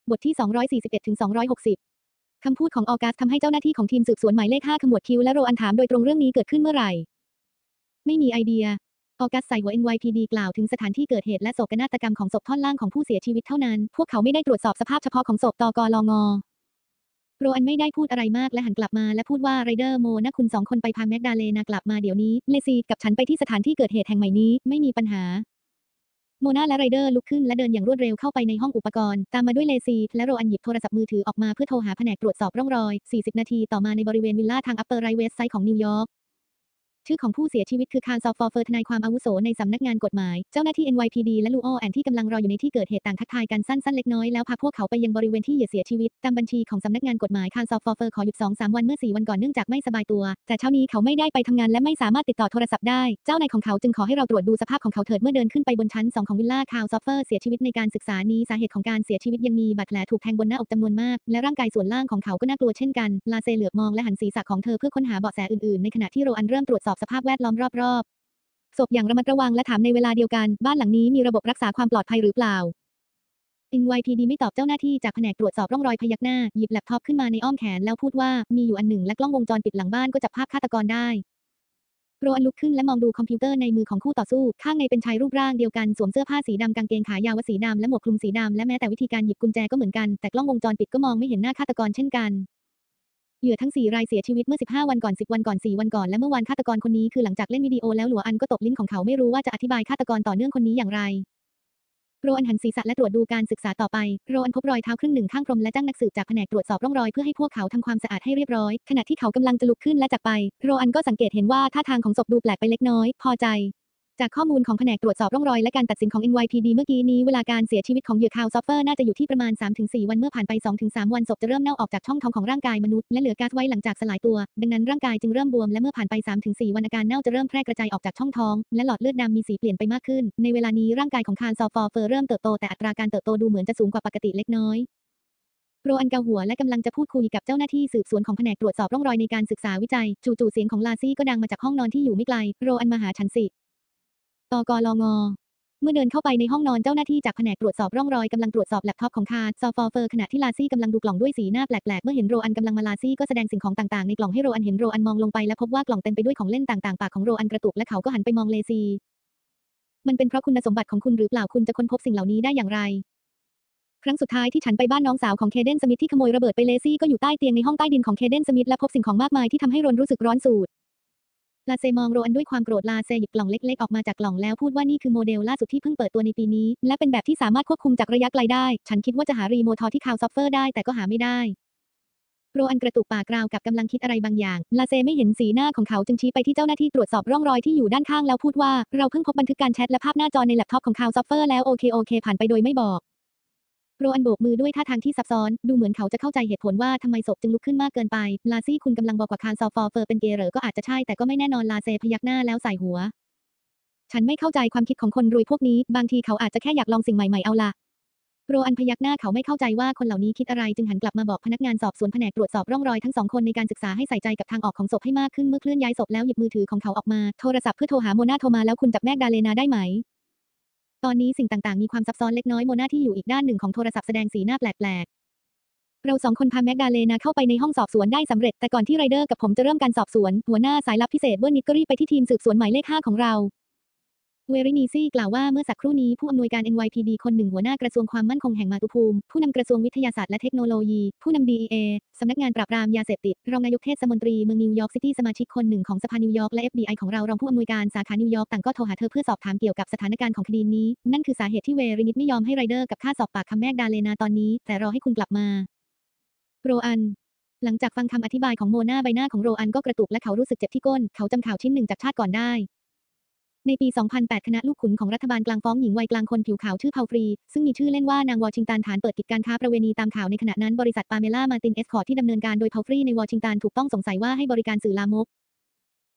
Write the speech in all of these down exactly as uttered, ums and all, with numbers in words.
บทที่ สองร้อยสี่สิบเอ็ดถึงสองร้อยหกสิบ คำพูดของออกัสทำให้เจ้าหน้าที่ของทีมสืบสวนหมายเลขห้าขมวดคิ้วและโรอันถามโดยตรงเรื่องนี้เกิดขึ้นเมื่อไหร่ไม่มีไอเดียออกัสใส่หัว เอ็น วาย พี ดี กล่าวถึงสถานที่เกิดเหตุและโศกนาฏกรรมของศพท่อนล่างของผู้เสียชีวิตเท่านั้นพวกเขาไม่ได้ตรวจสอบสภาพเฉพาะของศพตกลงโรอันไม่ได้พูดอะไรมากและหันกลับมาและพูดว่าไรเดอร์โมนะคุณสองคนไปพาแมกดาเลนากลับมาเดี๋ยวนี้เลซีกับฉันไปที่สถานที่เกิดเหตุแห่งใหม่นี้ไม่มีปัญหาโมนาและไรเดอร์ลุกขึ้นและเดินอย่างรวดเร็วเข้าไปในห้องอุปกรณ์ตามมาด้วยเลซีและโรอันหยิบโทรศัพท์มือถือออกมาเพื่อโทรหาแผนกตรวจสอบร่องรอยสี่สิบนาทีต่อมาในบริเวณวิลล่าทางอัปเปอร์ไรเวสไซด์ของนิวยอร์กชื่อของผู้เสียชีวิตคือคาร์ล ซอฟฟอร์เฟอร์ทนายความอาวุโสในสำนักงานกฎหมายเจ้าหน้าที่ เอ็น วาย พี ดี และลูโอแอนที่กำลังรออยู่ในที่เกิดเหตุต่างทักทายกันสั้นๆเล็กน้อยแล้วพาพวกเขาไปยังบริเวณที่เหยื่อเสียชีวิตตามบัญชีของสำนักงานกฎหมายคาร์ล ซอฟฟอร์เฟอร์ขอหยุด สองสาม วันเมื่อสี่วันก่อนเนื่องจากไม่สบายตัวแต่เช้านี้เขาไม่ได้ไปทำงานและไม่สามารถติดต่อโทรศัพท์ได้เจ้านายของเขาจึงขอให้เราตรวจดูสภาพของเขาเถิดเมื่อเดินขึ้นไปบนชั้นสองของวิลล่าคาร์ล ซอฟเฟอร์เสียชีวิตในการศึกษานี้สาเหตุของการเสียชีวิตยังมีบาดแผลถูกแทงบนหน้าอกจำนวนมากและร่างกายส่วนล่างของเขาก็น่ากลัวเช่นกันลาเซเหลือบมองและหันศีรษะของเธอเพื่อค้นหาเบาะแสอื่นๆในขณะที่โรอันเริ่มตรวจสอบสภาพแวดล้อมรอบๆศพอย่างระมัดระวังและถามในเวลาเดียวกันบ้านหลังนี้มีระบบรักษาความปลอดภัยหรือเปล่า เอ็น วาย พี ดี ไม่ตอบเจ้าหน้าที่จากแผนกตรวจสอบร่องรอยพยักหน้าหยิบแล็ปท็อปขึ้นมาในอ้อมแขนแล้วพูดว่ามีอยู่อันหนึ่งและกล้องวงจรปิดหลังบ้านก็จับภาพฆาตกรได้โรอันลุกขึ้นและมองดูคอมพิวเตอร์ในมือของคู่ต่อสู้ข้างในเป็นชายรูปร่างเดียวกันสวมเสื้อผ้าสีดำกางเกงขายาวสีดำและหมวกคลุมสีดำและแม้แต่วิธีการหยิบกุญแจก็เหมือนกันแต่กล้องวงจรปิดก็มองไม่เห็นหน้าฆาตกรเช่นกันเหยื่อทั้งสี่รายเสียชีวิตเมื่อสิบห้าวันก่อนสิบวันก่อนสี่วันก่อนและเมื่อวานฆาตกรคนนี้คือหลังจากเล่นวิดีโอแล้วหลัวอันก็ตบลิ้นของเขาไม่รู้ว่าจะอธิบายฆาตกรต่อเนื่องคนนี้อย่างไรโรอันหันศีรษะและตรวจดูการศึกษาต่อไปโรอันพบรอยเท้าครึ่งหนึ่งข้างพรมและจ้างนักสืบจากแผนกตรวจสอบร่องรอยเพื่อให้พวกเขาทำความสะอาดให้เรียบร้อยขณะที่เขากำลังจะลุกขึ้นและจากไปโรอันก็สังเกตเห็นว่าท่าทางของศพดูแปลกไปเล็กน้อยพอใจจากข้อมูลของแผนกตรวจสอบร่องรอยและการตัดสินของ เอ็น วาย พี ดี เมื่อกี้นี้เวลาการเสียชีวิตของเหยื่อคาร์ล ซอฟเฟอร์น่าจะอยู่ที่ประมาณ สามถึงสี่ วันเมื่อผ่านไป สองถึงสาม วันศพจะเริ่มเน่าออกจากช่องท้องของร่างกายมนุษย์และเหลือก๊าซไว้หลังจากสลายตัวดังนั้นร่างกายจึงเริ่มบวมและเมื่อผ่านไป สามถึงสี่ วันอาการเน่าจะเริ่มแพร่กระจายออกจากช่องท้องและหลอดเลือดดำมีสีเปลี่ยนไปมากขึ้นในเวลานี้ร่างกายของคาร์ล ซอฟฟอร์เฟอร์เริ่มเติบโตแต่อัตราการเติบโตดูเหมือนจะสูงกว่าปกติเล็กน้อยโรอันเกาหัวและกำลังจะพูดคุยกับเจ้าหน้าที่สืบสวนของแผนกตรวจสอบร่องรอยในการศึกษาวิจัยจู่ๆเสียงของลาซี่ก็ดังมาจากห้องนอนที่อยู่ไม่ไกลโรอันมาหาฉันสิตกลงเมื่อเดินเข้าไปในห้องนอนเจ้าหน้าที่จากแผนกตรวจสอบร่องรอยกำลังตรวจสอบแล็ปท็อปของคาร์ล ซอฟฟอร์เฟอร์ขณะที่ลาซี่กำลังดูกล่องด้วยสีหน้าแปลกๆเมื่อเห็นโรอันกำลังมาลาซี่ก็แสดงสิ่งของต่างๆในกล่องให้โรอันเห็นโรอันมองลงไปและพบว่ากล่องเต็มไปด้วยของเล่นต่างๆปากของโรอันกระตุกและเขาก็หันไปมองเลซีมันเป็นเพราะคุณสมบัติของคุณหรือเปล่าคุณจะค้นพบสิ่งเหล่านี้ได้อย่างไรครั้งสุดท้ายที่ฉันไปบ้านน้องสาวของเคเดนสมิธที่ขโมยระเบิดไปเลซี่ก็อยู่ใต้เตียงในห้องใต้ดินของเคเดนสมิธและพบสิ่งของมากมายที่ทำให้รนรู้สึกร้อนสูดลาเซมองโรอันด้วยความโกรธลาเซหยิบกล่องเล็กๆออกมาจากกล่องแล้วพูดว่านี่คือโมเดลล่าสุดที่เพิ่งเปิดตัวในปีนี้และเป็นแบบที่สามารถควบคุมจากระยะไกลได้ฉันคิดว่าจะหารีโมทที่คาร์ล ซอฟเฟอร์ได้แต่ก็หาไม่ได้โรอันกระตุกปากราวกับกำลังคิดอะไรบางอย่างลาเซไม่เห็นสีหน้าของเขาจึงชี้ไปที่เจ้าหน้าที่ตรวจสอบร่องรอยที่อยู่ด้านข้างแล้วพูดว่าเราเพิ่งพบบันทึกการแชทและภาพหน้าจอในแล็ปท็อปของคาร์ล ซอฟเฟอร์แล้วโอเคโอเคผ่านไปโดยไม่บอกโรอันโบกมือด้วยท่าทางที่ซับซ้อนดูเหมือนเขาจะเข้าใจเหตุผลว่าทำไมศพจึงลุกขึ้นมากเกินไปลาซี่คุณกำลังบอกว่าคาร์ล ซอฟฟอร์เฟอร์เป็นเกย์เหรอก็อาจจะใช่แต่ก็ไม่แน่นอนลาเซพยักหน้าแล้วใส่หัวฉันไม่เข้าใจความคิดของคนรวยพวกนี้บางทีเขาอาจจะแค่อยากลองสิ่งใหม่ๆเอาล่ะโรอันพยักหน้าเขาไม่เข้าใจว่าคนเหล่านี้คิดอะไรจึงหันกลับมาบอกพนักงานสอบสวนแผนกตรวจสอบร่องรอยทั้งสองคนในการศึกษาให้ใส่ใจกับทางออกของศพให้มากขึ้นเมื่อเคลื่อนย้ายศพแล้วหยิบมือถือของเขาออกมาโทรศัพท์เพื่อโทรหาโมนาโทรมาแล้วคุณจับแมกดาเลนาได้ไหมตอนนี้สิ่งต่างๆมีความซับซ้อนเล็กน้อยโมนาที่อยู่อีกด้านหนึ่งของโทรศัพท์แสดงสีหน้าแปลกๆเราสองคนพาแมกดาเลนาเข้าไปในห้องสอบสวนได้สำเร็จแต่ก่อนที่ไรเดอร์กับผมจะเริ่มการสอบสวนหัวหน้าสายลับพิเศษเวอร์นิตก็รีบไปที่ทีมสืบสวนหมายเลขห้าของเราเวรินีซี่กล่าวว่าเมื่อสักครู่นี้ผู้อำนวยการ เอ็น วาย พี ดี คนหนึ่งหัวหน้ากระทรวงความมั่นคงแห่งมาตุภูมิผู้นำกระทรวงวิทยาศาสตร์และเทคโนโลยีผู้นำ ดี อี เอ สำนักงานปราบปรามยาเสพติดรองนายกเทศมนตรีเมืองนิวยอร์กซิตี้สมาชิกคนหนึ่งของสภานิวยอร์กและ เอฟ บี ไอ ของเรารองผู้อำนวยการสาขานิวยอร์กต่างก็โทรหาเธอเพื่อสอบถามเกี่ยวกับสถานการณ์ของคดีนี้นั่นคือสาเหตุที่เวรินิตไม่ยอมให้ไรเดอร์กับข้าสอบปากคำแมกดาเลนาตอนนี้แต่รอให้คุณกลับมาโรอันหลังจากฟังคำอธิบายของโมนาใบหน้าของโรอันก็กระตุกและเขารู้สึกเจ็บที่ก้นเขาจำข่าวชิ้นหนึ่งจากชาติก่อนได้ในปี สองพันแปด คณะลูกขุนของรัฐบาลกลางฟ้องหญิงวัยกลางคนผิวขาวชื่อเพาฟรีซึ่งมีชื่อเล่นว่านางวอชิงตันฐานเปิดกิจการค้าประเวณีตามข่าวในขณะนั้นบริษัทปาเมล่ามาตินเอสคอร์ทที่ดำเนินการโดยเพาฟรีในวอชิงตันถูกต้องสงสัยว่าให้บริการสื่อลามก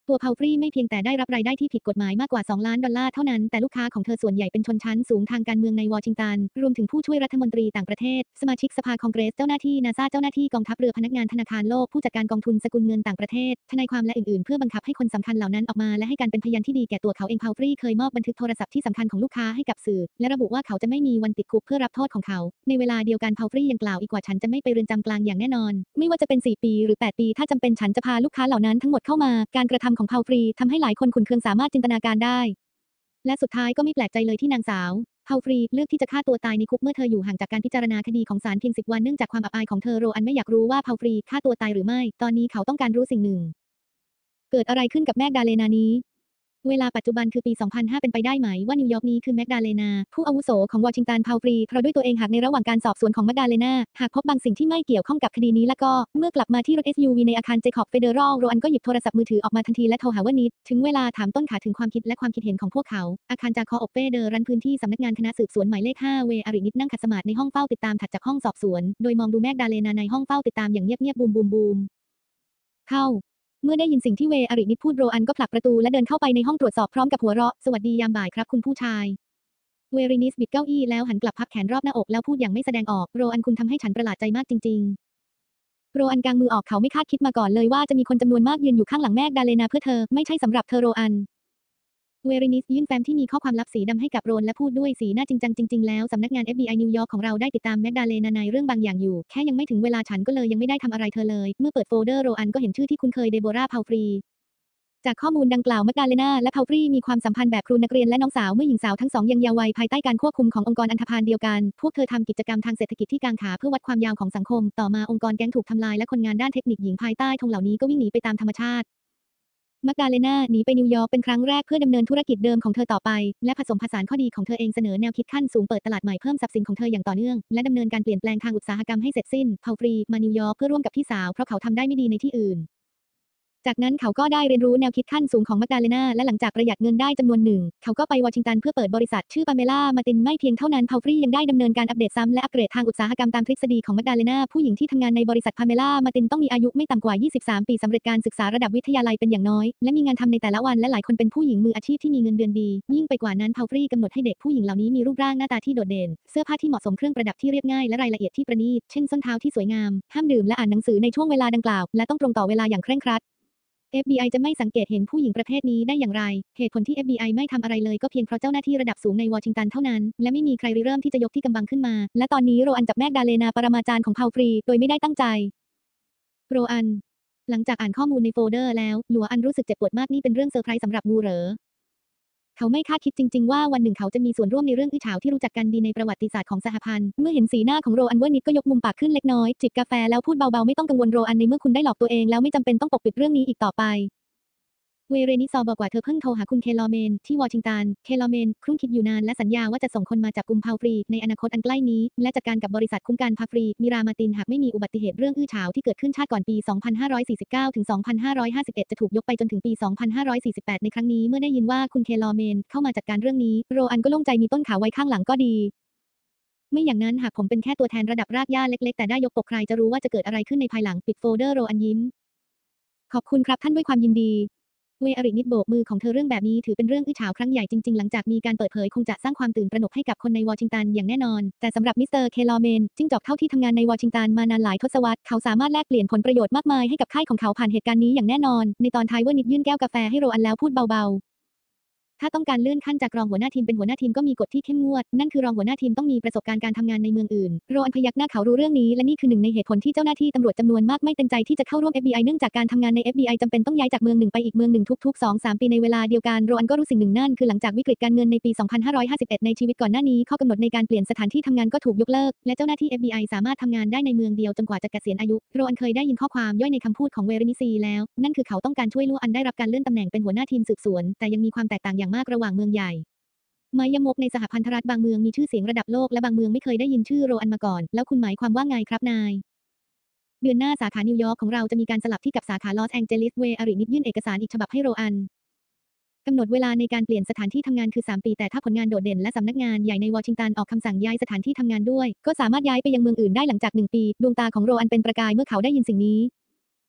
ตัวเพาฟรีไม่เพียงแต่ได้รับรายได้ที่ผิดกฎหมายมากกว่าสองล้านดอลลาร์เท่านั้นแต่ลูกค้าของเธอส่วนใหญ่เป็นชนชั้นสูงทางการเมืองในวอชิงตันรวมถึงผู้ช่วยรัฐมนตรีต่างประเทศสมาชิกสภาคองเกรสเจ้าหน้าที่นาซาเจ้าหน้าที่กองทัพเรือพนักงานธนาคารโลกผู้จัดการกองทุนสกุลเงินต่างประเทศทนายความและอื่นๆเพื่อบังคับให้คนสำคัญเหล่านั้นออกมาและให้การเป็นพยานที่ดีแก่ตัวเขาเองเพาฟรีเคยมอบบันทึกโทรศัพท์ที่สำคัญของลูกค้าให้กับสื่อและระบุว่าเขาจะไม่มีวันติดคุกเพื่อรับโทษของเขาในเวลาเดียวกันเพาฟรียังกล่าวอีกว่าฉันจะไม่ไปเรือนจำกลางอย่างแน่นอนไม่ว่าจะเป็นสี่ปีหรือแปดปีถ้าจำเป็นฉันจะพาลูกค้าเหล่านั้นทั้งหมดเข้ามาการกระทำของเพาฟรีทำให้หลายคนขุ่นเคืองสามารถจินตนาการได้และสุดท้ายก็ไม่แปลกใจเลยที่นางสาวเพาฟรีเลือกที่จะฆ่าตัวตายในคุกเมื่อเธออยู่ห่างจากการพิจารณาคดีของศาลเพียงสิบวันเนื่องจากความอับอายของเธอโรอันไม่อยากรู้ว่าเพาฟรีฆ่าตัวตายหรือไม่ตอนนี้เขาต้องการรู้สิ่งหนึ่งเกิดอะไรขึ้นกับแมกดาเลนานี้เวลาปัจจุบันคือปี สองพันห้า เป็นไปได้ไหมว่านิวยอร์กนี้คือแมกดาเลนาผู้อาวุโสของวอชิงตันเพาฟรีเพราะด้วยตัวเองหากในระหว่างการสอบสวนของแมกดาเลนาหากพบบางสิ่งที่ไม่เกี่ยวข้องกับคดีนี้แล้วก็เมื่อกลับมาที่รถ เอส ยู วี ในอาคารเจคอบเฟเดอรัลโรอันก็หยิบโทรศัพท์มือถือออกมาทันทีและโทรหาวานิดถึงเวลาถามต้นขาถึงความคิดและความคิดเห็นของพวกเขาอาคารจาคออบเฟเดอรันพื้นที่สำนักงานคณะสืบสวนหมายเลขห้าเวอารินิดนั่งขัดสมาธิในห้องเฝ้าติดตามถัดจากห้องสอบสวนโดยมองดูแมกดาเลนาในห้องเฝ้าติดตามอย่างเงียบๆบูมบูมบูมเข้าเมื่อได้ยินสิ่งที่เวอารินิดพูดโรอันก็ผลักประตูและเดินเข้าไปในห้องตรวจสอบพร้อมกับหัวเราะสวัสดียามบ่ายครับคุณผู้ชายเวรินิสบิดเก้าอี้แล้วหันกลับพับแขนรอบหน้าอกแล้วพูดอย่างไม่แสดงออกโรอันคุณทำให้ฉันประหลาดใจมากจริงๆโรอันกางมือออกเขาไม่คาดคิดมาก่อนเลยว่าจะมีคนจำนวนมากยืนอยู่ข้างหลังแมกดาเลนาเพื่อเธอไม่ใช่สำหรับเธอโรอันเวรินิสยื่นแฟ้มที่มีข้อความลับสีดำให้กับโรนและพูดด้วยสีหน้าจริงจังจริงๆแล้วสำนักงาน เอฟ บี ไอ นิวยอร์กของเราได้ติดตามแมกดาเลนาในเรื่องบางอย่างอยู่แค่ยังไม่ถึงเวลาฉันก็เลยยังไม่ได้ทำอะไรเธอเลยเมื่อเปิดโฟลเดอร์โรอันก็เห็นชื่อที่คุ้นเคยเดโบราเพาฟรีจากข้อมูลดังกล่าวแมกดาเลนาและเพาฟรีมีความสัมพันธ์แบบครูนักเรียนและน้องสาวเมื่อหญิงสาวทั้งสองยังเยาว์วัยภายใต้การควบคุมขององค์กรอันธพาลเดียวกันพวกเธอทำกิจกรรมทางเศรษฐกิจที่กางขาเพื่อวัดความยาวของสังคมต่อมาองค์กรแก๊งถูกทำลายและคนงานด้านเทคนิคหญิงภายใต้ธงเหล่านี้ก็วิ่งหนีไปตามธรรมชาติแมกดาเลนาหนีไปนิวยอร์กเป็นครั้งแรกเพื่อดำเนินธุรกิจเดิมของเธอต่อไปและผสมผสานข้อดีของเธอเองเสนอแนวคิดขั้นสูงเปิดตลาดใหม่เพิ่มทรัพย์สินของเธออย่างต่อเนื่องและดำเนินการเปลี่ยนแปลงทางอุตสาหกรรมให้เสร็จสิ้นเพาฟรีมานิวยอร์กเพื่อร่วมกับพี่สาวเพราะเขาทำได้ไม่ดีในที่อื่นจากนั้นเขาก็ได้เรียนรู้แนวคิดขั้นสูงของแมกดาเลนาและหลังจากประหยัดเงินได้จำนวนหนึ่งเขาก็ไปวอชิงตันเพื่อเปิดบริษัทชื่อปาเมล่ามาตินไม่เพียงเท่านั้นเพาฟรียังได้ดำเนินการอัปเดตซ้ำและอัปเกรดทางอุตสาหกรรมตามทฤษฎีของแมกดาเลนาผู้หญิงที่ทำงานในบริษัทปาเมล่ามาตินต้องมีอายุไม่ต่ำกว่ายี่สิบสามปีสำเร็จการศึกษาระดับวิทยาลัยเป็นอย่างน้อยและมีงานทำในแต่ละวันและหลายคนเป็นผู้หญิงมืออาชีพที่มีเงินเดือนดียิ่งไปกว่านั้นเพาฟรีกำหนดให้เด็กผู้หญิงเหล่านี้มีรูปร่างหน้าตาที่โดดเด่นเสื้อผ้าที่เหมาะสมเครื่องประดับที่เรียบง่ายและรายละเอียดที่ประณีตเช่นส้นเท้าที่สวยงามห้ามดื่มและอ่านหนังสือในช่วงเวลาดังกล่าวและต้องตรงต่อเวลาอย่างเคร่งครัดเอฟ บี ไอ จะไม่สังเกตเห็นผู้หญิงประเภทนี้ได้อย่างไร เหตุผลที่ เอฟ บี ไอ ไม่ทำอะไรเลยก็เพียงเพราะเจ้าหน้าที่ระดับสูงในวอชิงตันเท่านั้น และไม่มีใครริเริ่มที่จะยกที่กำบังขึ้นมา และตอนนี้โรอันจับแมกดาเลนาปรมาจารย์ของเพาฟรีโดยไม่ได้ตั้งใจ โรอัน หลังจากอ่านข้อมูลในโฟลเดอร์แล้วหลัวอันรู้สึกเจ็บปวดมากนี่เป็นเรื่องเซอร์ไพรส์สำหรับงูเหรอเขาไม่คาดคิดจริงๆว่าวันหนึ่งเขาจะมีส่วนร่วมในเรื่องอื้อฉาวที่รู้จักกันดีในประวัติศาสตร์ของสหพันธ์เมื่อเห็นสีหน้าของโรอันเวอร์นิดก็ยกมุมปากขึ้นเล็กน้อยจิบกาแฟแล้วพูดเบาๆไม่ต้องกังวลโรอันในเมื่อคุณได้หลอกตัวเองแล้วไม่จำเป็นต้องปกปิดเรื่องนี้อีกต่อไปเวเรนิซอบอกว่าเธอเพิ่งโทรหาคุณเคลอเมนที่วอชิงตันเคลอเมนครุ่นคิดอยู่นานและสัญญาว่าจะส่งคนมาจับกุมเพาฟรีในอนาคตอันใกล้นี้และจัดการกับบริษัทคุ้มกันเพาฟรีมิรามาตินหากไม่มีอุบัติเหตุเรื่องอื้อฉาวที่เกิดขึ้นชาติก่อนปี สองพันห้าร้อยสี่สิบเก้า ถึง สองพันห้าร้อยห้าสิบเอ็ด จะถูกยกไปจนถึงปี สองพันห้าร้อยสี่สิบแปด ในครั้งนี้เมื่อได้ยินว่าคุณเคลอเมนเข้ามาจัดการเรื่องนี้โรอันก็โล่งใจมีต้นขาไว้ข้างหลังก็ดีไม่อย่างนั้นหากผมเป็นแค่ตัวแทนระดับรากหญ้าเล็กๆแต่ได้ยกปกใครจะรู้ว่าจะเกิดอะไรขึ้นในภายหลังปิดโฟลเดอร์โรอันยิ้มขอบคุณครับท่านด้วยความยินดีเวอารินิดโบกมือของเธอเรื่องแบบนี้ถือเป็นเรื่องอื้อฉาวครั้งใหญ่จริงๆหลังจากมีการเปิดเผยคงจะสร้างความตื่นตระหนกให้กับคนในวอชิงตันอย่างแน่นอนแต่สำหรับมิสเตอร์เคลอเมนจิ้งจอกเท่าที่ทำงานในวอชิงตันมานานหลายทศวรรษเขาสามารถแลกเปลี่ยนผลประโยชน์มากมายให้กับค่ายของเขาผ่านเหตุการณ์นี้อย่างแน่นอนในตอนท้ายเวอร์นิดยื่นแก้วกาแฟให้โรอันแล้วพูดเบาๆถ้าต้องการเลื่อนขั้นจากรองหัวหน้าทีมเป็นหัวหน้าทีมก็มีกฎที่เข้มงวดนั่นคือรองหัวหน้าทีมต้องมีประสบการณ์การทำงานในเมืองอื่นโรอันพยักหน้าเขารู้เรื่องนี้และนี่คือหนึ่งในเหตุผลที่เจ้าหน้าที่ตำรวจจำนวนมากไม่เต็มใจที่จะเข้าร่วม เอฟ บี ไอ เนื่องจากการทำงานใน เอฟ บี ไอ จำเป็นต้องย้ายจากเมืองหนึ่งไปอีกเมืองหนึ่งทุกๆ สองถึงสาม ปีในเวลาเดียวกันโรอันก็รู้สิ่งหนึ่งนั่นคือหลังจากวิกฤตการเงินในปี สองพันห้าร้อยห้าสิบเอ็ด ในชีวิตก่อนหน้านี้ข้อกำหนดในการเปลี่ยนสถานที่ทำงานก็ถูกยกเลิกและเจ้าหน้าที่ เอฟ บี ไอ สามารถทำงานได้ในเมืองเดียวจนกว่าจะเกษียณอายุโรอันเคยได้ยินข้อความย่อยในคำพูดของเวรินิซีแล้วนั่นคือเขาต้องการช่วยลู่อันได้รับการเลื่อนตำแหน่งเป็นหัวหน้าทีมสืบสวนแต่ยังมีความแตกต่างอย่างมากระหว่างเมืองใหญ่ไมยมกในสหพันธรัฐบางเมืองมีชื่อเสียงระดับโลกและบางเมืองไม่เคยได้ยินชื่อโรอันมาก่อนแล้วคุณหมายความว่าไงครับนายเดือนหน้าสาขานิวยอร์กของเราจะมีการสลับที่กับสาขาลอสแองเจลิสเวอารินิดยื่นเอกสารอีกฉบับให้โรอันกำหนดเวลาในการเปลี่ยนสถานที่ทำงานคือสามปีแต่ถ้าผลงานโดดเด่นและสำนักงานใหญ่ในวอชิงตันออกคำสั่งย้ายสถานที่ทำงานด้วยก็สามารถย้ายไปยังเมืองอื่นได้หลังจากหนึ่งปีดวงตาของโรอันเป็นประกายเมื่อเขาได้ยินสิ่งนี้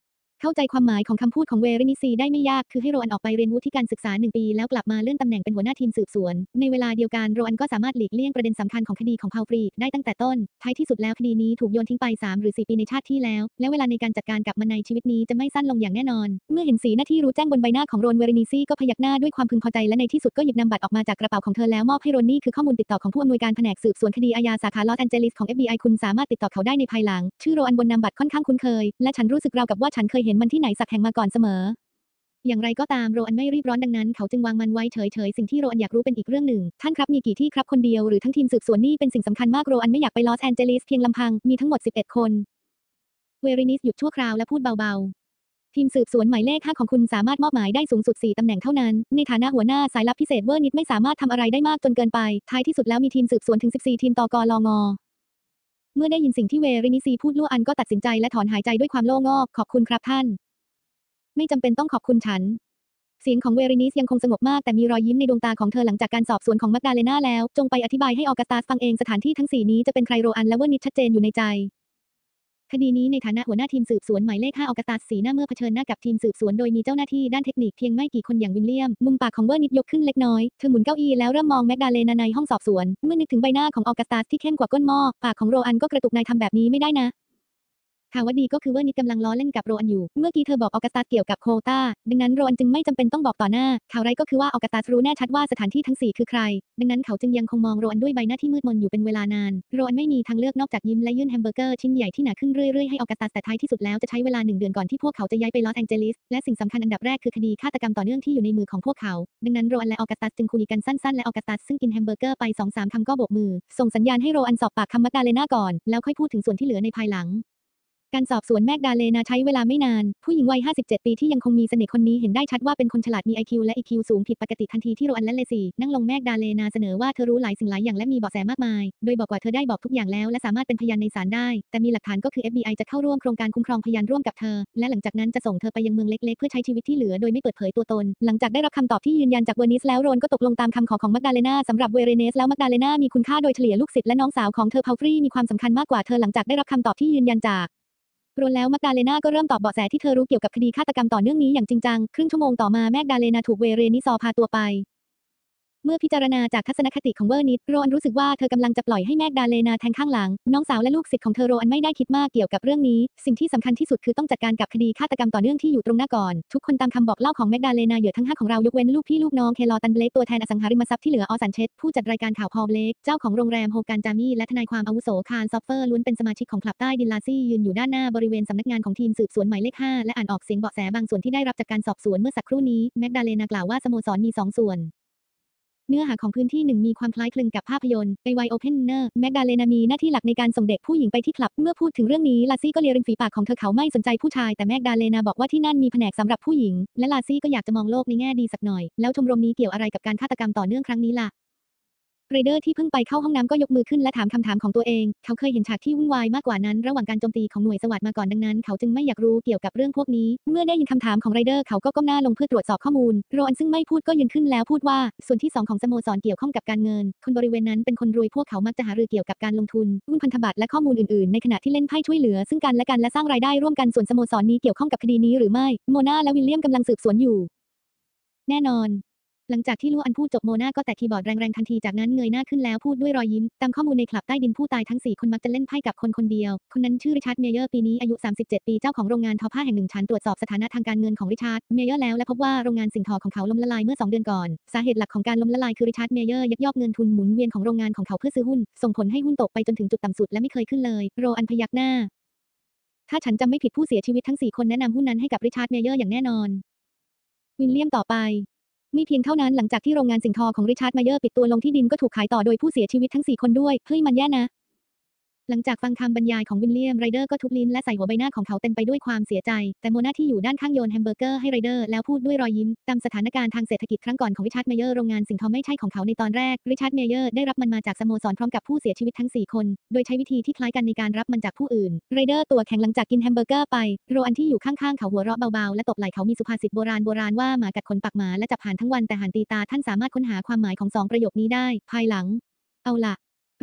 เข้าใจความหมายของคำพูดของเวรินิซีได้ไม่ยากคือให้โรอันออกไปเรียนวุฒิการศึกษาหนึ่งปีแล้วกลับมาเลื่อนตำแหน่งเป็นหัวหน้าทีมสืบสวนในเวลาเดียวกันโรอันก็สามารถหลีกเลี่ยงประเด็นสำคัญของคดีของพาวฟรีได้ตั้งแต่ต้นท้ายที่สุดแล้วคดีนี้ถูกโยนทิ้งไปสามหรือสี่ปีในชาติที่แล้วและเวลาในการจัดการกับมันในชีวิตนี้จะไม่สั้นลงอย่างแน่นอนเมื่อเห็นสีหน้าที่รู้แจ้งบนใบหน้าของโรนเวรินิซีก็พยักหน้าด้วยความพึงพอใจและในที่สุดก็หยิบนำบัตรออกมาจากกระเป๋าของเธอแล้วมอบให้โรนนี่คือข้อมูลติดต่อของผู้อำนวยการแผนกสืบสวนคดีอาญาสาขาลอสแอนเจลิสของ เอฟ บี ไอ คุณสามารถติดต่อเขาได้ในภายหลังชื่อโรอันบนนามบัตรค่อนข้างคุ้นเคยและฉันรู้สึกราวกับว่าฉันเคยเห็นมันที่ไหนสักแห่งมาก่อนเสมออย่างไรก็ตามโรอันไม่รีบร้อนดังนั้นเขาจึงวางมันไว้เฉยๆสิ่งที่โรอันอยากรู้เป็นอีกเรื่องหนึ่งท่านครับมีกี่ที่ครับคนเดียวหรือทั้งทีมสืบสวนนี่เป็นสิ่งสำคัญมากโรอันไม่อยากไปลอสแอนเจลิสเพียงลำพังมีทั้งหมดสิบเอ็ดคนเวรินิสหยุดชั่วคราวและพูดเบาๆทีมสืบสวนหมายเลขห้าของคุณสามารถมอบหมายได้สูงสุดสี่ตำแหน่งเท่านั้นในฐานะหัวหน้าสายลับพิเศษเวอร์นิดไม่สามารถทำอะไรได้มากจนเกินไปท้ายที่สุดแล้วมีทีมสืบสวนถึงสิบสี่ทีมตกลงเมื่อได้ยินสิ่งที่เวรินิซีพูดลู่อันก็ตัดสินใจและถอนหายใจด้วยความโล่งอกขอบคุณครับท่านไม่จำเป็นต้องขอบคุณฉันเสียงของเวรินิสยังคงสงบมากแต่มีรอยยิ้มในดวงตาของเธอหลังจากการสอบสวนของแมกดาเลนาแล้วจงไปอธิบายให้ออกัสตัสฟังเองสถานที่ทั้งสี่นี้จะเป็นใครโรอันและเวอร์นิสชัดเจนอยู่ในใจคดีนี้ในฐานะหัวหน้าทีมสืบสวนหมายเลขห้าออกัสตัสสีหน้าเมื่อเผชิญหน้ากับทีมสืบสวนโดยมีเจ้าหน้าที่ด้านเทคนิคเพียงไม่กี่คนอย่างวิลเลียมมุมปากของเวอร์นิสยกขึ้นเล็กน้อยเธอหมุนเก้าอี้แล้วเริ่มมองแมกดาเลนาในห้องสอบสวนเมื่อนึกถึงใบหน้าของออกัสตัสที่เข้มกว่าก้นหม้อปากของโรอันก็กระตุกนายทำแบบนี้ไม่ได้นะข่าวดีก็คือเวอร์นิสกำลังล้อเล่นกับโรอันอยู่เมื่อกี้เธอบอกออกัสตัสเกี่ยวกับโควต้าดังนั้นโรอันจึงไม่จำเป็นต้องบอกต่อหน้าข่าวร้ายก็คือว่าออกัสตัสรู้แน่ชัดว่าสถานที่ทั้งสี่คือใครดังนั้นเขาจึงยังคงมองโรอันด้วยใบหน้าที่มืดมนอยู่เป็นเวลานานโรอันไม่มีทางเลือกนอกจากยิ้มและยื่นแฮมเบอร์เกอร์ชิ้นใหญ่ที่หนาขึ้นเรื่อยๆให้ออกัสตัสแต่ท้ายที่สุดแล้วจะใช้เวลาหนึ่งเดือนก่อนที่พวกเขาจะย้ายไปลอสแองเจลิสและสิ่งสำคัญอันดับแรกคือคดีฆาตกรรมต่อเนื่องที่อยู่ในมือของพวกเขาดังนั้นโรอันและออกัสตัสจึงคุยกันสั้นๆและออกัสตัสซึ่งกินแฮมเบอร์เกอร์ไป สองสาม คำก็โบกมือส่งสัญญาณให้โรอันสอบปากคำแมกดาเลนาก่อนแล้วค่อยพูดถึงส่วนที่เหลือในภายหลังการสอบสวนแมกดาเลนาใช้เวลาไม่นานผู้หญิงวัยห้าสิบเจ็ดปีที่ยังคงมีเสน่ห์คนนี้เห็นได้ชัดว่าเป็นคนฉลาดมี ไอ คิว และ อี คิว สูงผิดปกติทันทีที่โรอันและเลซี่นั่งลงแมกดาเลนาเสนอว่าเธอรู้หลายสิ่งหลายอย่างและมีเบาะแสมากมายโดยบอกว่าเธอได้บอกทุกอย่างแล้วและสามารถเป็นพยานในศาลได้แต่มีหลักฐานก็คือ เอฟ บี ไอ จะเข้าร่วมโครงการคุ้มครองพยานร่วมกับเธอและหลังจากนั้นจะส่งเธอไปยังเมืองเล็กๆเพื่อใช้ชีวิตที่เหลือโดยไม่เปิดเผยตัวตนหลังจากได้รับคำตอบที่ยืนยันจากเวอร์นิสแล้วโรนก็ตกลงตามคำขอของแมกดาเลนาสำหรับเวเรเนสแล้วแมกดาเลนามีคุณค่าโดยเฉลี่ยลูกศิษย์และน้องสาวของเธอพาวฟรีมีความสำคัญมากกว่าเธอหลังจากได้รับคำตอบที่ยืนยันจากโรนแล้วแมกดาเลนาก็เริ่มตอบเบาะแสที่เธอรู้เกี่ยวกับคดีฆาตกรรมต่อเนื่องนี้อย่างจริงจังครึ่งชั่วโมงต่อมาแมกดาเลนาถูกเวเรนิซอพาตัวไปเมื่อพิจารณาจากทัศนคติของเวอร์นิสโรอันรู้สึกว่าเธอกำลังจะปล่อยให้แมกดาเลนาแทงข้างหลังน้องสาวและลูกศิษย์ของเธอโรอันไม่ได้คิดมากเกี่ยวกับเรื่องนี้สิ่งที่สำคัญที่สุดคือต้องจัดการกับคดีฆาตกรรมต่อเนื่องที่อยู่ตรงหน้าก่อนทุกคนตามคำบอกเล่าของแมกดาเลนาเหยื่อทั้งห้าของเรายกเว้นลูกพี่ลูกน้องเคลอตันเบลกตัวแทนอสังหาริมทรัพย์ที่เหลืออสันเชตผู้จัดรายการข่าวพอลเบลกเจ้าของโรงแรมโฮการจามี่และทนายความอาวุโสคาร์ลซอฟเฟอร์ล้วนเป็นสมาชิกของคลับใต้ดินลาซี่ยืนอยู่ด้านหน้าบริเวณสำนักงานของทีมสืบสวนหมายเลขห้าและอ่านออกเสียงเบาะแสบางส่วนที่ได้รับจากการสอบสวนเมื่อสักครู่นี้แมกดาเลนากล่าวว่าสโมสรมีสองส่วนเนื้อหาของพื้นที่หนึ่งมีความคล้ายคลึงกับภาพยนตร์ไปไวโอเพนเนอร์แมกดาเลนามีหน้าที่หลักในการส่งเด็กผู้หญิงไปที่คลับเมื่อพูดถึงเรื่องนี้ลาซี่ก็เลียริมฝีปากของเธอเขาไม่สนใจผู้ชายแต่แมกดาเลนาบอกว่าที่นั่นมีแผนกสำหรับผู้หญิงและลาซี่ก็อยากจะมองโลกในแง่ดีสักหน่อยแล้วชมรมนี้เกี่ยวอะไรกับการฆาตกรรมต่อเนื่องครั้งนี้ล่ะเรเดอร์ที่เพิ่งไปเข้าห้องน้ำก็ยกมือขึ้นและถามคำถามของตัวเองเขาเคยเห็นฉากที่วุ่นวายมากกว่านั้นระหว่างการโจมตีของหน่วยสวัสดิ์มาก่อนดังนั้นเขาจึงไม่อยากรู้เกี่ยวกับเรื่องพวกนี้เมื่อได้ยินคำถามของไรเดอร์เขาก็ก้มหน้าลงเพื่อตรวจสอบข้อมูลโรอันซึ่งไม่พูดก็ยืนขึ้นแล้วพูดว่าส่วนที่สองของสโมสรเกี่ยวข้องกับการเงินคนบริเวณนั้นเป็นคนรวยพวกเขามักจะหารือเกี่ยวกับการลงทุนหุ้นพันธบัตรและข้อมูลอื่นๆในขณะที่เล่นไพ่ช่วยเหลือซึ่งกันและกันและสร้างรายได้ร่วมกันส่วนสโมสรนี้เกี่ยวข้องกับคดีนี้หรือไม่โมนาและวิลเลียมกำลังสืบสวนอยู่แน่นอนหลังจากที่ลู่อันพูดจบโมนาก็แตะคีย์บอร์ดแรงๆทันทีจากนั้นเงยหน้าขึ้นแล้วพูดด้วยรอยยิ้มตามข้อมูลในคลับใต้ดินผู้ตายทั้งสี่คนมักจะเล่นไพ่กับคนคนเดียวคนนั้นชื่อริชาร์ดเมเยอร์ปีนี้อายุสามสิบเจ็ดปีเจ้าของโรงงานทอผ้าแห่งหนึ่งฉันตรวจสอบสถานะทางการเงินของริชาร์ดเมเยอร์แล้วและพบว่าโรงงานสิ่งทอของเขาล้มละลายเมื่อสองเดือนก่อนสาเหตุหลักของการล้มละลายคือริชาร์ดเมเยอร์ยักยอกเงินทุนหมุนเวียนของโรงงานของเขาเพื่อซื้อหุ้นส่งผลให้หุ้นตกไปจนถึงจุดต่ำสุดและไม่เคยขึ้นเลยโรอันพยักหน้าถ้าฉันจำไม่ผิดผู้เสียชีวิตทั้งสี่คนแนะนำหุ้นนั้นให้กับริชาร์ดเมเยอร์อย่างแน่นอนวิลเลียมต่อไปไม่เพียงเท่านั้นหลังจากที่โรงงานสิ่งทอของริชาร์ดไมเยอร์ปิดตัวลงที่ดินก็ถูกขายต่อโดยผู้เสียชีวิตทั้งสี่คนด้วยเฮ้ยมันแย่นะหลังจากฟังคำบรรยายของวิลเลียมไรเดอร์ก็ทุบลิ้นและใส่หัวใบหน้าของเขาเต็มไปด้วยความเสียใจแต่โมนาที่อยู่ด้านข้างโยนแฮมเบอร์เกอร์ให้ไรเดอร์แล้วพูดด้วยรอยยิ้มตามสถานการณ์ทางเศรษฐกิจครั้งก่อนของริชาร์ดไมเยอร์โรงงานสิ่งทอไม่ใช่ของเขาในตอนแรกริชาร์ดไมเยอร์ได้รับมันมาจากสโมสรพร้อมกับผู้เสียชีวิตทั้งสี่คนโดยใช้วิธีที่คล้ายกันในการรับมันจากผู้อื่นไรเดอร์ตัวแข็งหลังจากกินแฮมเบอร์เกอร์ไปโรอันที่อยู่ข้างๆเขาหัวเราะเบาๆและตบไหล่เขามีสุภาษิตโบราณโบราณว่าหมากัดขนปากหมาและจับห่านทั้งวันแต่ห่านตีตาท่านสามารถค้นหาความหมายของสองประโยคนี้ได้ภายหลังเอาล่ะ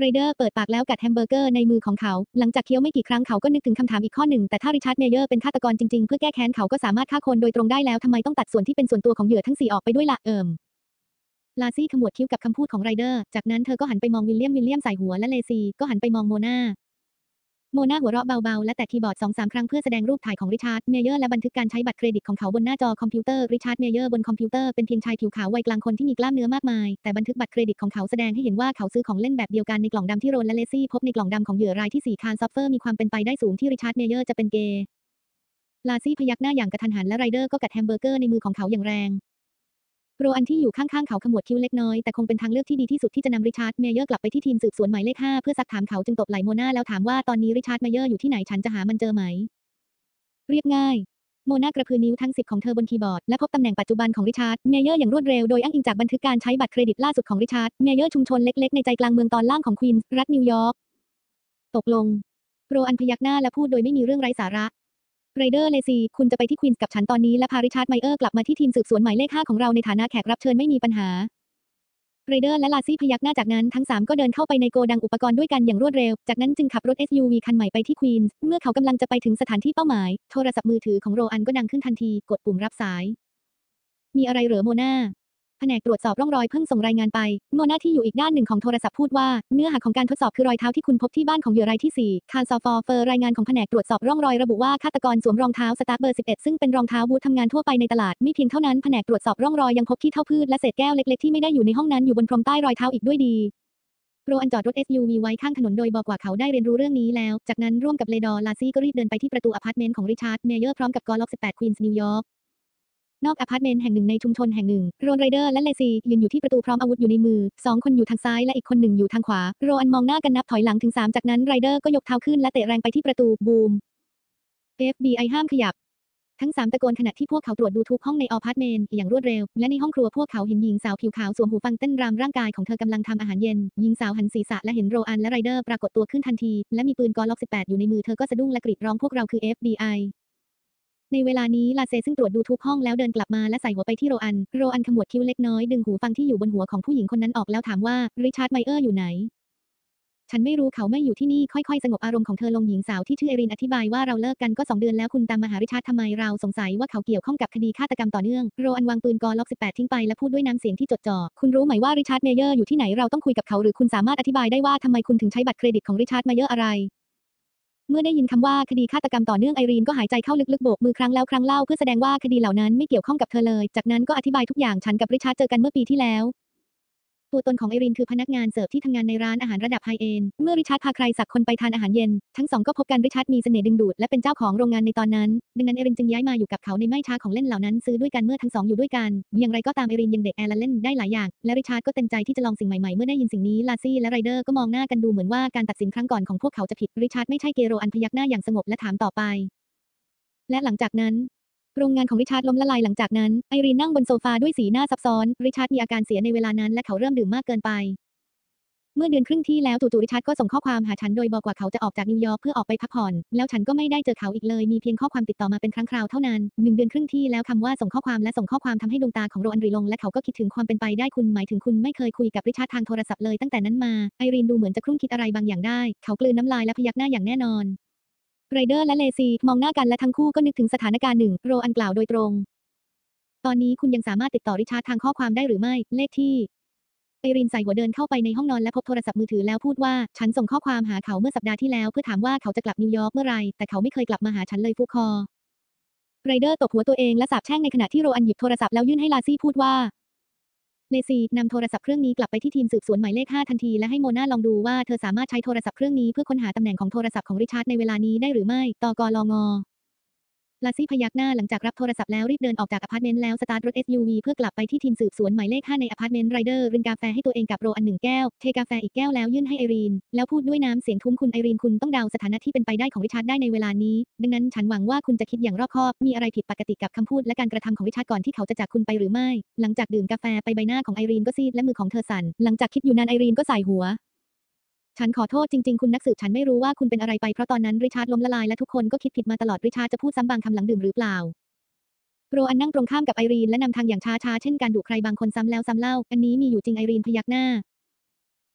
ไรเดอร์เปิดปากแล้วกัดแฮมเบอร์เกอร์ในมือของเขาหลังจากเคี้ยวไม่กี่ครั้งเขาก็นึกถึงคำถามอีกข้อหนึ่งแต่ถ้าริชาร์ดเมเยอร์เป็นฆาตกรจริงๆเพื่อแก้แค้นเขาก็สามารถฆ่าคนโดยตรงได้แล้วทำไมต้องตัดส่วนที่เป็นส่วนตัวของเหยื่อทั้งสี่ออกไปด้วยล่ะเอิมลาซี่ขมวดคิ้วกับคำพูดของไรเดอร์จากนั้นเธอก็หันไปมองวิลเลียมวิลเลียมใส่หัวและเลซีก็หันไปมองโมนาโมนาหัวเราะเบาๆและแตะคีย์บอร์ด สองสาม ครั้งเพื่อแสดงรูปถ่ายของริชาร์ดเมเยอร์และบันทึกการใช้บัตรเครดิตของเขาบนหน้าจอคอมพิวเตอร์ริชาร์ดเมเยอร์บนคอมพิวเตอร์เป็นเพียงชายผิวขาววัยกลางคนที่มีกล้ามเนื้อมากมายแต่บันทึกบัตรเครดิตของเขาแสดงให้เห็นว่าเขาซื้อของเล่นแบบเดียวกันในกล่องดำที่โรนและเลซี่พบในกล่องดำของเหยื่อรายที่สี่คาร์ซอฟเฟอร์มีความเป็นไปได้สูงที่ริชาร์ดเมเยอร์จะเป็นเกย์ลาซี่พยักหน้าอย่างกระทันหันและไรเดอร์ก็กัดแฮมเบอร์เกอร์ในมือของเขาอย่างแรงโรอันที่อยู่ข้างๆเขาขมวดคิ้วเล็กน้อยแต่คงเป็นทางเลือกที่ดีที่สุดที่จะนำริชาร์ดเมเยอร์กลับไปที่ทีมสืบสวนหมายเลขห้าเพื่อซักถามเขาจึงตบไหล่โมนาแล้วถามว่าตอนนี้ริชาร์ดเมเยอร์อยู่ที่ไหนฉันจะหามันเจอไหมเรียบง่ายโมนากระพือนิ้วทั้งสิบของเธอบนคีย์บอร์ดและพบตำแหน่งปัจจุบันของริชาร์ดเมเยอร์อย่างรวดเร็วโดยอ้างอิงจากบันทึกการใช้บัตรเครดิตล่าสุดของริชาร์ดเมเยอร์ชุมชนเล็กๆในใจกลางเมืองตอนล่างของควีนส์รัฐนิวยอร์กตกลงโรอันพยักหน้าและพูดโดยไม่มีเรื่องไร้สาระไรเดอร์เลซีคุณจะไปที่ควีนส์กับฉันตอนนี้และพาริชาร์ดไมเออร์กลับมาที่ทีมสืบสวนหมายเลขห้าของเราในฐานะแขกรับเชิญไม่มีปัญหาไรเดอร์และลาซี่พยักหน้าจากนั้นทั้งสามก็เดินเข้าไปในโกดังอุปกรณ์ด้วยกันอย่างรวดเร็วจากนั้นจึงขับรถ เอส ยู วี คันใหม่ไปที่ควีนส์เมื่อเขากำลังจะไปถึงสถานที่เป้าหมายโทรศัพท์มือถือของโรอันก็ดังขึ้นทันทีกดปุ่มรับสายมีอะไรเหรอโมนาแผนกตรวจสอบร่องรอยเพิ่งส่งรายงานไปโมนาที่อยู่อีกด้านหนึ่งของโทรศัพท์พูดว่าเนื้อหาของการทดสอบคือรอยเท้าที่คุณพบที่บ้านของเหยื่อรายที่สี่คาร์ซอฟอร์เฟอร์รายงานของแผนกตรวจสอบร่องรอยระบุว่าฆาตกรสวมรองเท้าสตาร์เบอร์สิบเอ็ดซึ่งเป็นรองเท้าบูททำงานทั่วไปในตลาดไม่เพียงเท่านั้นแผนกตรวจสอบร่องรอยยังพบขี้เถ้าพืชและเศษแก้วเล็กๆที่ไม่ได้อยู่ในห้องนั้นอยู่บนพรมใต้รอยเท้าอีกด้วยดีโรอันจอดรถ เอส ยู วี ไว้ข้างถนนโดยบอกว่าเขาได้เรียนรู้เรื่องนี้แล้วจากนั้นร่วมกับเลดอร์ลาซี่ก็รีบเดินไปที่ประตูอพาร์ตเมนต์ของริชาร์ดเมเยอร์พร้อมกับกอล็อกสิบแปดควีนส์นิวยอร์กนอกอพาร์ตเมนต์แห่งหนึ่งในชุมชนแห่งหนึ่งโรนไรเดอร์และเลซียืนอยู่ที่ประตูพร้อมอาวุธอยู่ในมือสองคนอยู่ทางซ้ายและอีกคนหนึ่งอยู่ทางขวาโรอันมองหน้ากันนับถอยหลังถึงสามจากนั้นไรเดอร์ก็ยกเท้าขึ้นและเตะแรงไปที่ประตูบูม เอฟ บี ไอ ห้ามขยับทั้งสามตะโกนขณะที่พวกเขาตรวจดูทุกห้องในอพาร์ตเมนต์อย่างรวดเร็วและในห้องครัวพวกเขาเห็นหญิงสาวผิวขาวสวมหูฟังเต้นรำร่างกายของเธอกำลังทำอาหารเย็นหญิงสาวหันศีรษะและเห็นโรอันและไรเดอร์ปรากฏตัวขึ้นทันทีและมีปืนกอล็อกสิบแปดอยู่ในมือเธอก็สะดุ้งและกรีดร้องพวกเราคือ เอฟ บี ไอในเวลานี้ลาเซซึ่งตรวจดูทุกห้องแล้วเดินกลับมาและใส่หัวไปที่โรอันโรอันขมวดคิ้วเล็กน้อยดึงหูฟังที่อยู่บนหัวของผู้หญิงคนนั้นออกแล้วถามว่าริชาร์ดไมเออร์อยู่ไหนฉันไม่รู้เขาไม่อยู่ที่นี่ค่อยๆสงบอารมณ์ของเธอลงหญิงสาวที่ชื่อเอรินอธิบายว่าเราเลิกกันก็สองเดือนแล้วคุณตามมาหาริชาร์ดทำไมเราสงสัยว่าเขาเกี่ยวข้องกับคดีฆาตกรรมต่อเนื่องโรอันวางปืนกอล็อกสิบแปดทิ้งไปและพูดด้วยน้ำเสียงที่จดจ่อคุณรู้ไหมว่าริชาร์ดเมเยอร์อยู่ที่ไหนเราต้องคุยกับเขาหรือคุณสามารถอธิบายได้ว่าทำไมคุณถึงใช้บัตรเครดิตของริชาร์ดเมเยอร์อะไรเมื่อได้ยินคำว่าคดีฆาตกรรมต่อเนื่องไอรีนก็หายใจเข้าลึกๆโบกมือครั้งแล้วครั้งเล่าเพื่อแสดงว่าคดีเหล่านั้นไม่เกี่ยวข้องกับเธอเลยจากนั้นก็อธิบายทุกอย่างฉันกับริชาร์ดเจอกันเมื่อปีที่แล้วตัวตนของไอรีนคือพนักงานเสิร์ฟที่ทำงานในร้านอาหารระดับไฮเอนด์เมื่อริชาร์ดพาใครสักคนไปทานอาหารเย็นทั้งสองก็พบกันริชาร์ดมีเสน่ห์ดึงดูดและเป็นเจ้าของโรงงานในตอนนั้นดังนั้นไอรีนจึงย้ายมาอยู่กับเขาในไม่ช้าของเล่นเหล่านั้นซื้อด้วยกันเมื่อทั้งสองอยู่ด้วยกันอย่างไรก็ตามไอรีนยังเด็กแอร์และเล่นได้หลายอย่างและริชาร์ดก็เต็มใจที่จะลองสิ่งใหม่ๆเมื่อได้ยินสิ่งนี้ลาซี่และไรเดอร์ก็มองหน้ากันดูเหมือนว่าการตัดสินครั้งก่อนของพวกเขาจะผิดริชาร์ดไม่ใช่เกโรอันพยักหน้าอย่างสงบและถามต่อไปและหลังจากนั้นโรงงานของริชาร์ดล้มละลายหลังจากนั้นไอรีนนั่งบนโซฟาด้วยสีหน้าซับซ้อนริชาร์ดมีอาการเสียในเวลานั้นและเขาเริ่มดื่มมากเกินไปเมื่อเดือนครึ่งที่แล้วจู่ๆริชาร์ดก็ส่งข้อความหาฉันโดยบอกว่าเขาจะออกจากนิวยอร์กเพื่อออกไปพักผ่อนแล้วฉันก็ไม่ได้เจอเขาอีกเลยมีเพียงข้อความติดต่อมาเป็นครั้งคราวเท่านั้นหนึ่งเดือนครึ่งที่แล้วคำว่าส่งข้อความและส่งข้อความทำให้ดวงตาของโรอันรีลงและเขาก็คิดถึงความเป็นไปได้คุณหมายถึงคุณไม่เคยคุยกับริชาร์ดทางโทรศัพท์เลยตั้งแต่นั้นมาไอรีนดูเหมือนจะครุ่นคิดอะไรบางอย่างได้เขากลืนน้ำลายและพยักหน้าอย่างแน่นอนไรเดอร์และเลซีมองหน้ากันและทั้งคู่ก็นึกถึงสถานการณ์หนึ่งโรอันกล่าวโดยตรงตอนนี้คุณยังสามารถติดต่อริชาร์ดทางข้อความได้หรือไม่เลขที่ไอรีนใส่หัวเดินเข้าไปในห้องนอนและพบโทรศัพท์มือถือแล้วพูดว่าฉันส่งข้อความหาเขาเมื่อสัปดาห์ที่แล้วเพื่อถามว่าเขาจะกลับนิวยอร์กเมื่อไรแต่เขาไม่เคยกลับมาหาฉันเลยฟูคอไรเดอร์ตบหัวตัวเองและสาปแช่งในขณะที่โรอันหยิบโทรศัพท์แล้วยื่นให้ลาซี่พูดว่าเลซีนำโทรศัพท์เครื่องนี้กลับไปที่ทีมสืบสวนหมายเลขห้าทันทีและให้โมนาลองดูว่าเธอสามารถใช้โทรศัพท์เครื่องนี้เพื่อค้นหาตำแหน่งของโทรศัพท์ของริชาร์ดในเวลานี้ได้หรือไม่ตกลงลาซี่พยักหน้าหลังจากรับโทรศัพท์แล้วรีบเดินออกจากอพาร์ตเมนต์แล้วสตาร์ทรถ เอส ยู วี เพื่อกลับไปที่ทีมสืบสวนหมายเลขห้าในอพาร์ตเมนต์ไรเดอร์รินกาแฟให้ตัวเองกับโรอันหนึ่งแก้วเทกาแฟอีกแก้วแล้วยื่นให้ไอรีนแล้วพูดด้วยน้ำเสียงทุ้มคุณไอรีนคุณต้องเดาสถานะที่เป็นไปได้ของริชาร์ดได้ในเวลานี้ดังนั้นฉันหวังว่าคุณจะคิดอย่างรอบคอบมีอะไรผิดปกติกับคำพูดและการกระทำของริชาร์ดก่อนที่เขาจะจากคุณไปหรือไม่หลังจากดื่มกาแฟไปใบหน้าของไอรีนก็ซีดและมือของเธอสั่นหลังจากคิดอยู่นานไอรีนก็สายหัวฉันขอโทษจริงๆคุณนักสืบฉันไม่รู้ว่าคุณเป็นอะไรไปเพราะตอนนั้นริชาร์ดล้มละลายและทุกคนก็คิดผิดมาตลอดริชาร์ดจะพูดซ้ำบางคำหลังดื่มหรือเปล่าโรอันนั่งตรงข้ามกับไอรีนและนำทางอย่างช้าๆเช่นการดุใครบางคนซ้ำแล้วซ้ำเล่าอันนี้มีอยู่จริงไอรีนพยักหน้า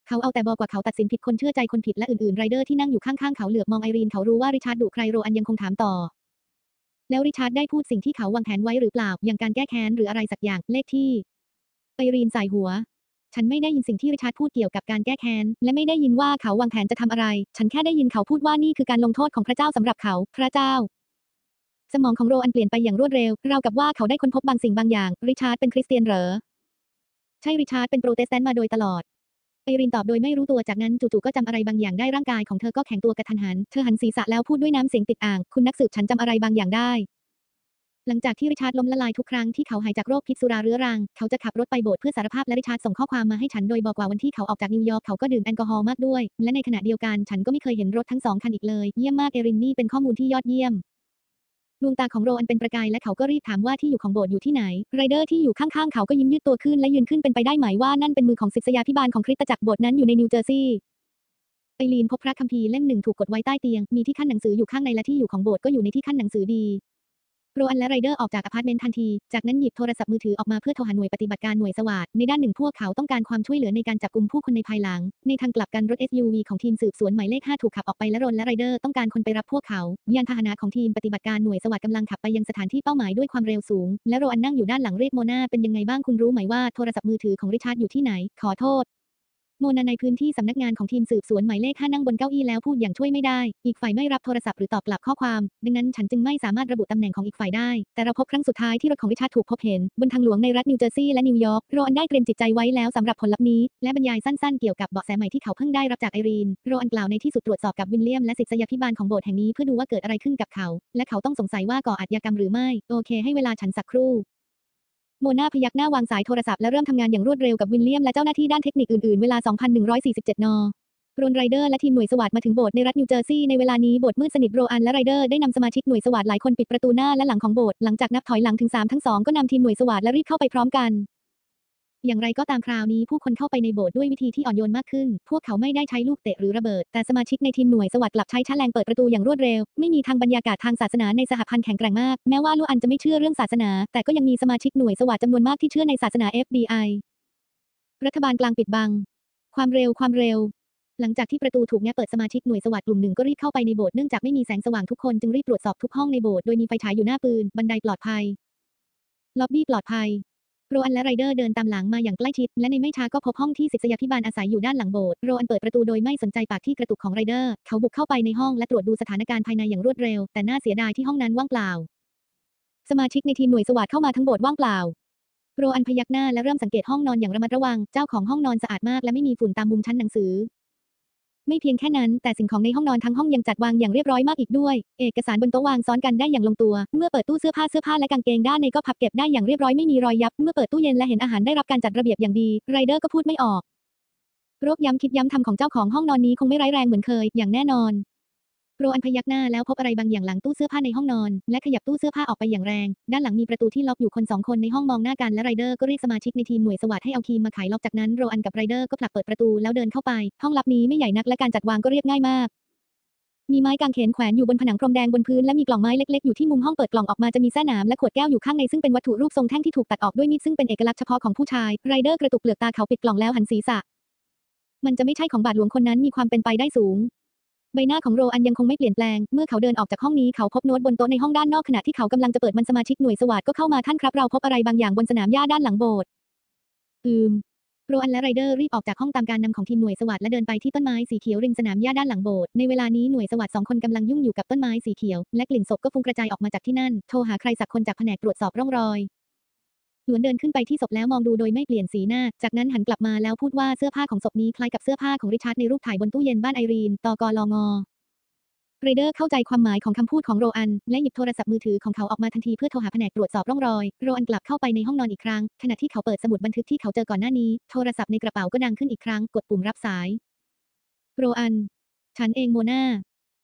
เขาเอาแต่บอกว่าเขาตัดสินผิดคนเชื่อใจคนผิดและอื่นๆไรเดอร์ที่นั่งอยู่ข้างๆเขาเหลือบมองไอรีนเขารู้ว่าริชาร์ดดุใครโรอันยังคงถามต่อแล้วริชาร์ดได้พูดสิ่งที่เขาวางแผนไว้หรือเปล่าอย่างการแก้แค้นหรืออะไรสักอย่างเลขที่ไอรีนสายหัวฉันไม่ได้ยินสิ่งที่ริชาร์ดพูดเกี่ยวกับการแก้แค้นและไม่ได้ยินว่าเขาวางแผนจะทำอะไรฉันแค่ได้ยินเขาพูดว่านี่คือการลงโทษของพระเจ้าสำหรับเขาพระเจ้าสมองของโรอันเปลี่ยนไปอย่างรวดเร็วราวกับว่าเขาได้ค้นพบบางสิ่งบางอย่างริชาร์ดเป็นคริสเตียนเหรอใช่ริชาร์ดเป็นโปรเตสแตนต์มาโดยตลอดไอรินตอบโดยไม่รู้ตัวจากนั้นจู่ๆก็จำอะไรบางอย่างได้ร่างกายของเธอก็แข็งตัวกระทันหันเธอหันศีรษะแล้วพูดด้วยน้ำเสียงติดอ่างคุณนักสืบฉันจำอะไรบางอย่างได้หลังจากที่ริชาร์ดล้มละลายทุกครั้งที่เขาหายจากโรคพิษสุราเรื้อรังเขาจะขับรถไปโบสถ์เพื่อสารภาพและริชาร์ดส่งข้อความมาให้ฉันโดยบอกว่าวันที่เขาออกจากนิวยอร์กเขาก็ดื่มแอลกอฮอล์มากด้วยและในขณะเดียวกันฉันก็ไม่เคยเห็นรถทั้งสองคันอีกเลยเยี่ยมมากเอรินนี่เป็นข้อมูลที่ยอดเยี่ยมดวงตาของโรอันเป็นประกายและเขาก็รีบถามว่าที่อยู่ของโบสถ์อยู่ที่ไหนไรเดอร์ที่อยู่ข้างๆเขาก็ยิ้มยืดตัวขึ้นและยืนขึ้นเป็นไปได้ไหมว่านั่นเป็นมือของศิษยาภิบาลของคริสตจักรโบสถ์นั้นอยู่ในนิวเจอร์ซีย์ไอรีนพบพระคัมภีร์เล่มหนึ่งถูกกดไว้ใต้เตียงมีที่ขั้นหนังสืออยู่ข้างในและที่อยู่ของโบสถ์ก็อยู่ในที่ขั้นหนังสือดีโรอันและไรเดอร์ออกจากอพาร์ตเมนต์ทันทีจากนั้นหยิบโทรศัพท์มือถือออกมาเพื่อโทรหาหน่วยปฏิบัติการหน่วยสวัสดในด้านหนึ่งพวกเขาต้องการความช่วยเหลือในการจับกุมผู้คนในภายหลังในทางกลับกันรถ เอส ยู วี ของทีมสืบสวนหมายเลขห้าถูกขับออกไปและรอนและไรเดอร์ต้องการคนไปรับพวกเขายานพาหนะของทีมปฏิบัติการหน่วยสวัสดกำลังขับไปยังสถานที่เป้าหมายด้วยความเร็วสูงและโรอันนั่งอยู่ด้านหลังเรียกโมนาเป็นยังไงบ้างคุณรู้ไหมว่าโทรศัพท์มือถือของริชาร์ดอยู่ที่ไหนขอโทษโมนาในพื้นที่สำนักงานของทีมสืบสวนหมายเลขห้านั่งบนเก้าอี้แล้วพูดอย่างช่วยไม่ได้อีกฝ่ายไม่รับโทรศัพท์หรือตอบกลับข้อความดังนั้นฉันจึงไม่สามารถระบุตำแหน่งของอีกฝ่ายได้แต่เราพบครั้งสุดท้ายที่รถของริชาร์ดถูกพบเห็นบนทางหลวงในรัฐนิวเจอร์ซีย์และนิวยอร์กโรอันได้เตรียมจิตใจไว้แล้วสำหรับผลลัพธ์นี้และบรรยายสั้นๆเกี่ยวกับเบาะแสใหม่ที่เขาเพิ่งได้รับจากไอรีนโรอันกล่าวในที่สุดตรวจสอบกับวิลเลียมและศิษยาภิบาลของโบสถ์แห่งนี้เพื่อดูว่าเกิดอะไรขึ้นกับเขาและเขาต้องสงสัยว่าก่ออาชญากรรมหรือไม่โอเคให้เวลาฉันสักครู่โมนาพยักหน้าวางสายโทรศัพท์และเริ่มทำงานอย่างรวดเร็วกับวิลเลียมและเจ้าหน้าที่ด้านเทคนิคอื่นๆเวลา สองพันหนึ่งร้อยสี่สิบเจ็ด น.โรนไรเดอร์และทีมหน่วยสวัสดมาถึงโบสถ์ในรัฐนิวเจอร์ซีย์ในเวลานี้โบสถ์มืดสนิทโรอันและไรเดอร์ได้นำสมาชิกหน่วยสวัสดหลายคนปิดประตูหน้าและหลังของโบสถ์หลังจากนับถอยหลังถึงสามทั้งสองก็นำทีมหน่วยสวัสดและรีบเข้าไปพร้อมกันอย่างไรก็ตามคราวนี้ผู้คนเข้าไปในโบสถ์ด้วยวิธีที่อ่อนโยนมากขึ้นพวกเขาไม่ได้ใช้ลูกเตะหรือระเบิดแต่สมาชิกในทีมหน่วยสวัสดกลับใช้แฉลงเปิดประตูอย่างรวดเร็วไม่มีทางบรรยากาศทางศาสนาในสหพันธ์แข็งแกร่งมากแม้ว่าลูอันจะไม่เชื่อเรื่องศาสนาแต่ก็ยังมีสมาชิกหน่วยสวัสดจำนวนมากที่เชื่อในศาสนา เอฟ บี ไอ รัฐบาลกลางปิดบังความเร็วความเร็วหลังจากที่ประตูถูกแงะเปิดสมาชิกหน่วยสวัสดกลุ่มหนึ่งก็รีบเข้าไปในโบสถ์เนื่องจากไม่มีแสงสว่างทุกคนจึงรีบตรวจสอบทุกห้องในโบสถ์โดยมีไฟฉายอยู่หน้าปืนบันไดปลอดภัยล็อบบี้ปลอดภัยโรอันและไรเดอร์เดินตามหลังมาอย่างใกล้ชิดและในไม่ช้าก็พบห้องที่ศิษยาภิบาลอาศัยอยู่ด้านหลังโบสถ์โรอันเปิดประตูโดยไม่สนใจปากที่กระตุกของไรเดอร์เขาบุกเข้าไปในห้องและตรวจดูสถานการณ์ภายในอย่างรวดเร็วแต่น่าเสียดายที่ห้องนั้นว่างเปล่าสมาชิกในทีมหน่วยสวัสดเข้ามาทั้งโบสถ์ว่างเปล่าโรอันพยักหน้าและเริ่มสังเกตห้องนอนอย่างระมัดระวังเจ้าของห้องนอนสะอาดมากและไม่มีฝุ่นตามมุมชั้นหนังสือไม่เพียงแค่นั้นแต่สิ่งของในห้องนอนทั้งห้องยังจัดวางอย่างเรียบร้อยมากอีกด้วยเอกสารบนโต๊ะวางซ้อนกันได้อย่างลงตัวเมื่อเปิดตู้เสื้อผ้าเสื้อผ้าและกางเกงด้านในก็พับเก็บได้อย่างเรียบร้อยไม่มีรอยยับเมื่อเปิดตู้เย็นและเห็นอาหารได้รับการจัดระเบียบอย่างดีไรเดอร์ก็พูดไม่ออกโรคย้ำคิดย้ำทำของเจ้าของห้องนอนนี้คงไม่ร้ายแรงเหมือนเคยอย่างแน่นอนโรอันพยักหน้าแล้วพบอะไรบางอย่างหลังตู้เสื้อผ้าในห้องนอนและขยับตู้เสื้อผ้าออกไปอย่างแรงด้านหลังมีประตูที่ล็อกอยู่คนสองคนในห้องมองหน้ากันและไรเดอร์ก็เรียกสมาชิกในทีมหน่วยสวัสดให้เอาคีย์มาไขล็อกจากนั้นโรอันกับไรเดอร์ก็ผลักเปิดประตูแล้วเดินเข้าไปห้องลับนี้ไม่ใหญ่นักและการจัดวางก็เรียบง่ายมากมีไม้กางเขนแขวนอยู่บนผนังพรมแดงบนพื้นและมีกล่องไม้เล็กๆอยู่ที่มุมห้องเปิดกล่องออกมาจะมีแส้หนามและขวดแก้วอยู่ข้างในซึ่งเป็นวัตถุรูปทรงแท่งที่ถูกตัดออกด้วยมีดซึ่งเป็นเอกลักษณ์เฉพาะของผู้ชายไรเดอร์กระตุกเปลือกตาเขาปิดกล่องแล้วหันศีรษะมันจะไม่ใช่ของบาทหลวงคนนั้นมีความเป็นไปได้สูงใบหน้าของโรอันยังคงไม่เปลี่ยนแปลงเมื่อเขาเดินออกจากห้องนี้เขาพบโน้ตบนโต๊ะในห้องด้านนอกขณะที่เขากำลังจะเปิดมันสมาชิกหน่วยสวัสดก็เข้ามาท่านครับเราพบอะไรบางอย่างบนสนามหญ้าด้านหลังโบสถ์อืมโรอันและไรเดอร์รีบออกจากห้องตามการนำของทีมหน่วยสวัสดและเดินไปที่ต้นไม้สีเขียวริมสนามหญ้าด้านหลังโบสถ์ในเวลานี้หน่วยสวัสดสองคนกำลังยุ่งอยู่กับต้นไม้สีเขียวและกลิ่นศพก็ฟุ้งกระจายออกมาจากที่นั่นโทรหาใครสักคนจากแผนกตรวจสอบร่องรอยหนวนเดินขึ้นไปที่ศพแล้วมองดูโดยไม่เปลี่ยนสีหน้าจากนั้นหันกลับมาแล้วพูดว่าเสื้อผ้าของศพนี้คล้ายกับเสื้อผ้าของริชาร์ดในรูปถ่ายบนตู้เย็นบ้านไอรีนตกลงไรเดอร์เข้าใจความหมายของคำพูดของโรอันและหยิบโทรศัพท์มือถือของเขาออกมาทันทีเพื่อโทรหาแผนกตรวจสอบร่องรอยโรอันกลับเข้าไปในห้องนอนอีกครั้งขณะที่เขาเปิดสมุดบันทึกที่เขาเจอก่อนหน้านี้โทรศัพท์ในกระเป๋าก็ดังขึ้นอีกครั้งกดปุ่มรับสายโรอันฉันเองโมนา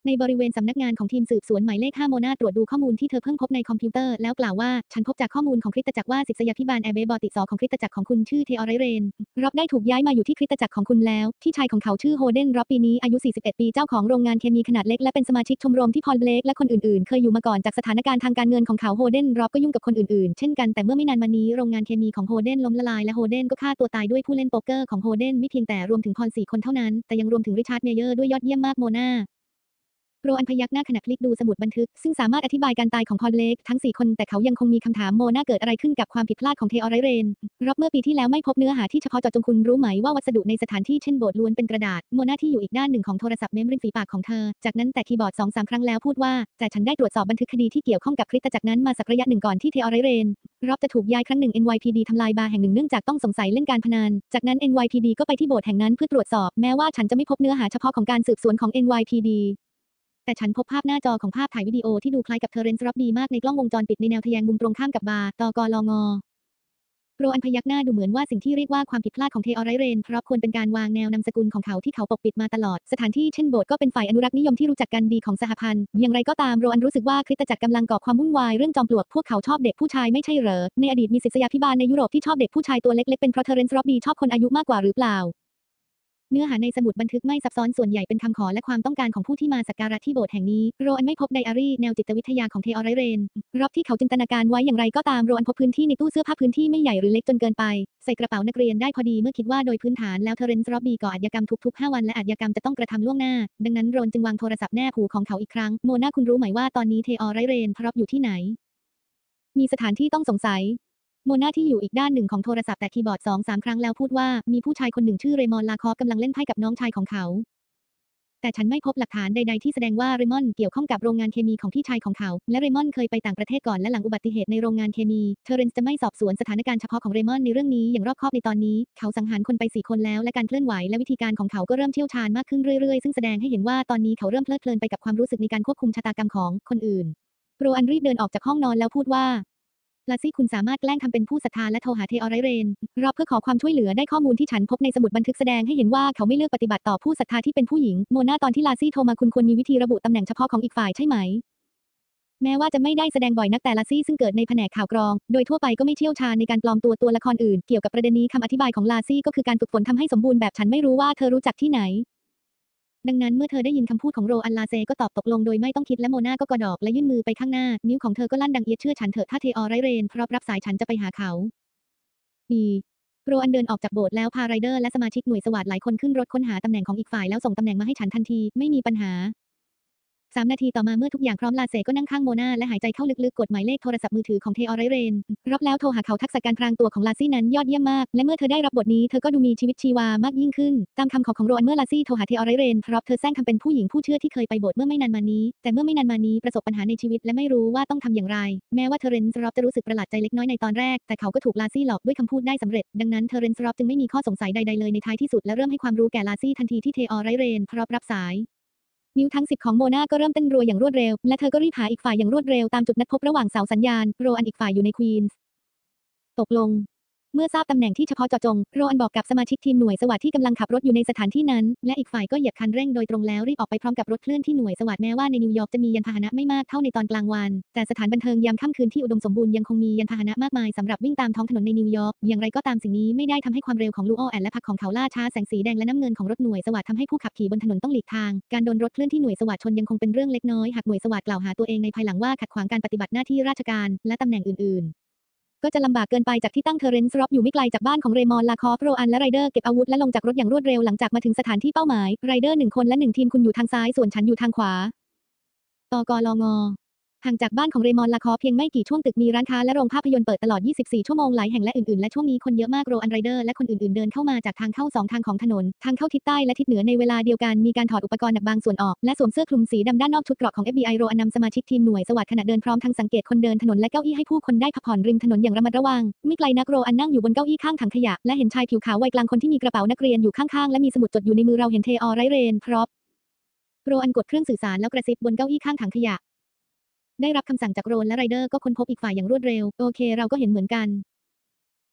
ในบริเวณสำนักงานของทีมสืบสวนหมายเลขห้าโมนาตรวจดูข้อมูลที่เธอเพิ่งพบในคอมพิวเตอร์แล้วกล่าวว่าฉันพบจากข้อมูลของคริสตจักรว่าศิษยาภิบาลแอร์เบบอติสอของคริสตจักรของคุณชื่อเทออไรเรนร็อบได้ถูกย้ายมาอยู่ที่คริสตจักรของคุณแล้วพี่ชายของเขาชื่อโฮเดนร็อบปีนี้อายุสี่สิบเอ็ดปีเจ้าของโรงงานเคมีขนาดเล็กและเป็นสมาชิกชมรมที่พอลเบลกและคนอื่นๆเคยอยู่มาก่อนจากสถานการณ์ทางการเงินของเขาโฮเดนร็อบก็ยุ่งกับคนอื่นๆเช่นกันแต่เมื่อไม่นานมานี้โรงงานเคมีของโฮเดนล้มละลายและโฮเดนก็ฆ่าตัวตายด้วยผู้เล่นโป๊กเกอร์ของโฮเดนไม่เพียงแต่รวมถึงพอลสี่คนเท่านั้นแต่ยังรวมถึงริชาร์ดเมเยอร์ด้วยยอดเยี่ยมมากโมนาโรอันพยักหน้าขณะคลิกดูสมุดบันทึกซึ่งสามารถอธิบายการตายของพอลเล็กทั้งสี่คนแต่เขายังคงมีคำถามโมนาเกิดอะไรขึ้นกับความผิดพลาดของเทออไรเรนร็อบเมื่อปีที่แล้วไม่พบเนื้อหาที่เฉพาะเจาะจงคุณรู้ไหมว่าวัสดุในสถานที่เช่นโบสถ์ล้วนเป็นกระดาษโมนาที่อยู่อีกด้านหนึ่งของโทรศัพท์เมมริมฝีปากของเธอจากนั้นแต่คีย์บอร์ด สองถึงสาม ครั้งแล้วพูดว่าแต่ฉันได้ตรวจสอบบันทึกคดีที่เกี่ยวข้องกับคริสตจักรนั้นมาสักระยะหนึ่งก่อนที่เทออไรเรนร็อบจะถูกย้ายครั้งหนึ่ง เอ็น วาย พี ดี ทำลายบาร์แห่งหนึ่งเนื่องจากต้องสงสัยเล่นการพนันจากนั้น เอ็น วาย พี ดี ก็ไปที่โบสถ์แห่งนั้นเพื่อตรวจสอบแม้ว่าฉันจะไม่พบเนื้อหาเฉพาะของการสืบสวนของ เอ็น วาย พี ดีแต่ฉันพบภาพหน้าจอของภาพถ่ายวิดีโอที่ดูคล้ายกับเทเรนซ์ร็อบดีมากในกล้องวงจรปิดในแนวทะแยงมุมตรงข้ามกับบาร์ตกลงโรอันพยักหน้าดูเหมือนว่าสิ่งที่เรียกว่าความผิดพลาดของเทออไรเรนเพราะควรเป็นการวางแนวนามสกุลของเขาที่เขาปกปิดมาตลอดสถานที่เช่นโบสถ์ก็เป็นฝ่ายอนุรักษ์นิยมที่รู้จักกันดีของสหพันธ์อย่างไรก็ตามโรอันรู้สึกว่าคริสตจักรกำลังก่อความวุ่นวายเรื่องจอมปลวกพวกเขาชอบเด็กผู้ชายไม่ใช่เหรอในอดีตมีศิษยาภิบาลในยุโรปที่ชอบเด็กผู้ชายตัวเล็กๆเป็นเพราะเทเรนซ์ร็อบดีชอบคนอายุมากกว่าหรือเปล่าเนื้อหาในสมุดบันทึกไม่ซับซ้อนส่วนใหญ่เป็นคำขอและความต้องการของผู้ที่มาสักการะที่โบสถ์แห่งนี้โรอันไม่พบไดอารี่แนวจิตวิทยาของเทออไรเรนร็อบที่เขาจินตนาการไว้อย่างไรก็ตามโรอันพบพื้นที่ในตู้เสื้อผ้าพื้นที่ไม่ใหญ่หรือเล็กจนเกินไปใส่กระเป๋านักเรียนได้พอดีเมื่อคิดว่าโดยพื้นฐานแล้วเทเรนซ์ร็อบดีก่ออาชญากรรมทุกๆห้าวันและอาชญากรรมจะต้องกระทำล่วงหน้าดังนั้นโรนจึงวางโทรศัพท์แนบหูของเขาอีกครั้งโมนาคุณรู้ไหมว่าตอนนี้เทออไรเรนร็อบอยู่ที่ไหนมีสถานที่ต้องสงสัยโมนาที่อยู่อีกด้านหนึ่งของโทรศัพท์แต่คีย์บอร์ด สองถึงสาม ครั้งแล้วพูดว่ามีผู้ชายคนหนึ่งชื่อเรมอนลาคอฟกำลังเล่นไพ่กับน้องชายของเขาแต่ฉันไม่พบหลักฐานใดๆที่แสดงว่าเรมอนเกี่ยวข้องกับโรงงานเคมีของพี่ชายของเขาและเรมอนเคยไปต่างประเทศก่อนและหลังอุบัติเหตุในโรงงานเคมีเทเรนซ์จะไม่สอบสวนสถานการณ์เฉพาะของเรมอนในเรื่องนี้อย่างรอบคอบในตอนนี้เขาสังหารคนไปสี่คนแล้วและการเคลื่อนไหวและวิธีการของเขาก็เริ่มเชี่ยวชาญมากขึ้นเรื่อยๆซึ่งแสดงให้เห็นว่าตอนนี้เขาเริ่มเพลิดเพลินไปกับความรู้สึกในการควบคุมชะตากรรมของคนอื่นโรอันรีบเดินออกจากห้องนอนแล้วพูดว่าลาซี่คุณสามารถแกล้งทำเป็นผู้ศรัทธาและโทรหาเทออไรเรนรับเพื่อขอความช่วยเหลือได้ข้อมูลที่ฉันพบในสมุดบันทึกแสดงให้เห็นว่าเขาไม่เลือกปฏิบัติต่อผู้ศรัทธาที่เป็นผู้หญิงโมนาตอนที่ลาซี่โทรมาคุณควรมีวิธีระบุตำแหน่งเฉพาะของอีกฝ่ายใช่ไหมแม้ว่าจะไม่ได้แสดงบ่อยนักแต่ลาซี่ซึ่งเกิดในแผนกข่าวกรองโดยทั่วไปก็ไม่เชี่ยวชาญในการปลอมตัวตัวละครอื่นเกี่ยวกับประเด็นนี้คำอธิบายของลาซี่ก็คือการฝึกฝนทำให้สมบูรณ์แบบฉันไม่รู้ว่าเธอรู้จักที่ไหนดังนั้นเมื่อเธอได้ยินคำพูดของโรอันลาเซก็ตอบตกลงโดยไม่ต้องคิดและโมนาก็กอดอกและยื่นมือไปข้างหน้านิ้วของเธอก็ลั่นดังเอียดเชื่อฉันเถอะถ้าเทออไรเรนพร้อมรับสายฉันจะไปหาเขาอีโรอันเดินออกจากโบสถ์แล้วพาไรเดอร์และสมาชิกหน่วยสวัสดิ์หลายคนขึ้นรถค้นหาตำแหน่งของอีกฝ่ายแล้วส่งตำแหน่งมาให้ฉันทันทีไม่มีปัญหาสามนาทีต่อมาเมื่อทุกอย่างพร้อมลาเซก็นั่งข้างโมนาและหายใจเข้าลึกๆกดหมายเลขโทรศัพท์มือถือของเทออไรเรนรับแล้วโทรหาเขาทักษะการพรางตัวของลาซี่นั้นยอดเยี่ยมมากและเมื่อเธอได้รับบทนี้เธอก็ดูมีชีวิตชีวามากยิ่งขึ้นตามคำขอของโรอันเมื่อลาซี่โทรหาเทออไรเรนเพราะเธอแซงทำเป็นผู้หญิงผู้เชื่อที่เคยไปโบสถ์เมื่อไม่นานมานี้แต่เมื่อไม่นานมานี้ประสบปัญหาในชีวิตและไม่รู้ว่าต้องทำอย่างไรแม้ว่าเทเรนซ์ร็อบจะรู้สึกประหลาดใจเล็กน้อยในตอนแรกแต่เขาก็ถูกลาซี่หลอกด้วยคำพูดได้สำเร็จดังนั้นเทเรนซ์ร็อบจึงไม่มีข้อสงสัยใดๆเลยในท้ายที่สุดและเริ่มให้ความรู้แก่ลาซี่ทันทีที่เทออไรเรนพร้อมรับสายนิ้วทั้งสิบของโมนาก็เริ่มเต้นรัวอย่างรวดเร็วและเธอก็รีบหาอีกฝ่ายอย่างรวดเร็วตามจุดนัดพบระหว่างเสาสัญญาณโรอันอีกฝ่ายอยู่ในควีนส์ตกลงเมื่อทราบตำแหน่งที่เฉพาะเจาะจงโรอันบอกกับสมาชิกทีมหน่วยสวัสดิ์ที่กำลังขับรถอยู่ในสถานที่นั้นและอีกฝ่ายก็เหยียบคันเร่งโดยตรงแล้วรีบออกไปพร้อมกับรถเคลื่อนที่หน่วยสวัสดิ์แม้ว่าในนิวยอร์กจะมียานพาหนะไม่มากเท่าในตอนกลางวันแต่สถานบันเทิงยามค่ำคืนที่อุดมสมบูรณ์ยังคงมียานพาหนะมากมายสำหรับวิ่งตามท้องถนนในนิวยอร์กอย่างไรก็ตามสิ่งนี้ไม่ได้ทำให้ความเร็วของลูโอแอนและพักของเขาล่าช้าแสงสีแดงและน้ำเงินของรถหน่วยสวัสดิ์ทำให้ผู้ขับขี่บนถนนต้องหลีกทางการโดนรถเคลื่อนที่หน่วยสวัสดิ์ชนยังคงเป็นเรื่องเล็กน้อยหากหน่วยสวัสดิ์กล่าวหาตัวเองในภายหลังว่าขัดขวางการปฏิบัติหน้าที่ราชการและตำแหน่งอื่นๆก็จะลำบากเกินไปจากที่ตั้งเทเรนซ์ร็อบอยู่ไม่ไกลจากบ้านของเรมอนลาคอฟโรอันและไรเดอร์เก็บอาวุธและลงจากรถอย่างรวดเร็วหลังจากมาถึงสถานที่เป้าหมายไรเดอร์หนึ่งคนและหนึ่งทีมคุณอยู่ทางซ้ายส่วนฉันอยู่ทางขวาตกลงห่างจากบ้านของเรมอนลาคอฟเพียงไม่กี่ช่วงตึกมีร้านค้าและโรงภาพยนตร์เปิดตลอดยี่สิบสี่ชั่วโมงหลายแห่งและอื่นๆและช่วงนี้คนเยอะมากโรอันไรเดอร์และคนอื่นๆเดินเข้ามาจากทางเข้าสองทางของถนนทางเข้าทิศใต้และทิศเหนือในเวลาเดียวกันมีการถอดอุปกรณ์หนักบางส่วนออกและสวมเสื้อคลุมสีดำด้านนอกชุดเกราะของ เอฟ บี ไอ โรอันนำสมาชิกทีมหน่วยสวัสดิ์ขณะเดินพร้อมทั้งสังเกตคนเดินถนนและเก้าอี้ให้ผู้คนได้พักผ่อนริมถนนอย่างระมัดระวังไม่ไกลนักโรอันนั่งอยู่บนเก้าอี้ข้างถังขยะและเห็นชายผิวขาววัยกลางคนที่มีกระเป๋านักเรียนอยู่ข้างๆและมีสมุดจดอยู่ในมือเราเห็นเทออไรเรนพร็อพโรอันกดเครื่องสื่อสารแล้วกระซิบบนเก้าอี้ข้างถังขยะได้รับคำสั่งจากโรนและไรเดอร์ก็ค้นพบอีกฝ่ายอย่างรวดเร็วโอเคเราก็เห็นเหมือนกัน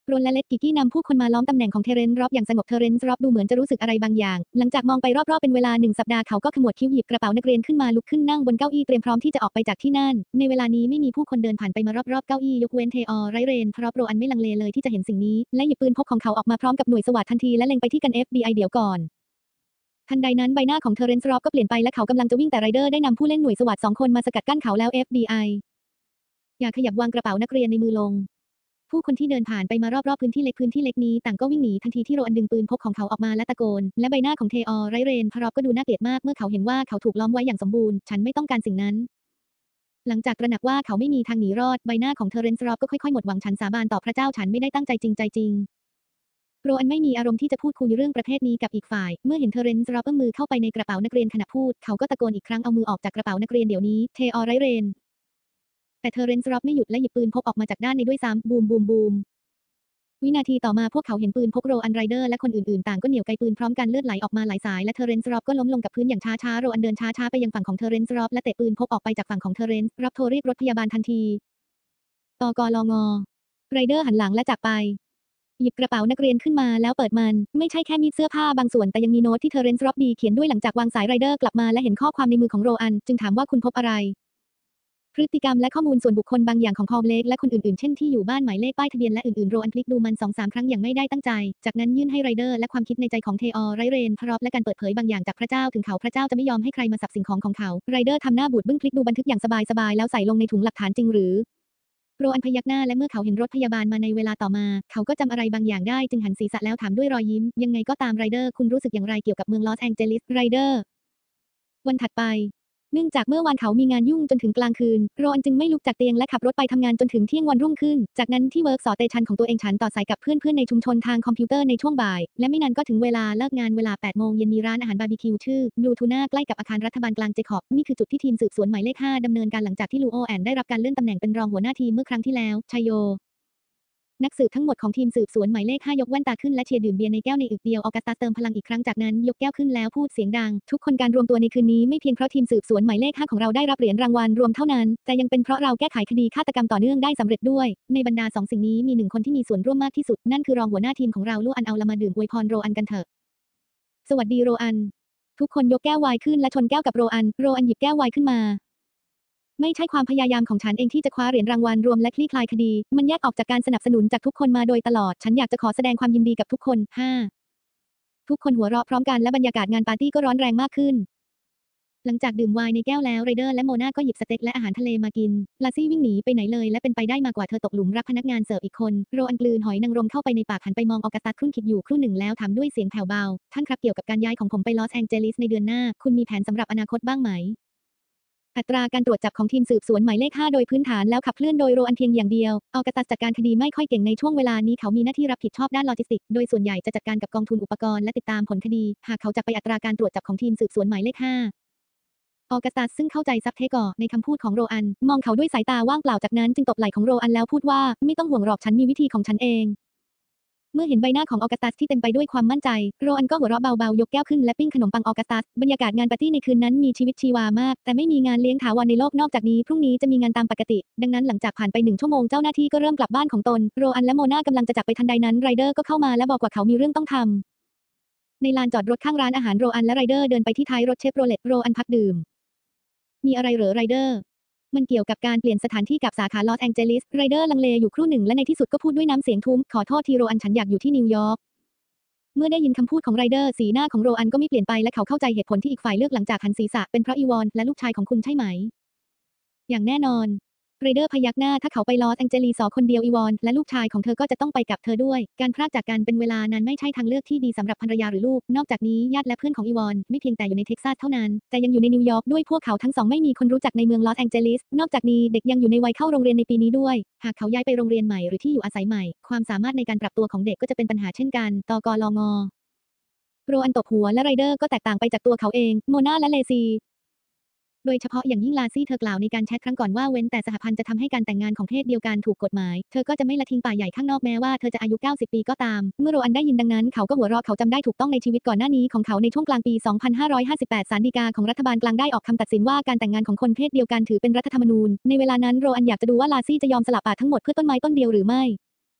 โรนและเลดกิกกี้นำผู้คนมาล้อมตำแหน่งของเทเรนซ์ร็อบอย่างสงบเทเรนซ์ร็อบดูเหมือนจะรู้สึกอะไรบางอย่างหลังจากมองไปรอบๆเป็นเวลาหนึ่งสัปดาห์เขาก็ขมวดคิ้วหยิบกระเป๋านักเรียนขึ้นมาลุกขึ้นนั่งบนเก้าอี้เตรียมพร้อมที่จะออกไปจากที่นั่นในเวลานี้ไม่มีผู้คนเดินผ่านไปมารอบๆเก้าอี้ยกเว้นเทออไรเรนเพราะโรอันไม่ลังเลเลยที่จะเห็นสิ่งนี้และหยิบปืนพกของเขาออกมาพร้อมกับหน่วยสวัสดทันทีและเล็งไปที่กัน เอฟ บี ไอ เดี๋ยวก่อนทันใดนั้นใบหน้าของเทเรนซ์ร็อบก็เปลี่ยนไปและเขากำลังจะวิ่งแต่ไรเดอร์ได้นำผู้เล่นหน่วยสวัสดสองคนมาสกัดกั้นเขาแล้ว เอฟ บี ไอ อย่าขยับวางกระเป๋านักเรียนในมือลงผู้คนที่เดินผ่านไปมารอบๆพื้นที่เล็กพื้นที่เล็กนี้ต่างก็วิ่งหนีทันทีที่โรอันดึงปืนพกของเขาออกมาและตะโกนและใบหน้าของเทออไรเรนพรอบก็ดูน่าเกลียดมากเมื่อเขาเห็นว่าเขาถูกล้อมไว้อย่างสมบูรณ์ฉันไม่ต้องการสิ่งนั้นหลังจากตระหนักว่าเขาไม่มีทางหนีรอดใบหน้าของเทเรนซ์ร็อบก็ค่อยๆหมดหวังฉันสาบานต่อพระเจ้าฉันไม่ได้ตั้งใจจริงใจจริงโรอันไม่มีอารมณ์ที่จะพูดคุยเรื่องประเภทนี้กับอีกฝ่ายเมื่อเห็นเทเรนซ์ร็อบเอื้อมมือเข้าไปในกระเป๋านักเรียนขณะพูดเขาก็ตะโกนอีกครั้งเอามือออกจากกระเป๋านักเรียนเดี๋ยวนี้เทออไรเรนแต่เทเรนซ์ร็อบไม่หยุดและหยิบปืนพกออกมาจากด้านในด้วยซ้ำบูมบูมบูมวินาทีต่อมาพวกเขาเห็นปืนพกโรอันไรเดอร์และคนอื่นๆต่างก็เหนี่ยวไกปืนพร้อมกันเลือดไหลออกมาหลายสายและเทเรนซ์ร็อบก็ล้มลงกับพื้นอย่างช้าๆโรอันเดินช้าๆไปยังฝั่งของเทเรนซ์ร็อบและเตะปืนพกออกไปจากฝั่งของเทเรนซ์ร็อบโทรเรียกรถพยาบาลทันทีตกลงไรเดอร์หันหลังและจากไปหยิบกระเป๋านักเรียนขึ้นมาแล้วเปิดมันไม่ใช่แค่มีดเสื้อผ้าบางส่วนแต่ยังมีโน้ตที่เทเรนซ์ร็อบดีเขียนด้วยหลังจากวางสายไรเดอร์กลับมาและเห็นข้อความในมือของโรอันจึงถามว่าคุณพบอะไรพฤติกรรมและข้อมูลส่วนบุคคลบางอย่างของพอลเล็กและคนอื่นๆเช่นที่อยู่บ้านหมายเลขป้ายทะเบียนและอื่นๆโรอันพลิกดูมัน สองสาม ครั้งอย่างไม่ได้ตั้งใจจากนั้นยื่นให้ไรเดอร์และความคิดในใจของเทออไรเรนพรอบและการเปิดเผยบางอย่างจากพระเจ้าถึงเขาพระเจ้าจะไม่ยอมให้ใครมาสับสิ่งของของเขาไรเดอร์ทำหน้าบูดบึ้งพลิกดูบันทึกอย่างสบายๆแล้วใส่ลงในถุงหลักฐานจริงหรือโรอันพยักหน้าและเมื่อเขาเห็นรถพยาบาลมาในเวลาต่อมาเขาก็จำอะไรบางอย่างได้จึงหันศีรษะแล้วถามด้วยรอยยิ้มยังไงก็ตามไรเดอร์คุณรู้สึกอย่างไรเกี่ยวกับเมืองลอสแองเจลิสไรเดอร์วันถัดไปเนื่องจากเมื่อวานเขามีงานยุ่งจนถึงกลางคืนโรอันจึงไม่ลุกจากเตียงและขับรถไปทำงานจนถึงเที่ยงวันรุ่งขึ้นจากนั้นที่เวิร์กสอเตชันของตัวเองฉันต่อสายกับเพื่อนๆในชุมชนทางคอมพิวเตอร์ในช่วงบ่ายและไม่นานก็ถึงเวลาเลิกงานเวลาแปดโมงเย็นมีร้านอาหารบาร์บีคิวชื่อบลูทูน่าใกล้กับอาคารรัฐบาลกลางเจคอบนี่คือจุดที่ทีมสืบสวนหมายเลขห้าดำเนินการหลังจากที่ลูโอแอนได้รับการเลื่อนตำแหน่งเป็นรองหัวหน้าทีมเมื่อครั้งที่แล้วชัยโยนักสืบทั้งหมดของทีมสืบสวนหมายเลขห้ายกแว่นตาขึ้นและเชียร์ดื่มเบียร์ในแก้วในอึกเดียวออกัสตัสเติมพลังอีกครั้งจากนั้นยกแก้วขึ้นแล้วพูดเสียงดังทุกคนการรวมตัวในคืนนี้ไม่เพียงเพราะทีมสืบสวนหมายเลขห้าของเราได้รับเหรียญรางวัลรวมเท่านั้นแต่ยังเป็นเพราะเราแก้ไขคดีฆาตกรรมต่อเนื่องได้สำเร็จด้วยในบรรดาสองสิ่งนี้มีหนึ่งคนที่มีส่วนร่วมมากที่สุดนั่นคือรองหัวหน้าทีมของเราลู่อันเอาละมาดื่มอวยพรโรอันกันเถอะสวัสดีโรอันทุกคนยกแก้วไวน์ขึ้นและชนแก้วกับโรอันโรอันหยิบแก้วไวน์ขึ้นมาไม่ใช่ความพยายามของฉันเองที่จะคว้าเหรียญรางวัลรวมและคลี่คลายคดีมันแยกออกจากการสนับสนุนจากทุกคนมาโดยตลอดฉันอยากจะขอแสดงความยินดีกับทุกคนห้าทุกคนหัวเราะพร้อมกันและบรรยากาศงานปาร์ตี้ก็ร้อนแรงมากขึ้นหลังจากดื่มไวน์ในแก้วแล้วไรเดอร์และโมนาก็หยิบสเต็กและอาหารทะเลมากินลาซี่วิ่งหนีไปไหนเลยและเป็นไปได้มากกว่าเธอตกหลุมรักพนักงานเสิร์ฟอีกคนโรอันกลืนหอยนางรมเข้าไปในปากหันไปมองออกัสตัสครุ่นคิดอยู่ครู่หนึ่งแล้วถามด้วยเสียงแผ่วเบาท่านครับเกี่ยวกับการย้ายของผมไปลอสแองเจลิสในเดือนหน้าคุณมีแผนสำหรับอนาคตบ้างไหมอัตราการตรวจจับของทีมสืบสวนหมายเลขห้าโดยพื้นฐานแล้วขับเคลื่อนโดยโรอันเพียงอย่างเดียวออกัสตัสจัดการคดีไม่ค่อยเก่งในช่วงเวลานี้เขามีหน้าที่รับผิดชอบด้านโลจิสติกโดยส่วนใหญ่จะจัดการกับกองทุนอุปกรณ์และติดตามผลคดีหากเขาจะไปอัตราการตรวจจับของทีมสืบสวนหมายเลขห้าออกัสตัสซึ่งเข้าใจซับเทกอในคำพูดของโรอันมองเขาด้วยสายตาว่างเปล่าจากนั้นจึงตบไหล่ของโรอันแล้วพูดว่าไม่ต้องห่วงหรอกฉันมีวิธีของฉันเองเมื่อเห็นใบหน้าของออกัสตัสที่เต็มไปด้วยความมั่นใจโรอันก็หัวเราะเบาๆยกแก้วขึ้นและปิ้งขนมปังออกัสตัสบรรยากาศงานปาร์ตี้ในคืนนั้นมีชีวิตชีวามากแต่ไม่มีงานเลี้ยงถาวรในโลกนอกจากนี้พรุ่งนี้จะมีงานตามปกติดังนั้นหลังจากผ่านไปหนึ่งชั่วโมงเจ้าหน้าที่ก็เริ่มกลับบ้านของตนโรอันและโมนากำลังจะจากไปทันใดนั้นไรเดอร์ก็เข้ามาและบอกว่าเขามีเรื่องต้องทำในลานจอดรถข้างร้านอาหารโรอันและไรเดอร์เดินไปที่ท้ายรถเชฟโรเลตโรอันพักดื่มมีอะไรเหรอไรเดอร์มันเกี่ยวกับการเปลี่ยนสถานที่กับสาขาลอสแองเจลิสไรเดอร์ลังเลอยู่ครู่หนึ่งและในที่สุดก็พูดด้วยน้ำเสียงทุ้มขอโทษทีโรอันฉันอยากอยู่ที่นิวยอร์กเมื่อได้ยินคำพูดของไรเดอร์สีหน้าของโรอันก็ไม่เปลี่ยนไปและเขาเข้าใจเหตุผลที่อีกฝ่ายเลือกหลังจากหันศีรษะเป็นเพราะอีวอนและลูกชายของคุณใช่ไหมอย่างแน่นอนไรเดอร์พยักหน้าถ้าเขาไปลอสแองเจลิสคนเดียวอีวอนและลูกชายของเธอก็จะต้องไปกับเธอด้วยการพรากจากกันเป็นเวลานั้นไม่ใช่ทางเลือกที่ดีสำหรับภรรยาหรือลูกนอกจากนี้ญาติและเพื่อนของอีวอนไม่เพียงแต่อยู่ในเท็กซัสเท่านั้นแต่ยังอยู่ในนิวยอร์กด้วยพวกเขาทั้งสองไม่มีคนรู้จักในเมืองลอสแองเจลิสนอกจากนี้เด็กยังอยู่ในวัยเข้าโรงเรียนในปีนี้ด้วยหากเขาย้ายไปโรงเรียนใหม่หรือที่อยู่อาศัยใหม่ความสามารถในการปรับตัวของเด็กก็จะเป็นปัญหาเช่นกันตกลงโรอันตบหัวและไรเดอร์ก็แตกต่างไปจากตัวเขาเองโมนาและเลซีโดยเฉพาะอย่างยิ่งลาซี่เธอกล่าวในการแชทครั้งก่อนว่าเว้นแต่สหพันธ์จะทำให้การแต่งงานของเพศเดียวกันถูกกฎหมายเธอก็จะไม่ละทิ้งป่าใหญ่ข้างนอกแม้ว่าเธอจะอายุเก้าสิบปีก็ตามเมื่อโรอันได้ยินดังนั้นเขาก็หัวเราะเขาจำได้ถูกต้องในชีวิตก่อนหน้านี้ของเขาในช่วงกลางปีสองพันห้าร้อยห้าสิบแปดศาลฎีกาของรัฐบาลกลางได้ออกคำตัดสินว่าการแต่งงานของคนเพศเดียวกันถือเป็นรัฐธรรมนูญในเวลานั้นโรอันอยากจะดูว่าลาซี่จะยอมสละป่าทั้งหมดเพื่อต้นไม้ต้นเดียวหรือไม่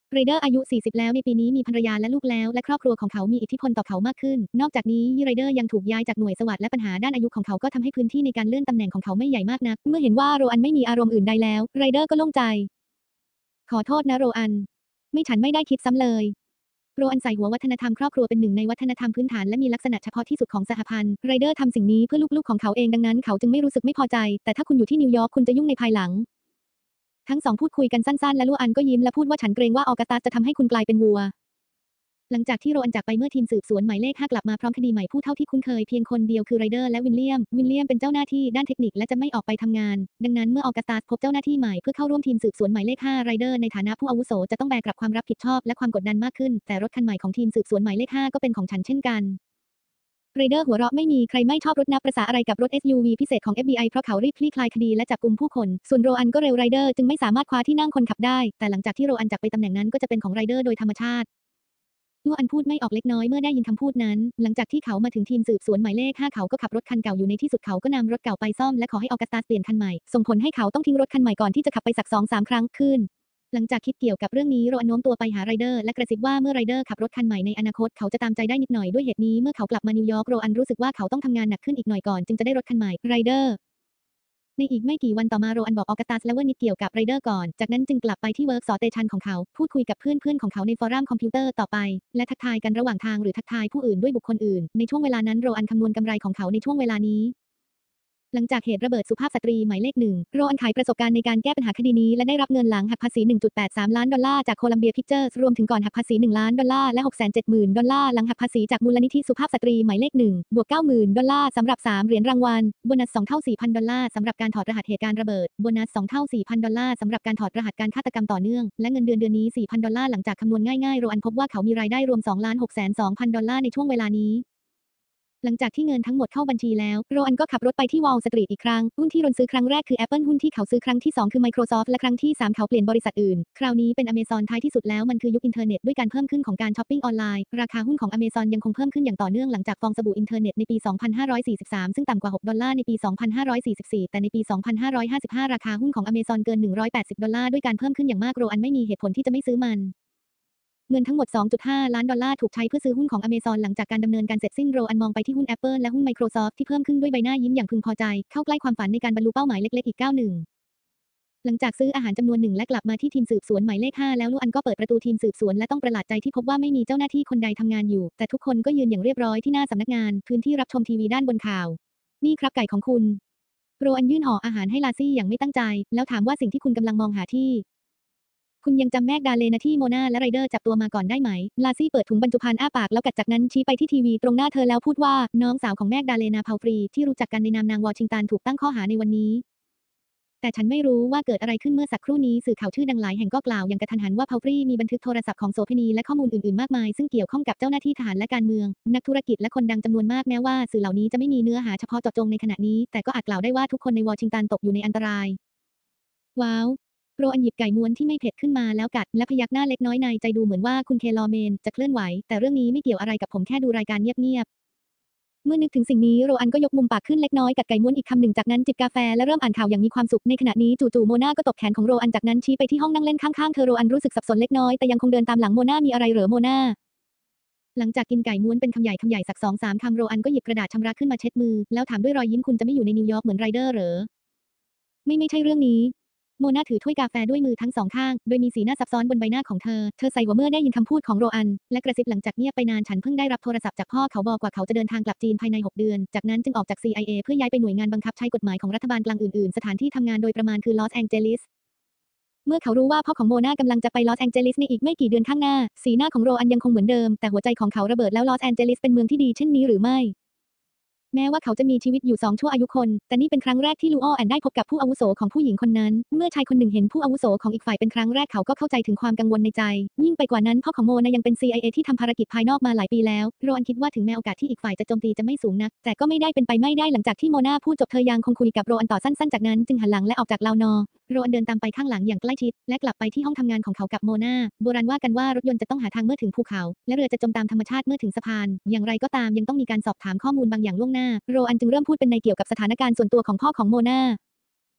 ไรเดอร์อายุ สี่สิบ แล้วในปีนี้มีภรรยาและลูกแล้วและครอบครัวของเขามีอิทธิพลต่อเขามากขึ้นนอกจากนี้ไรเดอร์ยังถูกย้ายจากหน่วยสวัสดิ์และปัญหาด้านอายุของเขาก็ทำให้พื้นที่ในการเลื่อนตำแหน่งของเขาไม่ใหญ่มากนักเมื่อเห็นว่าโรอันไม่มีอารมณ์อื่นใดแล้วไรเดอร์ก็โล่งใจขอโทษนะโรอันไม่ฉันไม่ได้คิดซ้ำเลยโรอันใส่หัววัฒนธรรมครอบครัวเป็นหนึ่งในวัฒนธรรมพื้นฐานและมีลักษณะเฉพาะที่สุดของสหพันธ์ไรเดอร์ทำสิ่งนี้เพื่อลูกๆของเขาเองดังนั้นเขาจึงไม่รู้สึกไม่พอใจแต่ถ้าคุณอยู่ที่นิวยอร์กคุณจะยุ่งในภายหลังทั้งสองพูดคุยกันสั้นๆและลูอันก็ยิ้มและพูดว่าฉันเกรงว่าออกัสตัสจะทำให้คุณกลายเป็นวัวหลังจากที่โรอันจากไปเมื่อทีมสืบสวนหมายเลขห้ากลับมาพร้อมคดีใหม่ผู้เท่าที่คุ้นเคยเพียงคนเดียวคือไรเดอร์และวิลเลียมวิลเลียมเป็นเจ้าหน้าที่ด้านเทคนิคและจะไม่ออกไปทำงานดังนั้นเมื่อออกัสตัสพบเจ้าหน้าที่ใหม่เพื่อเข้าร่วมทีมสืบสวนหมายเลขห้าไรเดอร์ในฐานะผู้อาวุโสจะต้องแบกรับความรับผิดชอบและความกดดันมากขึ้นแต่รถคันใหม่ของทีมสืบสวนหมายเลขห้าก็เป็นของฉันเช่นกันไรเดอร์หัวเราะไม่มีใครไม่ชอบรถนับประสาอะไรกับรถ เอส ยู วี พิเศษของ เอฟ บี ไอ เพราะเขารีบคลี่คลายคดีและจับกุมผู้คนส่วนโรอันก็เร็วไรเดอร์จึงไม่สามารถคว้าที่นั่งคนขับได้แต่หลังจากที่โรอันจากไปตำแหน่งนั้นก็จะเป็นของไรเดอร์โดยธรรมชาติลูอันพูดไม่ออกเล็กน้อยเมื่อได้ยินคำพูดนั้นหลังจากที่เขามาถึงทีมสืบสวนหมายเลขห้าเขาก็ขับรถคันเก่าอยู่ในที่สุดเขาก็นำรถเก่าไปซ่อมและขอให้ออกัสตัสเปลี่ยนคันใหม่ส่งผลให้เขาต้องทิ้งรถคันใหม่ก่อนที่จะขับไปสัก สองถึงสาม ครั้งขึ้นหลังจากคิดเกี่ยวกับเรื่องนี้โรอันโน้มตัวไปหาไรเดอร์และกระซิบว่าเมื่อไรเดอร์ขับรถคันใหม่ในอนาคตเขาจะตามใจได้นิดหน่อยด้วยเหตุนี้เมื่อเขากลับมานิวยอร์กโรอันรู้สึกว่าเขาต้องทำงานหนักขึ้นอีกหน่อยก่อนจึงจะได้รถคันใหม่ไรเดอร์ในอีกไม่กี่วันต่อมาโรอันบอกออกัสตัสและเวอร์นิดเกี่ยวกับไรเดอร์ก่อนจากนั้นจึงกลับไปที่เวิร์กสเตชันของเขาพูดคุยกับเพื่อนๆของเขาในฟอรัมคอมพิวเตอร์ต่อไปและทักทายกันระหว่างทางหรือทักทายผู้อื่นด้วยบุคคลอื่นในช่วงเวลานั้นโรอันคำนวณกำไรของเขาในช่วงเวลานี้หลังจากเหตุระเบิดสุภาพสตรีหมายเลขหนึ่งโรอันขายประสบการณ์ในการแก้ปัญหาคดีนี้และได้รับเงินหลังหักภาษี หนึ่งจุดแปดสาม ล้านดอลลาร์จากโคลัมเบียพิกเจอร์สรวมถึงก่อนหักภาษี หนึ่ง ล้านดอลลาร์และ หกแสนเจ็ดหมื่น ดอลลาร์หลังหักภาษีจากมูลนิธิสุภาพสตรีหมายเลขหนึ่งบวก เก้าหมื่น ดอลลาร์สำหรับสามเหรียญรางวัลโบนัสสองเท่า สี่พัน ดอลลาร์สำหรับการถอดรหัสเหตุการณ์ระเบิดโบนัสสองเท่า สี่พัน ดอลลาร์สำหรับการถอดรหัสการฆาตกรรมต่อเนื่องและเงินเดือนเดือนนี้ สี่พัน ดอลลาร์หลังจากคำนวณง่ายๆโรอันพบว่าเขามีรายได้รวม สองล้านหกแสนสองพัน ดอลลาร์ในช่วงเวลานี้หลังจากที่เงินทั้งหมดเข้าบัญชีแล้วโรอันก็ขับรถไปที่วอลล์สตรีทอีกครั้งหุ้นที่รนซื้อครั้งแรกคือ Apple หุ้นที่เขาซื้อครั้งที่สองคือ Microsoft และครั้งที่สามเขาเปลี่ยนบริษัทอื่นคราวนี้เป็น Amazon ท้ายที่สุดแล้วมันคือยุคอินเทอร์เน็ตด้วยการเพิ่มขึ้นของการช้อปปิ้งออนไลน์ราคาหุ้นของ Amazon ยังคงเพิ่มขึ้นอย่างต่อเนื่องหลังจากฟองสบู่อินเทอร์เน็ตในปี สองพันห้าร้อยสี่สิบสาม ซึ่งต่ำกว่าหกดอลลาร์ในปี สองพันห้าร้อยสี่สิบสี่ แต่ในปี สองพันห้าร้อยห้าสิบห้า ราคาหุ้นของ Amazon เกิน หนึ่งร้อยแปดสิบ ดอลลาร์ด้วยการเพิ่มขึ้นอย่างมากโรอันไม่มีเหตุผลที่จะไม่ซื้อมันเงินทั้งหมด สองจุดห้า ล้านดอลลาร์ถูกใช้เพื่อซื้อหุ้นของ Amazon หลังจากการดำเนินการเสร็จสิ้นโรอันมองไปที่หุ้น Apple และหุ้น Microsoft ที่เพิ่มขึ้นด้วยใบหน้ายิ้มอย่างพึงพอใจเข้าใกล้ความฝันในการบรรลุเป้าหมายเล็กๆอีกก้าวหนึ่งหลังจากซื้ออาหารจำนวนหนึ่งและกลับมาที่ทีมสืบสวนหมายเลขห้าแล้วลูอันก็เปิดประตูทีมสืบสวนและต้องประหลาดใจที่พบว่าไม่มีเจ้าหน้าที่คนใดทำงานอยู่แต่ทุกคนก็ยืนอย่างเรียบร้อยที่หน้าสำนักงานพื้นที่รับชมทีวีด้านบนข่าวนี่ครับไก่ของคุณโรอันยื่นห่ออาหารให้ลาซี่อย่างไม่ตั้งใจแล้วถามว่าสิ่งที่คุณกำลังมองหาที่คุณยังจำแมกดาเลนาที่โมนาและไรเดอร์จับตัวมาก่อนได้ไหมลาซี่เปิดถุงบรรจุภัณฑ์อ้าปากแล้วกัดจากนั้นชี้ไปที่ทีวีตรงหน้าเธอแล้วพูดว่าน้องสาวของแมกดาเลนาเพาฟรีที่รู้จักกันในนามนางวอชิงตันถูกตั้งข้อหาในวันนี้แต่ฉันไม่รู้ว่าเกิดอะไรขึ้นเมื่อสักครู่นี้สื่อข่าวชื่อดังหลายแห่งก็กล่าวอย่างกระทันหันว่าเพาฟรีมีบันทึกโทรศัพท์ของโสเภณีและข้อมูลอื่นๆมากมายซึ่งเกี่ยวข้องกับเจ้าหน้าที่ทหารและการเมืองนักธุรกิจและคนดังจำนวนมากแม้ว่าสื่อเหล่านี้จะไม่มีเนื้อหาเฉพาะเจาะจงในขณะนี้แต่ก็อาจกล่าวได้ว่าทุกคนในวอชิงตันตกอยู่ในอันตรายว้าวโรอันหยิบไก่ม้วนที่ไม่เผ็ดขึ้นมาแล้วกัดและพยักหน้าเล็กน้อยในใจดูเหมือนว่าคุณเคลอร์เมนจะเคลื่อนไหวแต่เรื่องนี้ไม่เกี่ยวอะไรกับผมแค่ดูรายการเงียบๆเมื่อนึกถึงสิ่งนี้โรอันก็ยกมุมปากขึ้นเล็กน้อยกัดไก่ม้วนอีกคำหนึ่งจากนั้นจิบกาแฟและเริ่มอ่านข่าวอย่างมีความสุขในขณะนี้จู่ๆโมนาก็ตบแขนของโรอันจากนั้นชี้ไปที่ห้องนั่งเล่นข้างๆเธอโรอันรู้สึกสับสนเล็กน้อยแต่ยังคงเดินตามหลังโมนามีอะไรเหรอโมนาหลังจากกินไก่ม้วนเป็นคำใหญ่คำใหญ่สักสองสามคำโรอันก็หยิบกระดาษชำระขึ้นมาเช็ดมือแล้วถามด้วยรอยยิ้มคุณจะไม่อยู่ในนิวยอร์กเหมือนไรเดอร์เหรอไม่ไม่ใช่เรื่องนี้โมนาถือถ้วยกาแฟด้วยมือทั้งสองข้างโดยมีสีหน้าซับซ้อนบนใบหน้าของเธอเธอใส่หัวเมื่อได้ยินคำพูดของโรอันและกระซิบหลังจากเงียบไปนานฉันเพิ่งได้รับโทรศัพท์จากพ่อเขาบอกว่าเขาจะเดินทางกลับจีนภายในหกเดือนจากนั้นจึงออกจาก ซี ไอ เอ เพื่อย้ายไปหน่วยงานบังคับใช้กฎหมายของรัฐบาลกลางอื่นๆสถานที่ทำงานโดยประมาณคือลอสแองเจลิสเมื่อเขารู้ว่าพ่อของโมนากำลังจะไปลอสแองเจลิสในอีกไม่กี่เดือนข้างหน้าสีหน้าของโรอันยังคงเหมือนเดิมแต่หัวใจของเขาระเบิดแล้วลอสแองเจลิสเป็นเมืองที่ดีเช่นนี้หรือไม่แม้ว่าเขาจะมีชีวิตอยู่สองชั่วอายุคนแต่นี่เป็นครั้งแรกที่ลูอ้อแอนได้พบกับผู้อาวุโสของผู้หญิงคนนั้นเมื่อชายคนหนึ่งเห็นผู้อาวุโสของอีกฝ่ายเป็นครั้งแรกเขาก็เข้าใจถึงความกังวลในใจยิ่งไปกว่านั้นพ่อของโมนายังเป็น ซี ไอ เอ ที่ทำภารกิจภายนอกมาหลายปีแล้วโรอันคิดว่าถึงแม้โอกาสที่อีกฝ่ายจะโจมตีจะไม่สูงนักแต่ก็ไม่ได้เป็นไปไม่ได้หลังจากที่โมนาพูดจบเธอยังคงคุยกับโรอันต่อสั้นๆจากนั้นจึงหันหลังและออกจากลาวนอโรอันเดินตามไปข้างหลังอย่างใกล้ชิดและกลับไปที่ห้องทำงานของเขากับโมนาโบราณว่ากันว่ารถยนต์จะต้องหาทางเมื่อถึงภูเขาและเรือจะจมตามธรรมชาติเมื่อถึงสะพานอย่างไรก็ตามยังต้องมีการสอบถามข้อมูลบางอย่างล่วงหน้าโรอันจึงเริ่มพูดเป็นในเกี่ยวกับสถานการณ์ส่วนตัวของพ่อของโมนา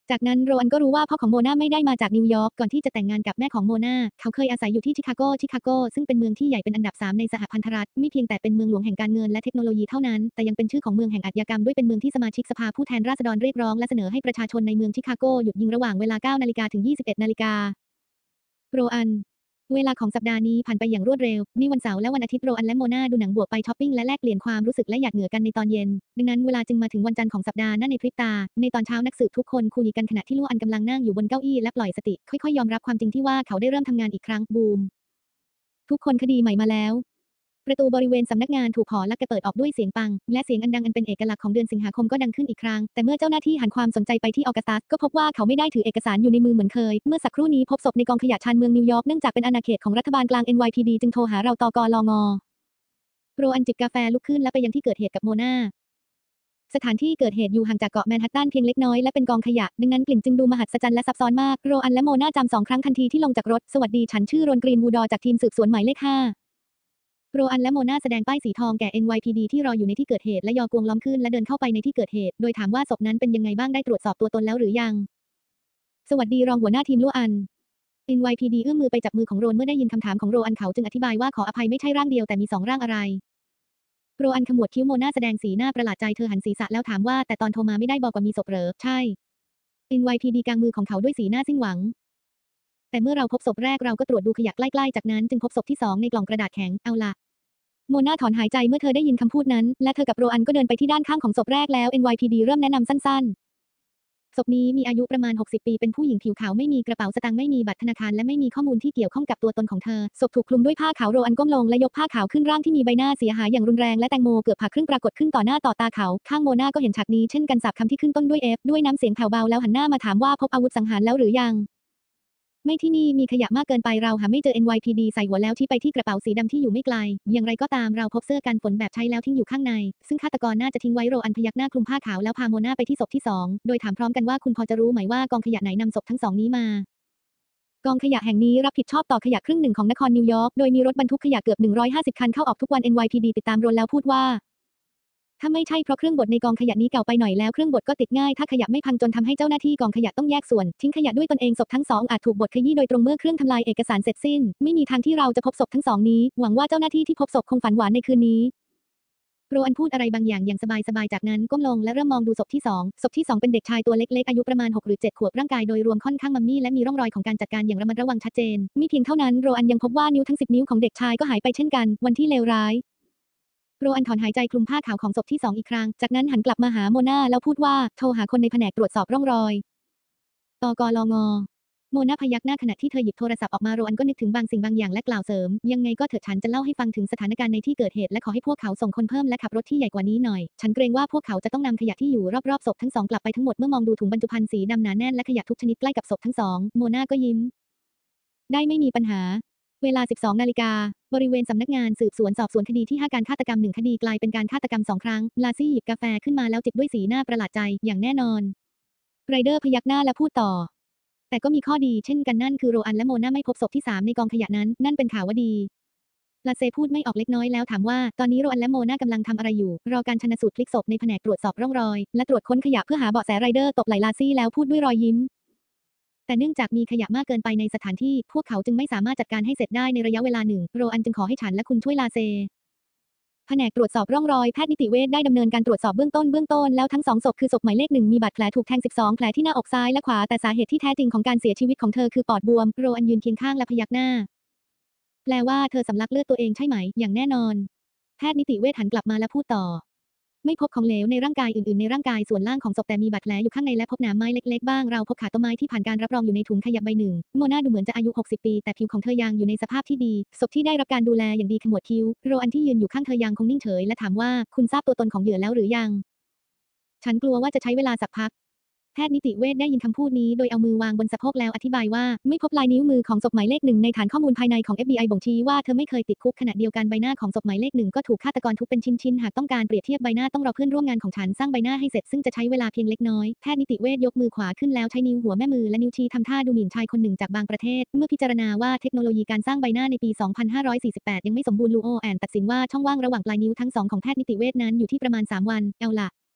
จากนั้นโรอันก็รู้ว่าพ่อของโมนาไม่ได้มาจากนิวยอร์กก่อนที่จะแต่งงานกับแม่ของโมนาเขาเคยอาศัยอยู่ที่ชิคาโกชิคาโกซึ่งเป็นเมืองที่ใหญ่เป็นอันดับสามในสหพันธรัฐไม่เพียงแต่เป็นเมืองหลวงแห่งการเงินและเทคโนโลยีเท่านั้นแต่ยังเป็นชื่อของเมืองแห่งอาชญากรรมด้วยเป็นเมืองที่สมาชิกสภาผู้แทนราษฎรเรียกร้องและเสนอให้ประชาชนในเมืองชิคาโกหยุดยิงระหว่างเวลา เก้านาฬิกาถึง ยี่สิบเอ็ดนาฬิกาโรอันเวลาของสัปดาห์นี้ผ่านไปอย่างรวดเร็วนี่วันเสาร์และวันอาทิตย์โรอันและโมนาดูหนังบวกไปช้อปปิ้งและแลกเปลี่ยนความรู้สึกและหยาดเหงื่อกันในตอนเย็นดังนั้นเวลาจึงมาถึงวันจันทร์ของสัปดาห์นั้นในพริบตาในตอนเช้านักสืบทุกคนคุยกันขณะที่โรอันกำลังนั่งอยู่บนเก้าอี้และปล่อยสติค่อยๆยอมรับความจริงที่ว่าเขาได้เริ่มทำงานอีกครั้งบูมทุกคนคดีใหม่มาแล้วประตูบริเวณสำนักงานถูกขอและกระเปิดออกด้วยเสียงปังและเสียงอันดังอันเป็นเอกลักษณ์ของเดือนสิงหาคมก็ดังขึ้นอีกครั้งแต่เมื่อเจ้าหน้าที่หันความสนใจไปที่ออกัสตัสก็พบว่าเขาไม่ได้ถือเอกสารอยู่ในมือเหมือนเคยเมื่อสักครู่นี้พบศพในกองขยะชานเมืองนิวยอร์กเนื่องจากเป็นอาณาเขตของรัฐบาลกลาง เอ็น วาย พี ดี จึงโทรหาเราตกลงโรอันจิบกาแฟลุกขึ้นและไปยังที่เกิดเหตุกับโมนาสถานที่เกิดเหตุอยู่ห่างจากเกาะแมนฮัตตันเพียงเล็กน้อยและเป็นกองขยะดังนั้นกลิ่นจึงดูมหัศจรรย์และซับซ้อนมากโรอันและโมนาจำสองครั้งทันทีที่ลงจากรถสวัสดีฉันชื่อโรนกรีนวูดอร์จากทีมสืบสวนหมายเลขห้าโรอันและโมนาแสดงป้ายสีทองแก่ เอ็น วาย พี ดี ที่รออยู่ในที่เกิดเหตุและยอกวงล้อมขึ้นและเดินเข้าไปในที่เกิดเหตุโดยถามว่าศพนั้นเป็นยังไงบ้างได้ตรวจสอบตัวตนแล้วหรือยังสวัสดีรองหัวหน้าทีมโรอัน เอ็น วาย พี ดี เอื้อมมือไปจับมือของโรนเมื่อได้ยินคำถามของโรอันเขาจึงอธิบายว่าขออภัยไม่ใช่ร่างเดียวแต่มีสองร่างอะไรโรอันขมวดคิ้วโมนาแสดงสีหน้าประหลาดใจเธอหันศีรษะแล้วถามว่าแต่ตอนโทรมาไม่ได้บอกว่ามีศพเหรอใช่ เอ็น วาย พี ดี กางมือของเขาด้วยสีหน้าสิ้นหวังแต่เมื่อเราพบศพแรกเราก็ตรวจดูขยะใกล้ๆจากนั้นจึงพบศพที่สองในกล่องกระดาษแข็งเอาล่ะโมนาถอนหายใจเมื่อเธอได้ยินคำพูดนั้นและเธอกับโรอันก็เดินไปที่ด้านข้างของศพแรกแล้ว เอ็น วาย พี ดี เริ่มแนะนำสั้นๆศพนี้มีอายุประมาณหกสิบปีเป็นผู้หญิงผิวขาวไม่มีกระเป๋าสตางค์ไม่มีบัตรธนาคารและไม่มีข้อมูลที่เกี่ยวข้องกับตัวตนของเธอศพถูกคลุมด้วยผ้าขาวโรอันก้มลงและยกผ้าขาวขึ้นร่างที่มีใบหน้าเสียหายอย่างรุนแรงและแตงโมเกือบผ่าครึ่งปรากฏขึ้นต่อหน้าต่อตาเขาข้างโมนาก็เห็นฉากนี้เช่นกันสาบคำที่ขึ้นต้นด้วย F ด้วยน้ำเสียงแผ่วเบาแล้วหันหน้ามาถามว่าพบอาวุธสังหารแล้วหรือยังไม่ที่นี่มีขยะมากเกินไปเราหาไม่เจอ เอ็น วาย พี ดี ใส่หัวแล้วที่ไปที่กระเป๋าสีดำที่อยู่ไม่ไกลอย่างไรก็ตามเราพบเสื้อกันฝนแบบใช้แล้วทิ้งอยู่ข้างในซึ่งฆาตกรน่าจะทิ้งไว้โรอันพยักหน้าคลุมผ้าขาวแล้วพาโมนาไปที่ศพที่สองโดยถามพร้อมกันว่าคุณพอจะรู้ไหมว่ากองขยะไหนนำศพทั้งสองนี้มากองขยะแห่งนี้รับผิดชอบต่อขยะครึ่งหนึ่งของนครนิวยอร์กโดยมีรถบรรทุกขยะเกือบหนึ่งร้อยห้าสิบคันเข้าออกทุกวัน เอ็น วาย พี ดี ติดตามโรนแล้วพูดว่าถ้าไม่ใช่เพราะเครื่องบดในกองขยะนี้เก่าไปหน่อยแล้วเครื่องบดก็ติดง่ายถ้าขยะไม่พังจนทำให้เจ้าหน้าที่กองขยะต้องแยกส่วนทิ้งขยะด้วยตนเองศพทั้งสองอาจถูกบดขยี้โดยตรงเมื่อเครื่องทำลายเอกสารเสร็จสิ้นไม่มีทางที่เราจะพบศพทั้งสองนี้หวังว่าเจ้าหน้าที่ที่พบศพคงฝันหวานในคืนนี้โรอันพูดอะไรบางอย่างอย่างสบายๆจากนั้นก้มลงและเริ่มมองดูศพที่สองศพที่สองเป็นเด็กชายตัวเล็กๆอายุประมาณหกหรือเจ็ดขวบร่างกายโดยรวมค่อนข้างมัมมี่และมีร่องรอยของการจัดการอย่างระมัดระวังชัดเจนมิเพียงเท่านั้นโรอันยังพบว่านิ้วทั้งสิบนิ้วของเด็กชายก็หายไปเช่นกันวันที่เลวร้ายโรอันถอนหายใจคลุมผ้าขาวของศพที่สองอีกครั้งจากนั้นหันกลับมาหาโมนาแล้วพูดว่าโทรหาคนในแผนกตรวจสอบร่องรอยตกลงโมนาพยักหน้าขณะที่เธอหยิบโทรศัพท์ออกมาโรอันก็นึกถึงบางสิ่งบางอย่างและกล่าวเสริมยังไงก็เถิดฉันจะเล่าให้ฟังถึงสถานการณ์ในที่เกิดเหตุและขอให้พวกเขาส่งคนเพิ่มและขับรถที่ใหญ่กว่านี้หน่อยฉันเกรงว่าพวกเขาจะต้องนำขยะที่อยู่รอบๆศพทั้งสองกลับไปทั้งหมดเมื่อมองดูถุงบรรจุภัณฑ์สีดำหนาแน่นและขยะทุกชนิดใกล้กับศพทั้งสองโมนาก็ยิ้มได้ไม่มีปัญหาเวลา สิบสองนาฬิกาบริเวณสำนักงานสืบสวนสอบสวนคดีที่ห้าการฆาตกรรมหนึ่งคดีกลายเป็นการฆาตกรรมสองครั้งลาซี่หยิบกาแฟขึ้นมาแล้วจิบด้วยสีหน้าประหลาดใจอย่างแน่นอนไรเดอร์พยักหน้าและพูดต่อแต่ก็มีข้อดีเช่นกันนั่นคือโรอันและโมนาไม่พบศพที่สามในกองขยะนั้นนั่นเป็นข่าวว่าดีลาเซพูดไม่ออกเล็กน้อยแล้วถามว่าตอนนี้โรอันและโมนากำลังทำอะไรอยู่รอการชันสูตรพลิกศพในแผนกตรวจสอบร่องรอยและตรวจค้นขยะเพื่อหาเบาะแสไรเดอร์ตบไหล่ลาซี่แล้วพูดด้วยรอยยิ้มแต่เนื่องจากมีขยะมากเกินไปในสถานที่พวกเขาจึงไม่สามารถจัดการให้เสร็จได้ในระยะเวลาหนึ่งโรอันจึงขอให้ฉันและคุณช่วยลาเซแผนกตรวจสอบร่องรอยแพทย์นิติเวชได้ดำเนินการตรวจสอบเบื้องต้นเบื้องต้นแล้วทั้งสองศพคือศพหมายเลขหนึ่งมีบาดแผลถูกแทงสิบสองแผลที่หน้าอกซ้ายและขวาแต่สาเหตุที่แท้จริงของการเสียชีวิตของเธอคือปอดบวมโรอันยืนเคียงข้างและพยักหน้าแปลว่าเธอสำลักเลือดตัวเองใช่ไหมอย่างแน่นอนแพทย์นิติเวชหันกลับมาและพูดต่อไม่พบของเหลวในร่างกายอื่นๆในร่างกายส่วนล่างของศพแต่มีบาดแผลอยู่ข้างในและพบหนามไม้เล็กๆบ้างเราพบขาต้นไม้ที่ผ่านการรับรองอยู่ในถุงขยะใบหนึ่งโมนาดูเหมือนจะอายุหกสิบปีแต่ผิวของเธอยังอยู่ในสภาพที่ดีศพที่ได้รับการดูแลอย่างดีขมวดคิ้วโรอันที่ยืนอยู่ข้างเธอยังคงนิ่งเฉยและถามว่าคุณทราบตัวตนของเหยื่อแล้วหรือยังฉันกลัวว่าจะใช้เวลาสักพักแพทย์นิติเวชได้ยินคำพูดนี้โดยเอามือวางบนสะโพกแล้วอธิบายว่าไม่พบลายนิ้วมือของศพหมายเลขหนึ่งในฐานข้อมูลภายในของ เอฟ บี ไอ บ่งชี้ว่าเธอไม่เคยติดคุกขณะเดียวกันใบหน้าของศพหมายเลขหนึ่งก็ถูกฆาตกรทุบเป็นชิ้นๆหากต้องการเปรียบเทียบใบหน้าต้องรอเพื่อนร่วมงานของฉันสร้างใบหน้าให้เสร็จซึ่งจะใช้เวลาเพียงเล็กน้อยแพทย์นิติเวชยกมือขวาขึ้นแล้วใช้นิ้วหัวแม่มือและนิ้วชี้ทำท่าดูหมิ่นชายคนหนึ่งจากบางประเทศเมื่อพิจารณาว่าเทคโนโลยีการสร้างใบหน้าในปี สองพันห้าร้อยสี่สิบแปด ยังไม่สมบูรณ์ลูโอแอนตัดสินว่าช่องว่างระหว่างปลายนิ้วทั้งสองของแพทย์นิติเวชนั้นอยู่ที่ประมาณสามวันเอาล่ะ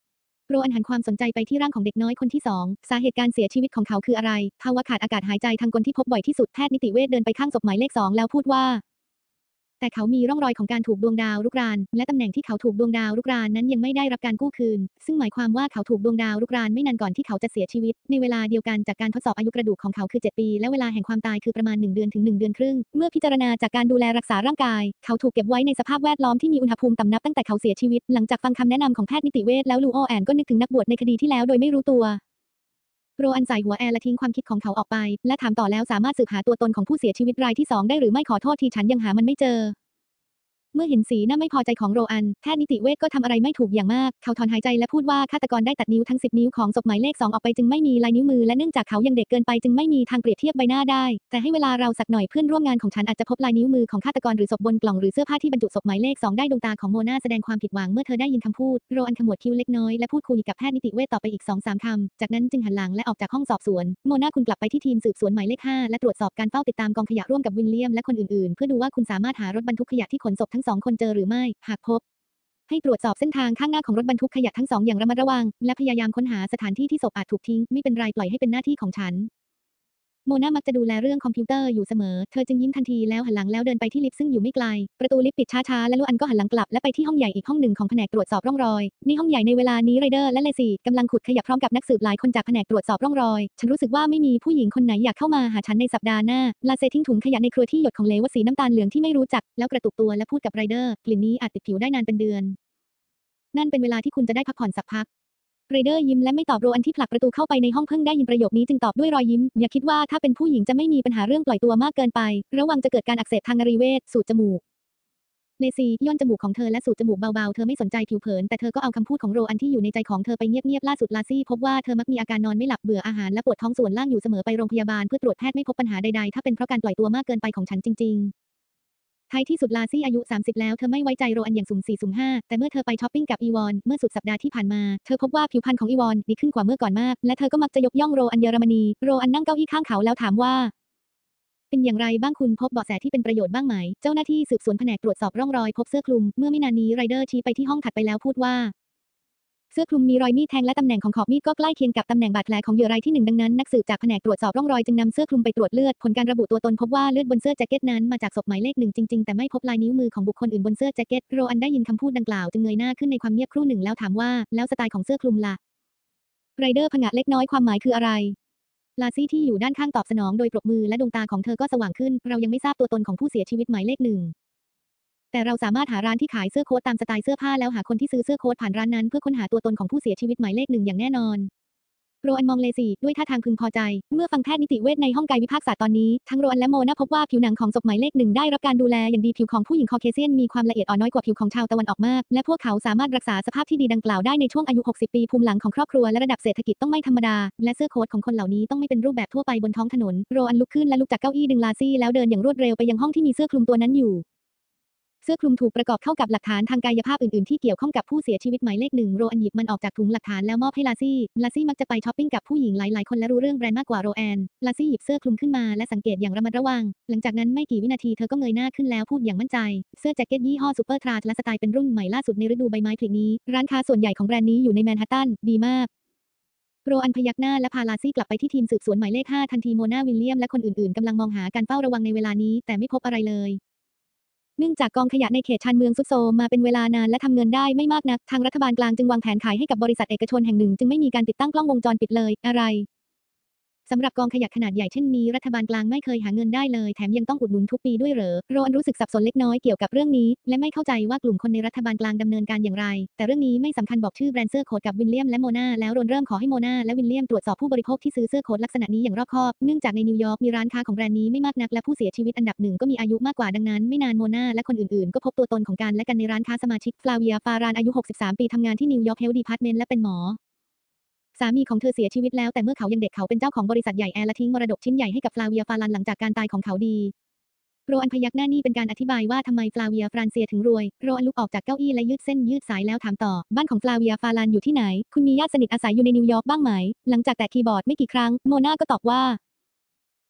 โรอันหันความสนใจไปที่ร่างของเด็กน้อยคนที่สองสาเหตุการเสียชีวิตของเขาคืออะไรภาวะขาดอากาศหายใจทางกลที่พบบ่อยที่สุดแพทย์นิติเวชเดินไปข้างศพหมายเลขสองแล้วพูดว่าแต่เขามีร่องรอยของการถูกดวงดาวรุกรานและตำแหน่งที่เขาถูกดวงดาวรุกรานนั้นยังไม่ได้รับการกู้คืนซึ่งหมายความว่าเขาถูกดวงดาวรุกรานไม่นานก่อนที่เขาจะเสียชีวิตในเวลาเดียวกันจากการทดสอบอายุกระดูกของเขาคือเจ็ดปีและเวลาแห่งความตายคือประมาณหนึ่งเดือนถึงหนึ่งเดือนครึ่งเมื่อพิจารณาจากการดูแลรักษาร่างกายเขาถูกเก็บไว้ในสภาพแวดล้อมที่มีอุณหภูมิต่ำนับตั้งแต่เขาเสียชีวิตหลังจากฟังคำแนะนำของแพทย์นิติเวชแล้วลูโอแอนก็นึกถึงนักบวชในคดีที่แล้วโดยไม่รู้ตัวโรอันใส่หัวแอร์และทิ้งความคิดของเขาออกไปและถามต่อแล้วสามารถสืบหาตัวตนของผู้เสียชีวิตรายที่สองได้หรือไม่ขอโทษทีฉันยังหามันไม่เจอเมื่อเห็นสีหน้าไม่พอใจของโรอันแพทย์นิติเวชก็ทำอะไรไม่ถูกอย่างมากเขาถอนหายใจและพูดว่าฆาตกรได้ตัดนิ้วทั้งสิบนิ้วของศพหมายเลขสองออกไปจึงไม่มีลายนิ้วมือและเนื่องจากเขายังเด็กเกินไปจึงไม่มีทางเปรียบเทียบใบหน้าได้แต่ให้เวลาเราสักหน่อยเพื่อนร่วมงานของฉันอาจจะพบลายนิ้วมือของฆาตกรหรือศพบนกล่องหรือเสื้อผ้าที่บรรจุศพหมายเลขสองได้ดวงตาของโมนาแสดงความผิดหวังเมื่อเธอได้ยินคำพูดโรอันขมวดคิ้วเล็กน้อยและพูดคุยกับแพทย์นิติเวชต่อไปอีก สองถึงสาม คำจากนั้นจึงหันหลังและออกจากห้องสอบสวนโมนาคุณกลับไปที่ทีมสืบสวนหมายเลขห้าและตรวจสอบการเฝ้าติดตามกองขยะร่วมกับวิลเลียมและคนอื่นๆเพื่อดูว่าคุณสามารถหารถบรรทุกขยะที่ขนศพทั้งสองคนเจอหรือไม่หากพบให้ตรวจสอบเส้นทางข้างหน้าของรถบรรทุกขยะทั้งสองอย่างระมัดระวังและพยายามค้นหาสถานที่ที่ศพอาจถูกทิ้งไม่เป็นไรปล่อยให้เป็นหน้าที่ของฉันโมนามักจะดูแลเรื่องคอมพิวเตอร์อยู่เสมอเธอจึงยิ้มทันทีแล้วหันหลังแล้วเดินไปที่ลิฟต์ซึ่งอยู่ไม่ไกลประตูลิฟต์ปิดช้าๆและลูอันก็หันหลังกลับและไปที่ห้องใหญ่อีกห้องหนึ่งของแผนกตรวจสอบร่องรอยในห้องใหญ่ในเวลานี้ไรเดอร์และเลซี่กำลังขุดขยะพร้อมกับนักสืบหลายคนจากแผนกตรวจสอบร่องรอยฉันรู้สึกว่าไม่มีผู้หญิงคนไหนอยากเข้ามาหาฉันในสัปดาห์หน้าลาเซทิ้งถุงขยะในครัวที่หยดของเหลวสีน้ำตาลเหลืองที่ไม่รู้จักแล้วกระตุกตัวและพูดกับไรเดอร์กลิ่นนี้อาจติดผิวได้นานเป็นเดือนนั่นเป็นเวลาที่คุณจะได้พักผ่อนสักพักไรเดอร์ยิ้มและไม่ตอบโรอันที่ผลักประตูเข้าไปในห้องเพิ่งได้ยินประโยคนี้จึงตอบด้วยรอยยิ้มอย่าคิดว่าถ้าเป็นผู้หญิงจะไม่มีปัญหาเรื่องปล่อยตัวมากเกินไประวังจะเกิดการอักเสบทางนรีเวชสูดจมูกเลซี่ย่นจมูกของเธอและสูดจมูกเบาๆเธอไม่สนใจผิวเผินแต่เธอก็เอาคำพูดของโรอันที่อยู่ในใจของเธอไปเงียบๆล่าสุดลาซี่พบว่าเธอมักมีอาการนอนไม่หลับเบื่ออาหารและปวดท้องส่วนล่างอยู่เสมอไปโรงพยาบาลเพื่อตรวจแพทย์ไม่พบปัญหาใดๆถ้าเป็นเพราะการปล่อยตัวมากเกินไปของฉันจริงๆท้ายที่สุดลาซี่อายุสามสิบแล้วเธอไม่ไว้ใจโรอันอย่างสุ่มสี่สุ่มห้าแต่เมื่อเธอไปช้อปปิ้งกับอีวอนเมื่อสุดสัปดาห์ที่ผ่านมาเธอพบว่าผิวพรรณของอีวอนดีขึ้นกว่าเมื่อก่อนมากและเธอก็มักจะยกย่องโรอันเยอรมนีโรอันนั่งเก้าอี้ข้างเขาแล้วถามว่าเป็นอย่างไรบ้างคุณพบเบาะแสที่เป็นประโยชน์บ้างไหมเจ้าหน้าที่สืบสวนแผนกตรวจสอบร่องรอยพบเสื้อคลุมเมื่อไม่นานนี้ไรเดอร์ชี้ไปที่ห้องถัดไปแล้วพูดว่าเสื้อคลุมมีรอยมีดแทงและตำแหน่งของขอบมีดก็ใกล้เคียงกับตำแหน่งบาดแผลของเหยื่อรายที่หนึ่งดังนั้นนักสืบจากแผนกตรวจสอบร่องรอยจึงนำเสื้อคลุมไปตรวจเลือดผลการระบุตัวตนพบว่าเลือดบนเสื้อแจ็คเก็ตนั้นมาจากศพหมายเลขหนึ่งจริงๆแต่ไม่พบลายนิ้วมือของบุคคลอื่นบนเสื้อแจ็คเก็ตโรอันได้ยินคำพูดดังกล่าวจึงเงยหน้าขึ้นในความเงียบครู่หนึ่งแล้วถามว่าแล้วสไตล์ของเสื้อคลุมล่ะไรเดอร์ผงะเล็กน้อยความหมายคืออะไรลาซี่ที่อยู่ด้านข้างตอบสนองโดยปรบมือและดวงตาของเธอก็สว่างขึ้นเรายังไม่ทราบตัวตนของผู้เสียชีวิตหมายเลขหนึ่งแต่เราสามารถหาร้านที่ขายเสื้อโค้ทตามสไตล์เสื้อผ้าแล้วหาคนที่ซื้อเสื้อโค้ทผ่านร้านนั้นเพื่อค้นหาตัวตนของผู้เสียชีวิตหมายเลขหนึ่งอย่างแน่นอนโรอันมองเลซี่ด้วยท่าทางพึงพอใจเมื่อฟังแพทย์นิติเวชในห้องกายวิภาคศาสตร์ตอนนี้ทั้งโรอันและโมนาพบว่าผิวหนังของศพหมายเลขหนึ่งได้รับการดูแลอย่างดีผิวของผู้หญิงคอเคเซียนมีความละเอียดอ่อนน้อยกว่าผิวของชาวตะวันออกมากและพวกเขาสามารถรักษาสภาพที่ดีดังกล่าวได้ในช่วงอายุหกสิบปีภูมิหลังของครอบครัวและระดับเศรษฐกิจต้องไม่ธรรมดาและเสื้อโค้ทของคนเหล่านี้ต้องไม่เป็นรูปแบบทั่วไปบนท้องถนนโรอันลุกขึ้นและลุกจากเก้าอี้ดึงลาซี่แล้วเดินอย่างรวดเร็วไปยังห้องที่มีเสื้อคลุมตัวนั้นอยู่เสื้อคลุมถูกประกอบเข้ากับหลักฐานทางกายภาพอื่นๆที่เกี่ยวข้องกับผู้เสียชีวิตหมายเลขหนึ่งโรอันหยิบมันออกจากถุงหลักฐานแล้วมอบให้ลาซี่ลาซี่มักจะไปช้อปปิ้งกับผู้หญิงหลายๆคนและรู้เรื่องแบรนด์มากกว่าโรแอนลาซี่หยิบเสื้อคลุมขึ้นมาและสังเกตอย่างระมัดระวังหลังจากนั้นไม่กี่วินาทีเธอก็เงยหน้าขึ้นแล้วพูดอย่างมั่นใจเสื้อแจ็คเก็ตยี่ห้อซูเปอร์ทราชและสไตล์เป็นรุ่นใหม่ล่าสุดในฤดูใบไม้ผลินี้ร้านค้าส่วนใหญ่ของแบรนด์นี้อยู่ในแมนฮัตตันดีมากโรอันพยักหน้าและพาลาซี่กลับไปที่ทีมสืบสวนหมายเลขห้าทันทีโมนาวิลเลียมและคนอื่นๆกำลังมองหาการเฝ้าระวังในเวลานี้แต่ไม่พบอะไรเลยเนื่องจากกองขยะในเขตชานเมืองทรุดโทรมมาเป็นเวลานานและทำเงินได้ไม่มากนักทางรัฐบาลกลางจึงวางแผนขายให้กับบริษัทเอกชนแห่งหนึ่งจึงไม่มีการติดตั้งกล้องวงจรปิดเลยอะไรสำหรับกองขยะขนาดใหญ่เช่นนี้รัฐบาลกลางไม่เคยหาเงินได้เลยแถมยังต้องอุดหนุนทุกปีด้วยเหรอโรอันรู้สึกสับสนเล็กน้อยเกี่ยวกับเรื่องนี้และไม่เข้าใจว่ากลุ่มคนในรัฐบาลกลางดำเนินการอย่างไรแต่เรื่องนี้ไม่สำคัญบอกชื่อแบรนด์เสื้อโค้ทกับวิลเลียมและโมนาแล้วโรนเริ่มขอให้โมนาและวิลเลียมตรวจสอบผู้บริโภคที่ซื้อเสื้อโค้ทลักษณะนี้อย่างรอบคอบเนื่องจากในนิวยอร์กมีร้านค้าของแบรนด์นี้ไม่มากนักและผู้เสียชีวิตอันดับหนึ่งก็มีอายุมากกว่าดังนั้นไม่นานโมนาและคนอื่นๆก็พบตัวตนของกันและกันในร้านค้าสมาชิกฟลาเวียฟารานอายุหกสิบสามปีทำงานที่นิวยอร์กเฮลท์ดีพาร์ตเมนต์และเป็นหมอสามีของเธอเสียชีวิตแล้วแต่เมื่อเขายังเด็กเขาเป็นเจ้าของบริษัทใหญ่แอร์และทิ้งมรดกชิ้นใหญ่ให้กับฟลาเวียฟารันหลังจากการตายของเขาดีโรอันพยักหน้านี่เป็นการอธิบายว่าทำไมฟลาเวียฟรานเซียถึงรวยโรอันลุกออกจากเก้าอี้และยืดเส้นยืดสายแล้วถามต่อบ้านของฟลาเวียฟารันอยู่ที่ไหนคุณมีญาติสนิทอาศัยอยู่ในนิวยอร์กบ้างไหมหลังจากแตะคีย์บอร์ดไม่กี่ครั้งโมนาก็ตอบว่า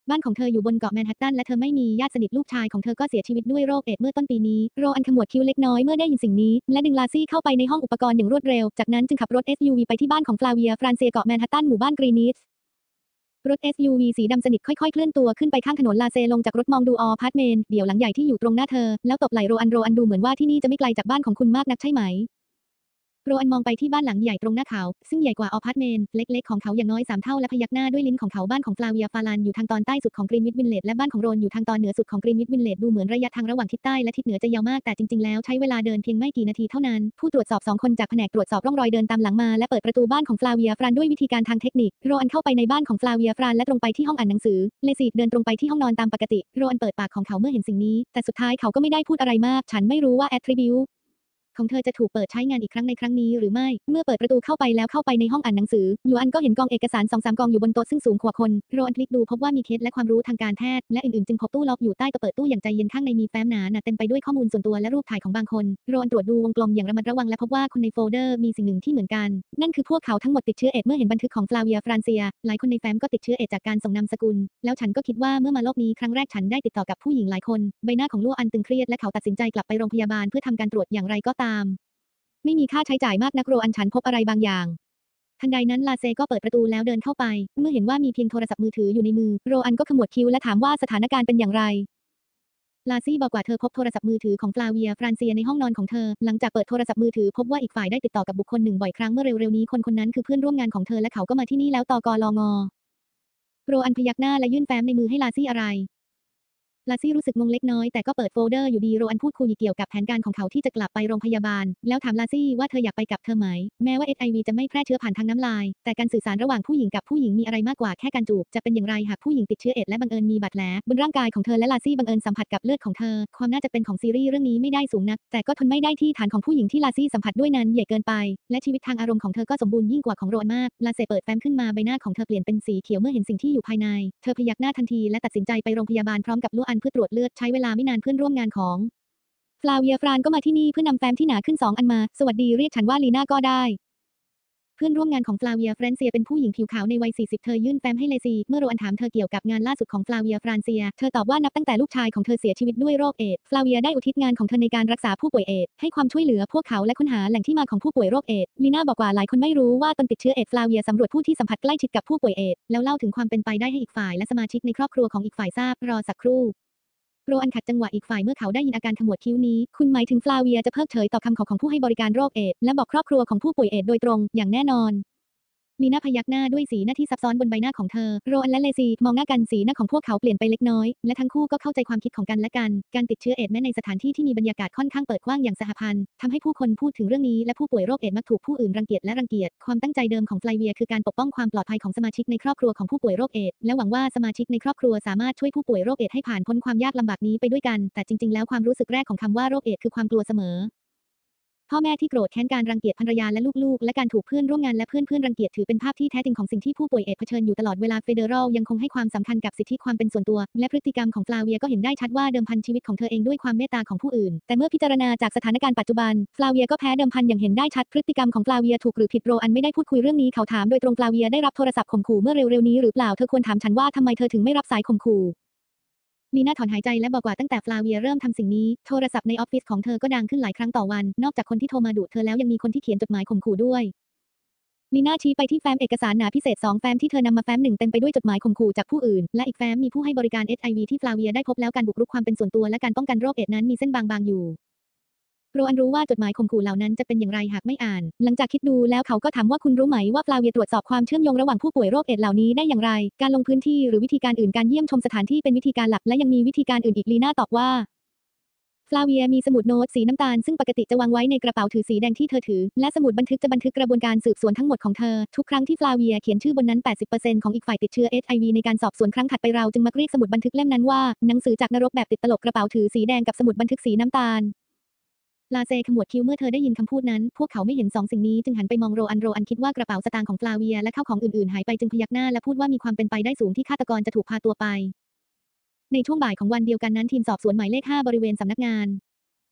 บ้านของเธออยู่บนเกาะแมนฮัตตันและเธอไม่มีญาติสนิทลูกชายของเธอก็เสียชีวิตด้วยโรคเอดส์เมื่อต้นปีนี้โรอันขมวดคิ้วเล็กน้อยเมื่อได้ยินสิ่งนี้และดึงลาซี่เข้าไปในห้องอุปกรณ์อย่างรวดเร็วจากนั้นจึงขับรถ เอส ยู วี ไปที่บ้านของฟลาเวียฟรานเซียเกาะแมนฮัตตันหมู่บ้านกรีนิชรถ เอส ยู วี สีดำสนิทค่อยๆเคลื่อนตัวขึ้นไปข้างถนนลาเซลงจากรถมองดูอพาร์ตเมนต์เดี่ยวหลังใหญ่ที่อยู่ตรงหน้าเธอแล้วตบไหล่โรอันโรอันดูเหมือนว่าที่นี่จะไม่ไกลจากบ้านของคุณมากนักใช่ไหมโรอันมองไปที่บ้านหลังใหญ่ตรงหน้าเขาซึ่งใหญ่กว่าอพาร์ตเมนต์เล็กๆของเขาอย่างน้อยสามเท่าและพยักหน้าด้วยลิ้นของเขาบ้านของฟลาเวียฟาลันอยู่ทางตอนใต้สุดของกรีนวิชวิลเลจและบ้านของโรนอยู่ทางตอนเหนือสุดของกรีนวิชวิลเลจดูเหมือนระยะทางระหว่างทิศใต้และทิศเหนือจะยาวมากแต่จริงๆแล้วใช้เวลาเดินเพียงไม่กี่นาทีเท่านั้นผู้ตรวจสอบสองคนจากแผนกตรวจสอบร่องรอยเดินตามหลังมาและเปิดประตูบ้านของฟลาเวียฟรานด้วยวิธีการทางเทคนิคโรอันเข้าไปในบ้านของฟลาเวียฟรานและตรงไปที่ห้องอ่านหนังสือเลซีเดินตรงไปที่ห้องนอนตามปกติโรอันเปิดปากของเขาเมื่อเห็นสิ่งนี้แต่สุดท้ายเขาก็ไม่ได้พูดอะไรมากฉันไม่รู้ว่าแอทริบิวของเธอจะถูกเปิดใช้งานอีกครั้งในครั้งนี้หรือไม่เมื่อเปิดประตูเข้าไปแล้วเข้าไปในห้องอ่านหนังสือยูอันก็เห็นกองเอกสารสองสามกองอยู่บนโต๊ะซึ่งสูงกว่าคนโรอันพลิกดูพบว่ามีเคสและความรู้ทางการแพทย์และอื่นๆจึงพบตู้ล็อกอยู่ใต้ตัวเปิดตู้อย่างใจเย็นข้างในมีแฟ้มหนาหนาเต็มไปด้วยข้อมูลส่วนตัวและรูปถ่ายของบางคนโรอันตรวจดูวงกลมอย่างระมัดระวังและพบว่าคนในโฟลเดอร์มีสิ่งหนึ่งที่เหมือนกันนั่นคือพวกเขาทั้งหมดติดเชื้อเอดส์เมื่อเห็นบันทึกของฟลาเวียฟรานเซียหลายคนในแฟ้มก็ติดเชื้อเอดส์จากการส่งนามสกุลแล้วฉันก็คิดว่าเมื่อมาโลกนี้ครั้งแรกฉันได้ติดต่อกับผู้หญิงหลายคนใบหน้าของโรอันตึงเครียดและเขาตัดสินใจกลับไปโรงพยาบาลเพื่อทำการตรวจอย่างไรก็ตามไม่มีค่าใช้จ่ายมากนักโรอันฉันพบอะไรบางอย่างทันใดนั้นลาเซก็เปิดประตูแล้วเดินเข้าไปเมื่อเห็นว่ามีเพียงโทรศัพท์มือถืออยู่ในมือโรอันก็ขมวดคิ้วและถามว่าสถานการณ์เป็นอย่างไรลาซี่บอกว่าเธอพบโทรศัพท์มือถือของฟลาเวียฟรานเซียในห้องนอนของเธอหลังจากเปิดโทรศัพท์มือถือพบว่าอีกฝ่ายได้ติดต่อกับบุคคลหนึ่งบ่อยครั้งเมื่อเร็วๆนี้คนคนนั้นคือเพื่อนร่วมงานของเธอและเขาก็มาที่นี่แล้วตกลงโรอันพยักหน้าและยื่นแฟ้มในมือให้ลาซี่อะไรลาซี่รู้สึกงงเล็กน้อยแต่ก็เปิดโฟลเดอร์อยู่ดีโรอันพูดคุยเกี่ยวกับแผนการของเขาที่จะกลับไปโรงพยาบาลแล้วถามลาซี่ว่าเธออยากไปกับเธอไหมแม้ว่า เอช ไอ วี จะไม่แพร่เชื้อผ่านทางน้ำลายแต่การสื่อสารระหว่างผู้หญิงกับผู้หญิงมีอะไรมากกว่าแค่การจูบจะเป็นอย่างไรหากผู้หญิงติดเชื้อเอดส์และบังเอิญมีบาดแผลบนร่างกายของเธอและลาซี่บังเอิญสัมผัสกับเลือดของเธอความน่าจะเป็นของซีรีส์เรื่องนี้ไม่ได้สูงนักแต่ก็ทนไม่ได้ที่ฐานของผู้หญิงที่ลาซี่สัมผัสด้วยนั้นใหญ่เกินไปและชีวิตทางอารมณ์ของเธอก็สมบูรณ์ยิ่งกว่าของโรอันมากลาเซ่เปิดแฟ้มขึ้นมาใบหน้าของเธอเปลี่ยนเป็นสีเขียวเมื่อเห็นสิ่งที่อยู่ภายในเธอพยักหน้าทันทีและตัดสินใจไปโรงพยาบาลพร้อมกับโรอันเพื่อตรวจเลือดใช้เวลาไม่นานเพื่อนร่วมงานของฟลาเวียฟรานก็มาที่นี่เพื่อนำแฟ้มที่หนาขึ้นสองอันมาสวัสดีเรียกฉันว่าลีน่าก็ได้เพื่อนร่วมงานของฟลาเวียฟรานเซียเป็นผู้หญิงผิวขาวในวัยสี่สิบเธอยื่นแฟ้มให้เลซีเมื่อโรอันถามเธอเกี่ยวกับงานล่าสุดของฟลาเวียฟรานเซียเธอตอบว่านับตั้งแต่ลูกชายของเธอเสียชีวิตด้วยโรคเอดส์ฟลาเวียได้อุทิศงานของเธอในการรักษาผู้ป่วยเอดส์ให้ความช่วยเหลือพวกเขาและค้นหาแหล่งที่มาของผู้ป่วยโรคเอดส์ลีน่าบอกว่าหลายคนไม่รู้ว่าตนติดเชื้อเอดส์ฟลาเวียสำรวจผู้ที่สัมผัสใกล้ชิดกับผู้ป่วยเอดส์แล้วเล่าถึงความเป็นไปได้ให้อีกฝ่ายและสมาชิกในครอบครัวของอีกฝ่ายทราบรอสักครู่โรอันขัดจังหวะอีกฝ่ายเมื่อเขาได้ยินอาการขมวดคิ้วนี้คุณหมายถึงฟลาเวียจะเพิกเฉยต่อคำขอของผู้ให้บริการโรคเอดส์และบอกครอบครัวของผู้ป่วยเอดส์โดยตรงอย่างแน่นอนลีน่าพยักหน้าด้วยสีหน้าที่ซับซ้อนบนใบหน้าของเธอโรอันและเลซีมองหน้ากันสีหน้าของพวกเขาเปลี่ยนไปเล็กน้อยและทั้งคู่ก็เข้าใจความคิดของกันและกันการติดเชื้อเอดส์แม้ในสถานที่ที่มีบรรยากาศค่อนข้างเปิดกว้างอย่างสหพันธ์ทำให้ผู้คนพูดถึงเรื่องนี้และผู้ป่วยโรคเอดส์มักถูกผู้อื่นรังเกียจและรังเกียจความตั้งใจเดิมของฟลาเวียคือการปกป้องความปลอดภัยของสมาชิกในครอบครัวของผู้ป่วยโรคเอดส์และหวังว่าสมาชิกในครอบครัวสามารถช่วยผู้ป่วยโรคเอดส์ให้ผ่านพ้นความยากลำบากนี้ไปด้วยกันแต่จริงๆแล้วความรู้สึกแรกของคำว่าโรคเอดส์คือความกลัวเสมอพ่อแม่ที่โกรธแค้นการรังเกียจภรรยาและลูกๆและการถูกเพื่อนร่วมงานและเพื่อนๆรังเกียจถือเป็นภาพที่แท้จริงของสิ่งที่ผู้ป่วยเอดส์เผชิญอยู่ตลอดเวลาเฟเดอรัลยังคงให้ความสำคัญกับสิทธิความเป็นส่วนตัวและพฤติกรรมของฟลาเวียก็เห็นได้ชัดว่าเดิมพันชีวิตของเธอเองด้วยความเมตตาของผู้อื่นแต่เมื่อพิจารณาจากสถานการณ์ปัจจุบันฟลาเวียก็แพ้เดิมพันอย่างเห็นได้ชัดพฤติกรรมของฟลาเวียถูกหรือผิดโรอันไม่ได้พูดคุยเรื่องนี้เขาถามโดยตรงฟลาเวียได้รับโทรศัพท์ข่มขู่เมื่อเร็วๆนี้หรือเปล่าเธอควรถามฉันว่าทำไมเธอถึงไม่รับสายข่มขู่ลีน่าถอนหายใจและบอกว่าตั้งแต่ฟลาเวียเริ่มทำสิ่งนี้โทรศัพท์ในออฟฟิศของเธอก็ดังขึ้นหลายครั้งต่อวันนอกจากคนที่โทรมาดุเธอแล้วยังมีคนที่เขียนจดหมายข่มขู่ด้วยลีน่าชี้ไปที่แฟ้มเอกสารหนาพิเศษสองแฟ้มที่เธอนำมาแฟ้มหนึ่งเต็มไปด้วยจดหมายข่มขู่จากผู้อื่นและอีกแฟ้มมีผู้ให้บริการ เอช ไอ วี ที่ฟลาเวียได้พบแล้วการบุกรุกความเป็นส่วนตัวและการป้องกันโรคเอดส์นั้นมีเส้นบางๆอยู่โรอันรู้ว่าจดหมายข่มขู่เหล่านั้นจะเป็นอย่างไรหากไม่อ่านหลังจากคิดดูแล้วเขาก็ถามว่าคุณรู้ไหมว่าฟลาเวียตรวจสอบความเชื่อมโยงระหว่างผู้ป่วยโรคเอดส์เหล่านี้ได้อย่างไรการลงพื้นที่หรือวิธีการอื่นการเยี่ยมชมสถานที่เป็นวิธีการหลักและยังมีวิธีการอื่นอีกลีน่าตอบว่าฟลาเวียมีสมุดโน้ตสีน้ำตาลซึ่งปกติจะวางไว้ในกระเป๋าถือสีแดงที่เธอถือและสมุดบันทึกจะบันทึกกระบวนการสืบสวนทั้งหมดของเธอทุกครั้งที่ฟลาเวียเขียนชื่อบนนั้น แปดสิบเปอร์เซ็นต์ ของอีกฝ่ายติดเชื้อ เอช ไอ วี ในการสอบสวนครั้งถัดไปเราจึงมักเรียกสมุดบันทึกเล่มนั้นว่าหนังสือจากนรกแบบติดตลกกระเป๋าถือสีแดงกับสมุดบันทึกสีน้ำตาลลาเซ่ขมวดคิ้วเมื่อเธอได้ยินคำพูดนั้นพวกเขาไม่เห็นสองสิ่งนี้จึงหันไปมองโรอันโรอันคิดว่ากระเป๋าสตางค์ของฟลาเวียและข้าวของอื่นๆหายไปจึงพยักหน้าและพูดว่ามีความเป็นไปได้สูงที่ฆาตกรจะถูกพาตัวไปในช่วงบ่ายของวันเดียวกันนั้นทีมสอบสวนหมายเลขห้าบริเวณสำนักงาน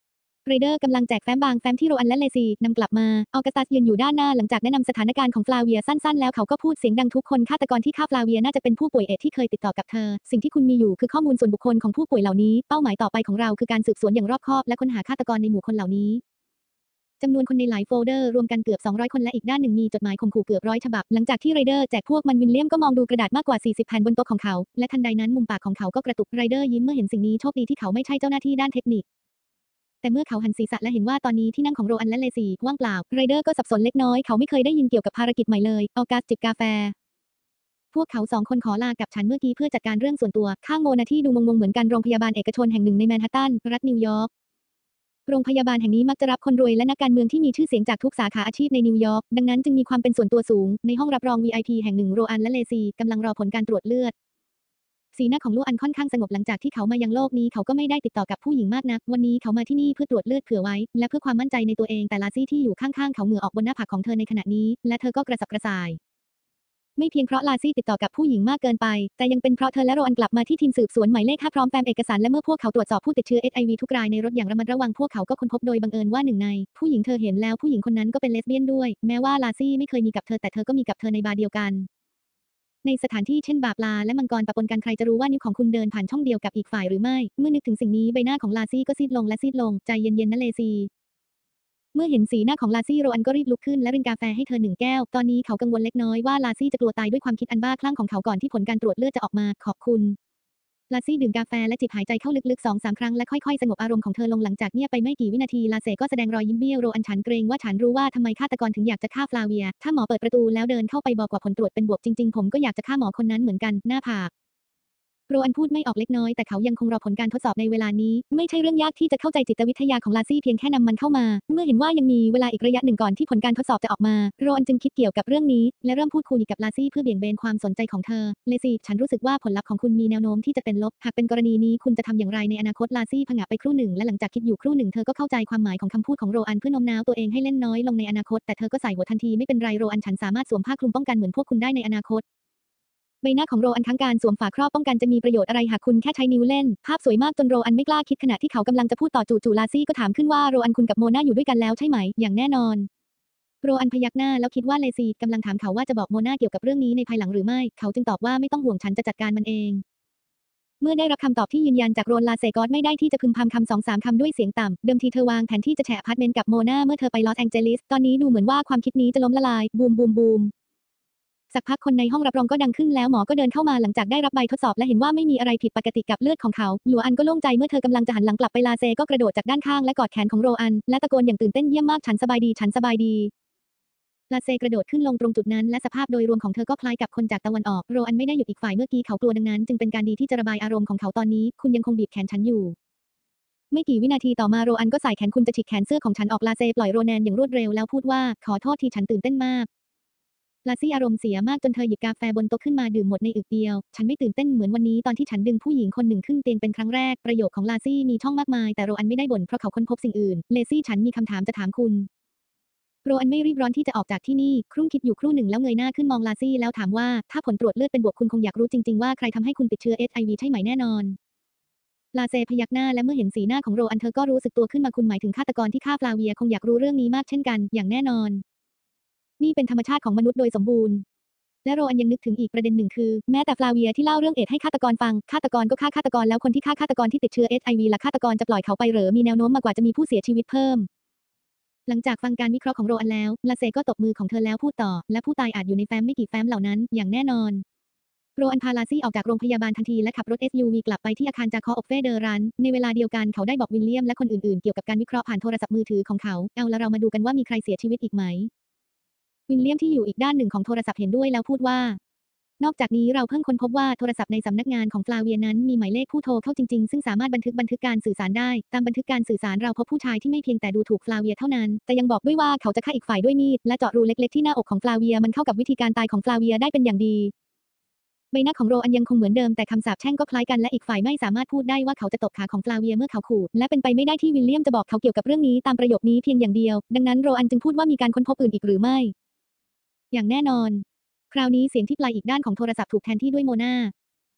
ไรเดอร์กำลังแจกแฟ้มบางแฟ้มที่โรอันและเลซีนำกลับมาออกัสตัสยืนอยู่ด้านหน้าหลังจากแนะนำสถานการณ์ของฟลาเวียสั้นๆแล้วเขาก็พูดเสียงดังทุกคนฆาตกรที่ฆ่าฟลาเวียน่าจะเป็นผู้ป่วยเอดส์ที่เคยติดต่อกับเธอสิ่งที่คุณมีอยู่คือข้อมูลส่วนบุคคลของผู้ป่วยเหล่านี้เป้าหมายต่อไปของเราคือการสืบสวนอย่างรอบคอบและค้นหาฆาตกรในหมู่คนเหล่านี้จำนวนคนในหลายโฟลเดอร์รวมกันเกือบสองร้อยคนและอีกด้านหนึ่งมีจดหมายข่มขู่เกือบร้อยฉบับหลังจากที่ไรเดอร์แจกพวกมันวิลเลียมก็มองดูกระดาษมากกว่าสี่สิบแผ่นบนโต๊ะของเขาและทันใดนั้นมุมปากของเขาก็กระตุกไรเดอร์ยิ้มเมื่อเห็นสิ่งนี้โชคดีที่เขาไม่ใช่เจ้าหน้าที่ด้านเทคนิคแต่เมื่อเขาหันศีรษะและเห็นว่าตอนนี้ที่นั่งของโรอันและเลซีว่างเปล่าไรเดอร์ก็สับสนเล็กน้อยเขาไม่เคยได้ยินเกี่ยวกับภารกิจใหม่เลยออกัสจิบกาแฟพวกเขาสองคนขอลากับฉันเมื่อกี้เพื่อจัดการเรื่องส่วนตัวข้างโมนาที่ดูงงๆเหมือนกันโรงพยาบาลเอกชนแห่งหนึ่งในแมนฮัตตันรัฐนิวยอร์กโรงพยาบาลแห่งนี้มักจะรับคนรวยและนักการเมืองที่มีชื่อเสียงจากทุกสาขาอาชีพในนิวยอร์กดังนั้นจึงมีความเป็นส่วนตัวสูงในห้องรับรอง วี ไอ พี แห่งหนึ่งโรอันและเลซีกำลังรอผลการตรวจเลือดสีหน้าของโรอันค่อนข้างสงบหลังจากที่เขามายังโลกนี้เขาก็ไม่ได้ติดต่อกับผู้หญิงมากนักวันนี้เขามาที่นี่เพื่อตรวจเลือดเผื่อไว้และเพื่อความมั่นใจในตัวเองแต่ลาซี่ที่อยู่ข้างๆเขาเหงื่อออกบนหน้าผากของเธอในขณะนี้และเธอก็กระสับกระส่ายไม่เพียงเพราะลาซี่ติดต่อกับผู้หญิงมากเกินไปแต่ยังเป็นเพราะเธอและโรอันกลับมาที่ทีมสืบสวนหมายเลขห้าพร้อมแฟ้มเอกสารและเมื่อพวกเขาตรวจสอบผู้ติดเชื้อ เอช ไอ วี ทุกรายในรถอย่างระมัดระวังพวกเขาก็ค้นพบโดยบังเอิญว่าหนึ่งในผู้หญิงเธอเห็นแล้วผู้หญิงคนนั้นก็เป็นเลสเบี้ยนด้วยแม้ว่าลาซี่ไม่เคยมีกับเธอแต่เธอก็มีกับเธอในบาร์เดียวกันในสถานที่เช่นบาปลาและมังกรปะปนกันใครจะรู้ว่านิ้วของคุณเดินผ่านช่องเดียวกับอีกฝ่ายหรือไม่เมื่อนึกถึงสิ่งนี้ใบหน้าของลาซี่ก็ซีดลงและซีดลงใจเย็นๆนะเลซีเมื่อเห็นสีหน้าของลาซี่โรอันก็รีบลุกขึ้นและรินกาแฟให้เธอหนึ่งแก้วตอนนี้เขากังวลเล็กน้อยว่าลาซี่จะกลัวตายด้วยความคิดอันบ้าคลั่งของเขาก่อนที่ผลการตรวจเลือดจะออกมาขอบคุณลาซี่ดื่มกาแฟและจิบหายใจเข้าลึกๆ สองสาม ครั้งและค่อยๆสงบอารมณ์ของเธอลงหลังจากเงียบไปไม่กี่วินาทีลาเซก็แสดงรอยยิ้มเบี้ยวโรอันฉันเกรงว่าฉันรู้ว่าทำไมฆาตกรถึงอยากจะฆ่าฟลาเวียถ้าหมอเปิดประตูแล้วเดินเข้าไปบอกว่าผลตรวจเป็นบวกจริงๆผมก็อยากจะฆ่าหมอคนนั้นเหมือนกันหน้าผากโรอันพูดไม่ออกเล็กน้อยแต่เขายังคงรอผลการทดสอบในเวลานี้ไม่ใช่เรื่องยากที่จะเข้าใจจิตวิทยาของลาซี่เพียงแค่นำมันเข้ามาเมื่อเห็นว่ายังมีเวลาอีกระยะหนึ่งก่อนที่ผลการทดสอบจะออกมาโรอันจึงคิดเกี่ยวกับเรื่องนี้และเริ่มพูดคุยกับลาซี่เพื่อเบี่ยงเบนความสนใจของเธอเลซี่ฉันรู้สึกว่าผลลัพธ์ของคุณมีแนวโน้มที่จะเป็นลบหากเป็นกรณีนี้คุณจะทำอย่างไรในอนาคตลาซี่ผงะไปครู่หนึ่งและหลังจากคิดอยู่ครู่หนึ่งเธอก็เข้าใจความหมายของคำพูดของโรอันเพื่อโน้มน้าวตัวเองให้เล่นน้อยลงในอนาคตแต่เธอก็ใส่หัวทันทีไม่เป็นไรโรอันฉันสามารถสวมผ้าคลุมป้องกันเหมือนพวกคุณได้ในอนาคตใบหน้าของโรอันทั้งการสวมฝาครอบป้องกันจะมีประโยชน์อะไรหากคุณแค่ใช้นิ้วเล่นภาพสวยมากจนโรอันไม่กล้าคิดขณะที่เขากำลังจะพูดต่อจู่ๆลาซี่ก็ถามขึ้นว่าโรอันคุณกับโมนาอยู่ด้วยกันแล้วใช่ไหมอย่างแน่นอนโรอันพยักหน้าแล้วคิดว่าเลซีกำลังถามเขาว่าจะบอกโมนาเกี่ยวกับเรื่องนี้ในภายหลังหรือไม่เขาจึงตอบว่าไม่ต้องห่วงฉันจะจัดการมันเองเมื่อได้รับคำตอบที่ยืนยันจากโรนลาเซกอสไม่ได้ที่จะพึมพำคำสองสามคำด้วยเสียงต่ำเดิมทีเธอวางแผนที่จะแชร์อพาร์ตเมนต์กับโมนาเมื่อเธอไปลอสแองเจลิสตอนนี้ดูเหมือนว่าความคิดนี้จะล้มละลายบูมบูมบูมสักพักคนในห้องรับรองก็ดังขึ้นแล้วหมอก็เดินเข้ามาหลังจากได้รับใบทดสอบและเห็นว่าไม่มีอะไรผิดปกติกับเลือดของเขาหลัวอันก็โล่งใจเมื่อเธอกำลังจะหันหลังกลับไปลาเซก็กระโดดจากด้านข้างและกอดแขนของโรอันและตะโกนอย่างตื่นเต้นเยี่ยมมากฉันสบายดีฉันสบายดีลาเซกระโดดขึ้นลงตรงจุดนั้นและสภาพโดยรวมของเธอก็คล้ายกับคนจากตะวันออกโรอันไม่ได้หยุดอีกฝ่ายเมื่อกี้เขากลัวดังนั้นจึงเป็นการดีที่จะระบายอารมณ์ของเขาตอนนี้คุณยังคงบีบแขนฉันอยู่ไม่กี่วินาทีต่อมาโรอันก็ใส่แขนคุณจะฉีกแขนเสื้อของฉันออกลาเซปล่อยโรแนนอย่างรวดเร็วแล้วพูดว่าขอโทษทีฉันตื่นเต้นมากลาซี่อารมณ์เสียมากจนเธอหยิบกาแฟบนโต๊ะขึ้นมาดื่มหมดในอึกเดียวฉันไม่ตื่นเต้นเหมือนวันนี้ตอนที่ฉันดึงผู้หญิงคนหนึ่งขึ้นเตียงเป็นครั้งแรกประโยคของลาซี่มีช่องมากมายแต่โรอันไม่ได้บ่นเพราะเขาค้นพบสิ่งอื่นเลซี่ฉันมีคำถามจะถามคุณโรอันไม่รีบร้อนที่จะออกจากที่นี่ครุ่นคิดอยู่ครู่หนึ่งแล้วเงยหน้าขึ้นมองลาซี่แล้วถามว่าถ้าผลตรวจเลือดเป็นบวกคุณคงอยากรู้จริงๆว่าใครทำให้คุณติดเชื้อ เอช ไอ วี ใช่ไหมแน่นอนลาเซพยักหน้าและเมื่อเห็นสีหน้าของโรอันเธอก็รู้สึกตัวขึ้นมาคุณหมายถึงฆาตกรที่ฆ่าฟลาเวียคงอยากรู้เรื่องนี้มากเช่นกันอย่างแน่นอนนี่เป็นธรรมชาติของมนุษย์โดยสมบูรณ์และโรอันยังนึกถึงอีกประเด็นหนึ่งคือแม้แต่ฟลาเวียที่เล่าเรื่องเอดส์ให้ฆาตกรฟังฆาตกรก็ฆ่าฆาตกรแล้วคนที่ฆ่าฆาตกรที่ติดเชื้อ เอช ไอ วี และฆาตกรจะปล่อยเขาไปเหรอมีแนวโน้มมากกว่าจะมีผู้เสียชีวิตเพิ่มหลังจากฟังการวิเคราะห์ของโรอันแล้วลาเซก็ตบมือของเธอแล้วพูดต่อและผู้ตายอาจอยู่ในแฟ้มไม่กี่แฟ้มเหล่านั้นอย่างแน่นอนโรอันพาลาซี่ออกจากโรงพยาบาลทันทีและขับรถ เอส ยู วี กลับไปที่อาคารจาคออฟเฟเดอรันในเวลาเดียวกันเขาได้บอกวิลเลียมและคนอื่นๆเกี่ยวกับการวิเคราะห์ผ่านโทรศัพท์มือถือของเขาเอาละเรามาดูกันว่ามีใครเสียชีวิตอีกไหมวิลเลียมที่อยู่อีกด้านหนึ่งของโทรศัพท์เห็นด้วยแล้วพูดว่านอกจากนี้เราเพิ่งค้นพบว่าโทรศัพท์ในสำนักงานของฟลาเวียนั้นมีหมายเลขผู้โทรเข้าจริงๆซึ่งสามารถบันทึกบันทึกการสื่อสารได้ตามบันทึกการสื่อสารเราพบผู้ชายที่ไม่เพียงแต่ดูถูกฟลาเวียเท่านั้นแต่ยังบอกด้วยว่าเขาจะฆ่าอีกฝ่ายด้วยมีดและเจาะรูเล็กๆที่หน้าอกของฟลาเวียมันเข้ากับวิธีการตายของฟลาเวียได้เป็นอย่างดีใบหน้าของโรอันยังคงเหมือนเดิมแต่คำสาปแช่งก็คล้ายกันและอีกฝ่ายไม่สามารถพูดได้ว่าเขาจะตบขาของฟลาเวียเมื่อเขาขู่และเป็นไปไม่ได้ที่วิลเลียมจะบอกเขาเกี่ยวกับเรื่องนี้ตามประโยคนี้เพียงอย่างเดียวดังนั้นโรอันจึงพูดว่ามีการค้นพบอื่นอีกหรือไม่อย่างแน่นอนคราวนี้เสียงที่ปลายอีกด้านของโทรศัพท์ถูกแทนที่ด้วยโมนา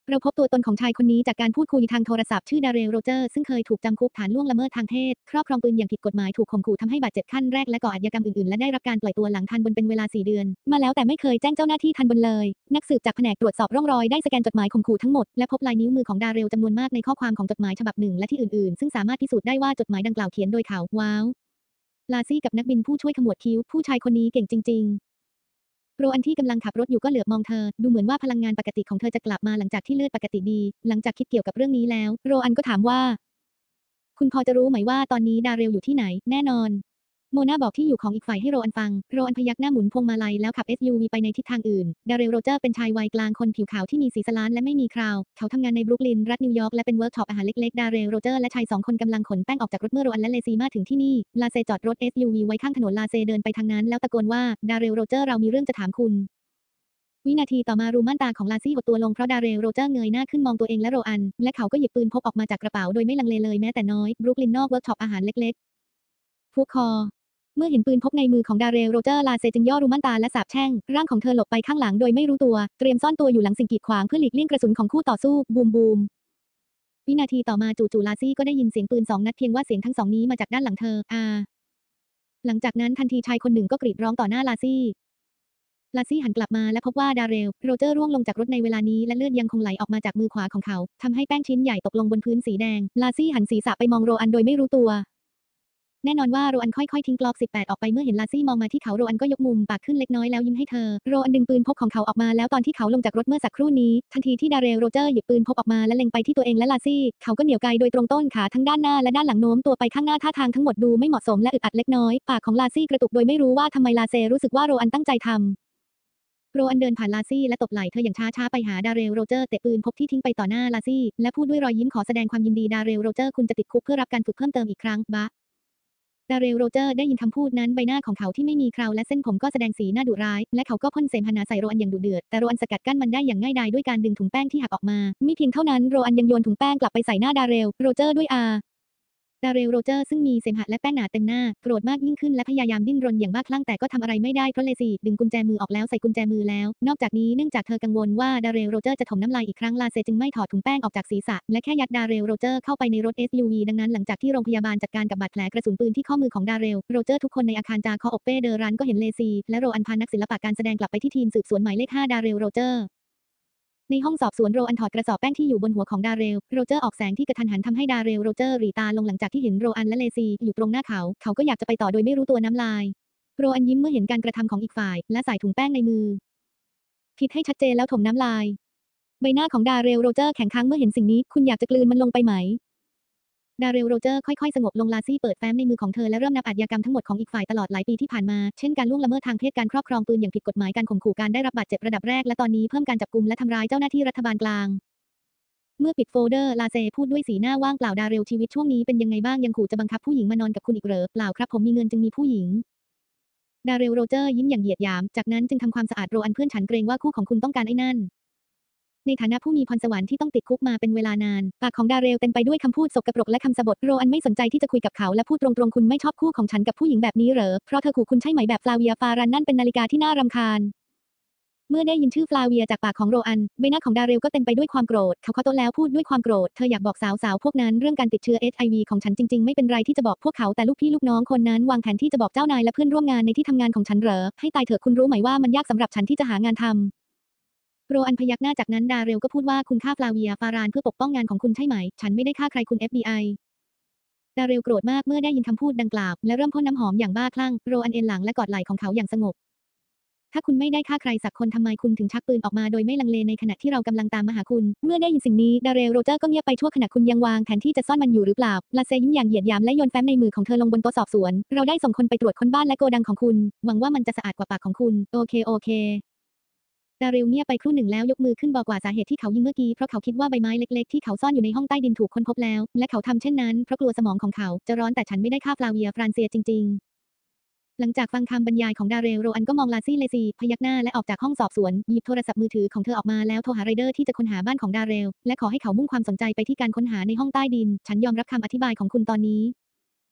เราพบตัวตนของชายคนนี้จากการพูดคุยทางโทรศัพท์ชื่อดาเรลโรเจอร์ซึ่งเคยถูกจำคุกฐานล่วงละเมิดทางเพศครอบครองปืนอย่างผิดกฎหมายถูกข่มขู่ทำให้บาดเจ็บขั้นแรกและก่ออาชญากรรมอื่นๆและได้รับการปล่อยตัวหลังทันบนเป็นเวลาสี่เดือนมาแล้วแต่ไม่เคยแจ้งเจ้าหน้าที่ทันบนเลยนักสืบจากแผนกตรวจสอบร่องรอยได้สแกนจดหมายข่มขู่ทั้งหมดและพบลายนิ้วมือของดาเรลจำนวนมากในข้อความของจดหมายฉบับหนึ่งและที่อื่นๆซึ่งสามารถพิสูจน์ได้ว่าจดหมายดังกล่าวเขียนโดยเขาว้าวลาซี่กับนักบินผู้ช่วยขมวดคิ้วผู้ชายคนนี้เก่งจริงๆโรอันที่กำลังขับรถอยู่ก็เหลือบมองเธอดูเหมือนว่าพลังงานปกติของเธอจะกลับมาหลังจากที่เลือดปกติดีหลังจากคิดเกี่ยวกับเรื่องนี้แล้วโรอันก็ถามว่าคุณพอจะรู้ไหมว่าตอนนี้ดาเรลอยู่ที่ไหนแน่นอนโมนาบอกที่อยู่ของอีกฝ่ายให้โรอันฟังโรอันพยักหน้าหมุนพวงมาลัยแล้วขับ เอส ยู วี ไปในทิศทางอื่นดาเรลโรเจอร์เป็นชายวัยกลางคนผิวขาวที่มีสีสล้านและไม่มีคราวเขาทำงานในบรุกลินรัฐนิวยอร์กและเป็นเวิร์กช็อปอาหารเล็กๆดาเรลโรเจอร์และชายสองคนกำลังขนแป้งออกจากรถเมื่อโรอันและเลซีมาถึงที่นี่ลาเซจอดรถ เอส ยู วี ไว้ข้างถนนลาเซเดินไปทางนั้นแล้วตะโกนว่าดาเรลโรเจอร์เรามีเรื่องจะถามคุณวินาทีต่อมารูม่านตาของลาซี่หดตัวลงเพราะดาเรลโรเจอร์เงยหน้าขึ้นมองตัวเองและโรอันและเขาก็หยิบปืนพกออกมาจากกระเป๋าโดยไม่ลังเลเลยแม้แต่น้อยบรุกลินนอกเวิร์กช็อปอาหารเล็กๆพวกคอเมื่อเห็นปืนพกในมือของดาเรลโรเจอร์ลาเซจึงย่อรูม่านตาและสาบแช่งร่างของเธอหลบไปข้างหลังโดยไม่รู้ตัวเตรียมซ่อนตัวอยู่หลังสิ่งกีดขวางเพื่อหลีกเลี่ยงกระสุนของคู่ต่อสู้บูมบูมวินาทีต่อมาจู่ๆลาซี่ก็ได้ยินเสียงปืนสองนัดเพียงว่าเสียงทั้งสองนี้มาจากด้านหลังเธออาหลังจากนั้นทันทีชายคนหนึ่งก็กรีดร้องต่อหน้าลาซี่ลาซี่หันกลับมาและพบว่าดาเรลโรเจอร์ร่วงลงจากรถในเวลานี้และเลือดยังคงไหลออกมาจากมือขวาของเขาทำให้แป้งชิ้นใหญ่ตกลงบนพื้นสีแดงลาซี่หันศีรษะไปมองโรอันโดยไม่รู้ตัวแน่นอนว่าโรอันค่อยๆทิ้งกลอกสิบแปดออกไปเมื่อเห็นลาซี่มองมาที่เขาโรอันก็ยกมุมปากขึ้นเล็กน้อยแล้วยิ้มให้เธอโรอันดึงปืนพกของเขาออกมาแล้วตอนที่เขาลงจากรถเมื่อสักครู่นี้ทันทีที่ดาเรลโรเจอร์หยิบปืนพกออกมาและเล็งไปที่ตัวเองและลาซี่เขาก็เหนี่ยวไกโดยตรงต้นขาทั้งด้านหน้าและด้านหลังโน้มตัวไปข้างหน้าท่าทางทั้งหมดดูไม่เหมาะสมและอึดอัดเล็กน้อยปากของลาซี่กระตุกโดยไม่รู้ว่าทำไมลาเซรู้สึกว่าโรอันตั้งใจทำโรอันเดินผ่านลาซี่และตบไหล่เธออย่างช้าๆไปหาดาเรลโรเจอร์เตะปืนพกที่ทิ้งไปต่อหน้าลาซี่และพูดด้วยรอยยิ้มขอแสดงความยินดีดาเรลโรเจอร์คุณจะติดคุกเพื่อรับการฝึกเพิ่มเติมอีกครั้งบะดาเรลโรเจอร์ได้ยินคำพูดนั้นใบหน้าของเขาที่ไม่มีเคราและเส้นผมก็แสดงสีหน้าดุร้ายและเขาก็พ่นเสมหะใส่โรอันอย่างดุเดือดแต่โรอันสกัดกั้นมันได้อย่างง่ายดายด้วยการดึงถุงแป้งที่หักออกมาไม่เพียงเท่านั้นโรอันยังโยนถุงแป้งกลับไปใส่หน้าดาเรลโรเจอร์ด้วยอาดาเรลโรเจอร์ซึ่งมีเสมหะและแป้งหนาเต็มหน้าโกรธมากยิ่งขึ้นและพยายามดิ้นรนอย่างบ้าคลั่งแต่ก็ทำอะไรไม่ได้เพราะเลซี่ดึงกุญแจมือออกแล้วใส่กุญแจมือแล้วนอกจากนี้เนื่องจากเธอกังวลว่าดาเรลโรเจอร์จะถมน้ำลายอีกครั้งลาเซจึงไม่ถอดถุงแป้งออกจากศีรษะและแค่ยัดดาเรลโรเจอร์เข้าไปในรถ เอส ยู วี ดังนั้นหลังจากที่โรงพยาบาลจัดการกับบาดแผลกระสุนปืนที่ข้อมือของดาเรลโรเจอร์ทุกคนในอาคารจาคอโอเป้เดอรันก็เห็นเลซี่และโรอันพานักศิลปะการแสดงกลับไปที่ทีมสืบสวนหมายเลขห้าดาเรลโรเจอร์ในห้องสอบสวนโรอันถอดกระสอบแป้งที่อยู่บนหัวของดาเรลโรเจอร์ออกแสงที่กระทันหันทำให้ดาเรลโรเจอร์หรี่ตาลงหลังจากที่เห็นโรอันและเลซีอยู่ตรงหน้าเขาเขาก็อยากจะไปต่อโดยไม่รู้ตัวน้ำลายโรอันยิ้มเมื่อเห็นการกระทำของอีกฝ่ายและใส่ถุงแป้งในมือคิดให้ชัดเจนแล้วถมน้ำลายใบหน้าของดาเรลโรเจอร์แข็งค้างเมื่อเห็นสิ่งนี้คุณอยากจะกลืนมันลงไปไหมดาเรลโรเจอร์ค่อยๆสงบลงลาซี่เปิดแฟ้มในมือของเธอและเริ่มนับอาชญากรรมทั้งหมดของอีกฝ่ายตลอดหลายปีที่ผ่านมาเช่นการล่วงละเมิดทางเพศการครอบครองปืนอย่างผิดกฎหมายการข่มขู่การได้รับบาดเจ็บระดับแรกและตอนนี้เพิ่มการจับกุมและทำร้ายเจ้าหน้าที่รัฐบาลกลางเมื่อปิดโฟลเดอร์ลาเซพูดด้วยสีหน้าว่างเปล่าดาเรลชีวิตช่วงนี้เป็นยังไงบ้างยังขู่จะบังคับผู้หญิงมานอนกับคุณอีกเหรอเปล่าครับผมมีเงินจึงมีผู้หญิงดาเรลโรเจอร์ยิ้มอย่างเหยียดหยามจากนั้นจึงทำความสะอาดโรอันเพื่อนฉันเกรงว่าคู่ของคุณต้องการไอ้นั่นในฐานะผู้มีพรสวรรค์ที่ต้องติดคุกมาเป็นเวลานานปากของดาเรลเต็มไปด้วยคำพูดสกปรกและคำสบถโรอันไม่สนใจที่จะคุยกับเขาและพูดตรงๆคุณไม่ชอบคู่ของฉันกับผู้หญิงแบบนี้เหรอเพราะเธอขู่คุณใช่ไหมแบบฟลาเวียฟารันนั่นเป็นนาฬิกาที่น่ารำคาญเมื่อได้ยินชื่อฟลาเวียจากปากของโรอันใบหน้าของดาเรลก็เต็มไปด้วยความโกรธเขาขอโทษแล้วพูดด้วยความโกรธเธออยากบอกสาวๆพวกนั้นเรื่องการติดเชื้อ เอช ไอ วี ของฉันจริงๆไม่เป็นไรที่จะบอกพวกเขาแต่ลูกพี่ลูกน้องคนนั้นวางแผนที่จะบอกเจ้านายและเพื่อนร่วมงานในที่ทำงานของฉันเหรอให้ตายเถอะคุณรู้ไหมว่ามันยากสำหรับฉันที่จะหางานทำโรอันพยักหน้าจากนั้นดาเรลก็พูดว่าคุณฆ่าฟลาเวียฟารานเพื่อปกป้องงานของคุณใช่ไหมฉันไม่ได้ฆ่าใครคุณ เอฟ บี ไอ ดาเรลโกรธมากเมื่อได้ยินคำพูดดังกล่าวและเริ่มพ่นน้ำหอมอย่างบ้าคลั่งโรอันเอนหลังและกอดไหล่ของเขาอย่างสงบถ้าคุณไม่ได้ฆ่าใครสักคนทำไมคุณถึงชักปืนออกมาโดยไม่ลังเลในขณะที่เรากำลังตามมาหาคุณเมื่อได้ยินสิ่งนี้ดาเรลโรเจอร์ก็เงียบไปชั่วขณะคุณยังวางแผนที่จะซ่อนมันอยู่หรือเปล่าลาเซยิ้มอย่างเหยียดหยามและโยนแฟ้มในมือของเธอลงบนโต๊ะสอบสวนเราได้ส่งคนไปตรวจค้นบ้านและโกดังของคุณหวังว่ามันจะสะอาดกว่าปากของคุณโอเคโอเคดาเรลเงียบไปครู่หนึ่งแล้วยกมือขึ้นบอกว่าสาเหตุที่เขายิงเมื่อกี้เพราะเขาคิดว่าใบไม้เล็กๆที่เขาซ่อนอยู่ในห้องใต้ดินถูกค้นพบแล้วและเขาทำเช่นนั้นเพราะกลัวสมองของเขาจะร้อนแต่ฉันไม่ได้ฆ่าฟลาเวียฟรานเซียจริงๆหลังจากฟังคำบรรยายของดาเรลโรอันก็มองลาซี่เลซีพยักหน้าและออกจากห้องสอบสวนหยิบโทรศัพท์มือถือของเธอออกมาแล้วโทรหาไรเดอร์ที่จะค้นหาบ้านของดาเรลและขอให้เขามุ่งความสนใจไปที่การค้นหาในห้องใต้ดินฉันยอมรับคำอธิบายของคุณตอนนี้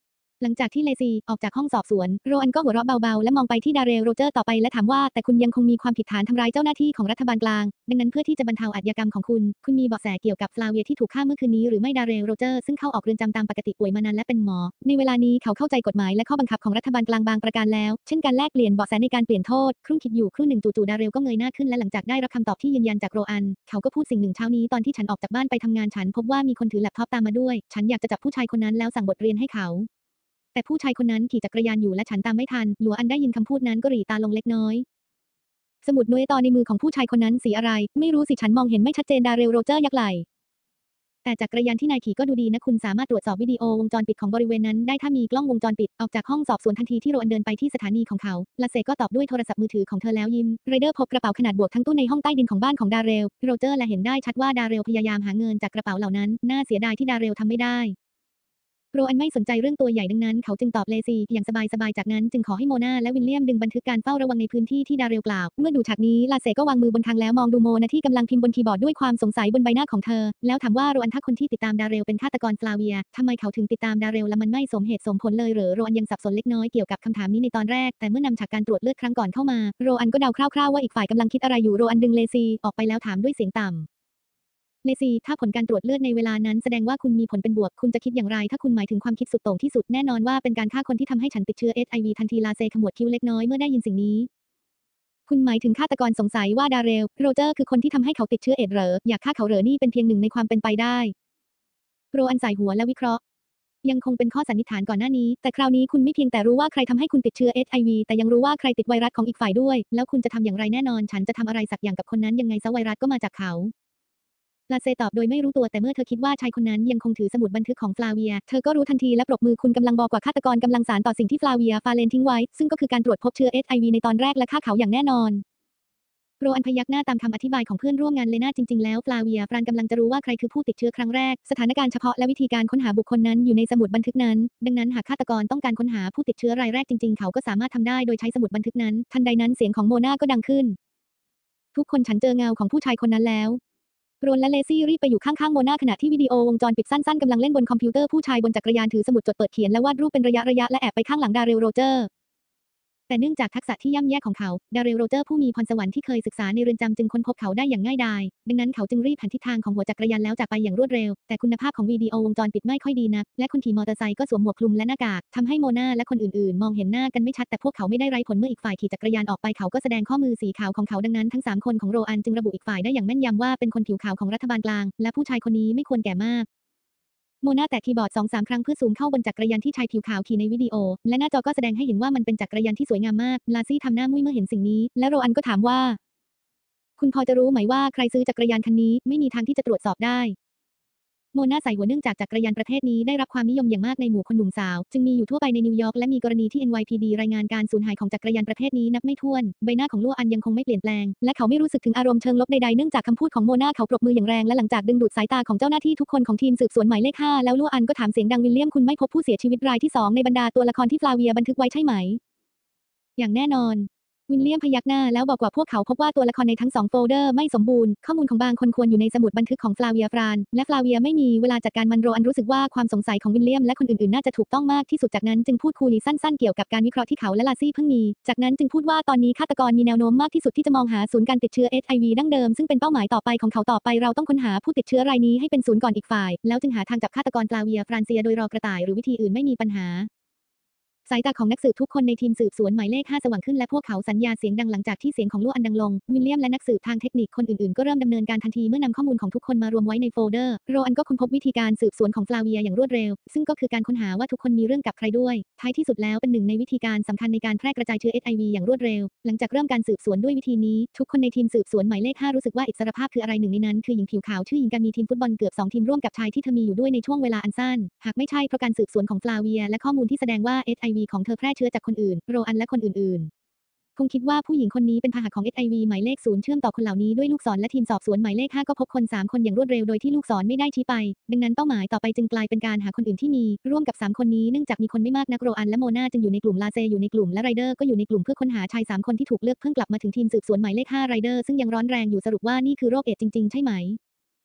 หลังจากที่เลซีออกจากห้องสอบสวนโรอันก็หัวเราะเบาๆและมองไปที่ดาเรลโรเจอร์ต่อไปและถามว่าแต่คุณยังคงมีความผิดฐานทำร้ายเจ้าหน้าที่ของรัฐบาลกลางดังนั้นเพื่อที่จะบรรเทาอาชญากรรมของคุณคุณมีเบาะแสเกี่ยวกับฟลาเวียที่ถูกฆ่าเมื่อคืนนี้หรือไม่ดาเรลโรเจอร์ซึ่งเข้าออกเรือนจำตามปกติป่วยมานานและเป็นหมอในเวลานี้เขาเข้าใจกฎหมายและข้อบังคับของรัฐบาลกลางบางประการแล้วเช่นการแลกเปลี่ยนเบาะแสในการเปลี่ยนโทษครุ่นคิดอยู่ครู่หนึ่งจู่ๆดาเรลก็เงยหน้าขึ้นและหลังจากได้รับคำตอบที่ยืนยันจากโรอันเขาก็พูดสิ่งหนึ่งเช้านี้ตอนที่ฉันออกจากบ้านไปทำงานฉันพบว่ามีคนถือแล็ปท็อปตามมาด้วยฉันอยากจะจับผู้ชายคนนั้นแล้วสั่งบทเรียนให้เขาแต่ผู้ชายคนนั้นขี่จักรยานอยู่และฉันตามไม่ทันหลัวอันได้ยินคำพูดนั้นก็หรี่ตาลงเล็กน้อยสมุดโน้ตตอนในมือของผู้ชายคนนั้นสีอะไรไม่รู้สิฉันมองเห็นไม่ชัดเจนดาเรลโรเจอร์ยักไหล่แต่จักรยานที่นายขี่ก็ดูดีนะคุณสามารถตรวจสอบวิดีโอวงจรปิดของบริเวณนั้นได้ถ้ามีกล้องวงจรปิดออกจากห้องสอบสวนทันทีที่โรอันเดินไปที่สถานีของเขาลาเซก็ตอบด้วยโทรศัพท์มือถือของเธอแล้วยิ้มไรเดอร์พบกระเป๋าขนาดบวกทั้งตู้ในห้องใต้ดินของบ้านของดาเรลโรเจอร์และเห็นได้ชัดว่าดาเรลพยายามหาเงินจากกระเป๋าเหล่านั้นน่าเสียดายที่ดาเรลทำไม่ได้โรอันไม่สนใจเรื่องตัวใหญ่ดังนั้นเขาจึงตอบเลซีอย่างสบายๆจากนั้นจึงขอให้โมนาและวิลเลียมดึงบันทึกการเฝ้าระวังในพื้นที่ที่ดาเรลกล่าวเมื่อดูฉากนี้ลาเซก็วางมือบนคางแล้วมองดูโมนาที่กำลังพิมพ์บนคีย์บอร์ดด้วยความสงสัยบนใบหน้าของเธอแล้วถามว่าโรอันถ้าคนที่ติดตามดาเรลเป็นฆาตกรฟลาเวียทำไมเขาถึงติดตามดาเรลและมันไม่สมเหตุสมผลเลยเหรอโรอันยังสับสนเล็กน้อยเกี่ยวกับคำถามนี้ในตอนแรกแต่เมื่อนำฉากการตรวจเลือดครั้งก่อนเข้ามาโรอันก็เดาคร่าวๆว่าอีกฝ่ายกำลังคิดอะไรอยู่โรอันดึงเลซีออกไปแล้วถามด้วยเสียงต่ำเลซีถ้าผลการตรวจเลือดในเวลานั้นแสดงว่าคุณมีผลเป็นบวกคุณจะคิดอย่างไรถ้าคุณหมายถึงความคิดสุดโต่งที่สุดแน่นอนว่าเป็นการฆ่าคนที่ทำให้ฉันติดเชื้อ เอช ไอ วี ทันทีลาเซขมวดคิ้วเล็กน้อยเมื่อได้ยินสิ่งนี้คุณหมายถึงฆาตกรสงสัยว่าดาเรลโรเจอร์คือคนที่ทำให้เขาติดเชื้อเอดส์เหรออยากฆ่าเขาเหรอนี่เป็นเพียงหนึ่งในความเป็นไปได้โรอันสายหัวและวิเคราะห์ยังคงเป็นข้อสันนิษฐานก่อนหน้านี้แต่คราวนี้คุณไม่เพียงแต่รู้ว่าใครทำให้คุณติดเชื้อ เอช ไอ วี แต่ยังรู้ว่าใครติดไวรัสของอีกฝ่ายด้วยแล้วคุณจะทำอย่างไรแน่นอนฉันจะทำอะไรสักอย่างกับคนนั้นยังไงซะไวรัสก็มาจากเขาลาเซตอบโดยไม่รู้ตัวแต่เมื่อเธอคิดว่าชายคนนั้นยังคงถือสมุดบันทึกของฟลาเวียเธอก็รู้ทันทีและปรบมือคุณกำลังบอกว่าฆาตกรกำลังสารต่อสิ่งที่ฟลาเวียฟาเลนทิ้งไว้ซึ่งก็คือการตรวจพบเชื้อ เอช ไอ วี ในตอนแรกและฆ่าเขาอย่างแน่นอนโรอันพยักหน้าตามคำอธิบายของเพื่อนร่วมงานเลนาจริงๆแล้วฟลาเวียฟรานกำลังจะรู้ว่าใครคือผู้ติดเชื้อครั้งแรกสถานการณ์เฉพาะและวิธีการค้นหาบุคคลนั้นอยู่ในสมุดบันทึกนั้นดังนั้นหากฆาตกรต้องการค้นหาผู้ติดเชื้อรายแรกจริงๆเขาก็สามารถทำได้โดยใช้สมุดบันทึกนั้นทันใดนั้นเสียงของโมนาก็ดังขึ้นทุกคนฉันเจอเงาของผู้ชายคนนั้นแล้วโรนและเลซี่รีบไปอยู่ข้างๆโมนาขณะที่วิดีโอวงจรปิดสั้นๆกำลังเล่นบนคอมพิวเตอร์ผู้ชายบนจักรยานถือสมุดจดเปิดเขียนและวาดรูปเป็นระยะๆและแอบไปข้างหลังดาเรลโรเจอร์แต่เนื่องจากทักษะที่ย่ำแย่ของเขาดาเรลโรเจอร์ผู้มีพรสวรรค์ที่เคยศึกษาในเรือนจำจึงค้นพบเขาได้อย่างง่ายดายดังนั้นเขาจึงรีบหันทิศทางของหัวจักรยานแล้วจากไปอย่างรวดเร็วแต่คุณภาพของวิดีโอวงจรปิดไม่ค่อยดีนักและคนขี่มอเตอร์ไซค์ก็สวมหมวกคลุมและหน้ากากทำให้โมนาและคนอื่นๆมองเห็นหน้ากันไม่ชัดแต่พวกเขาไม่ได้ไร้ผลเมื่ออีกฝ่ายขี่จักรยานออกไปเขาก็แสดงข้อมือสีขาวของเขาดังนั้นทั้งสามคนของโรอันจึงระบุอีกฝ่ายได้อย่างแม่นยำว่าเป็นคนผิวขาวของรัฐบาลกลางและผู้ชายคนนี้ไม่ควรแก่มากโมนาแตะคีย์บอร์ด สองสาม ครั้งเพื่อซูมเข้าบนจักรยานที่ชายผิวขาวขี่ในวิดีโอและหน้าจอก็แสดงให้เห็นว่ามันเป็นจักรยานที่สวยงามมากลาซี่ทำหน้ามุ้ยเมื่อเห็นสิ่งนี้และโรอันก็ถามว่าคุณพอจะรู้ไหมว่าใครซื้อจักรยานคันนี้ไม่มีทางที่จะตรวจสอบได้โมนาใส่หัวเนื่องจากจักรยานประเภทนี้ได้รับความนิยมอย่างมากในหมู่คนหนุ่มสาวจึงมีอยู่ทั่วไปในนิวยอร์กและมีกรณีที่ เอ็น วาย พี ดี รายงานการสูญหายของจักรยานประเภทนี้นับไม่ถ้วนใบหน้าของลัวอันยังคงไม่เปลี่ยนแปลงและเขาไม่รู้สึกถึงอารมณ์เชิงลบใดๆเนื่องจากคำพูดของโมนาเขาปรบมืออย่างแรงและหลังจากดึงดูดสายตาของเจ้าหน้าที่ทุกคนของทีมสืบสวนหมายเลขห้าแล้วลัวอันก็ถามเสียงดังวิลเลียมคุณไม่พบผู้เสียชีวิตรายที่สองในบรรดาตัวละครที่ฟลาเวียบันทึกไว้ใช่ไหมอย่างแน่นอนวิลเลียมพยักหน้าแล้วบอกว่าพวกเขาพบว่าตัวละครในทั้งสองโฟลเดอร์ไม่สมบูรณ์ข้อมูลของบางคนควรอยู่ในสมุดบันทึกของฟลาเวียฟรานและฟลาเวียไม่มีเวลาจัดการมันโรอันรู้สึกว่าความสงสัยของวิลเลียมและคนอื่นๆน่าจะถูกต้องมากที่สุดจากนั้นจึงพูดคุยสั้นๆเกี่ยวกับการวิเคราะห์ที่เขาและลาซี่เพิ่งมีจากนั้นจึงพูดว่าตอนนี้ฆาตกรมีแนวโน้มมากที่สุดที่จะมองหาศูนย์การติดเชื้อ เอช ไอ วี ดั้งเดิมซึ่งเป็นเป้าหมายต่อไปของเขาต่อไปเราต้องค้นหาผู้ติดเชื้อรายนี้ให้เป็นศูนย์ก่อนอีกฝ่ายแล้วจึงหาทางจับฆาตกรฟลาเวียฟรานเซียโดยรอกระต่ายหรือวิธีอื่นไม่มีปัญหาสายตาของนักสืบทุกคนในทีมสืบสวนหมายเลขห้าสว่างขึ้นและพวกเขาสัญญาเสียงดังหลังจากที่เสียงของลั่วอันดังลงวิลเลียมและนักสืบทางเทคนิคคนอื่นๆก็เริ่มดำเนินการทันทีเมื่อนำข้อมูลของทุกคนมารวมไว้ในโฟลเดอร์โรอันก็ค้นพบวิธีการสืบสวนของฟลาเวียอย่างรวดเร็วซึ่งก็คือการค้นหาว่าทุกคนมีเรื่องกับใครด้วยท้ายที่สุดแล้วเป็นหนึ่งในวิธีการสำคัญในการแพร่กระจายเชื้อ เอช ไอ วี อย่างรวดเร็วหลังจากเริ่มการสืบสวนด้วยวิธีนี้ทุกคนในทีมสืบสวนหมายเลขห้ารู้สึกว่าอิสรภาพคืออะไรหนึ่งในนั้นคือหญิงผิวขาวชื่อหญิงการมีทีมฟุตบอลเกือบสองทีมร่วมกับชายที่เธอมีอยู่ด้วยในช่วงเวลาอันสั้นหากไม่ใช่เพราะการสืบสวนของฟลาเวียและข้อมูลที่แสดงว่า เอช ไอ วี ของเธอแพร่เชื้อจากคนอื่นโรอันและคนอื่นๆคงคิดว่าผู้หญิงคนนี้เป็นพาหะของ เอช ไอ วี หมายเลขศูนย์เชื่อมต่อคนเหล่านี้ด้วยลูกศรและทีมสอบสวนหมายเลขห้าก็พบคนสามคนอย่างรวดเร็วโดยที่ลูกศรไม่ได้ชี้ไปดังนั้นเป้าหมายต่อไปจึงกลายเป็นการหาคนอื่นที่มีร่วมกับสามคนนี้เนื่องจากมีคนไม่มากนักโรอันและโมนาจึงอยู่ในกลุ่มลาเซอยู่ในกลุ่มและไรเดอร์ก็อยู่ในกลุ่มเพื่อค้นหาชายสามคนที่ถูกเลือกเพิ่งกลับมาถึงทีมสืบสวนหมายเลขห้าไรเดอร์ซึ่งยังร้อนแรงอยู่สรุปว่านี่คือโรคเอดส์จริงๆใช่ไหม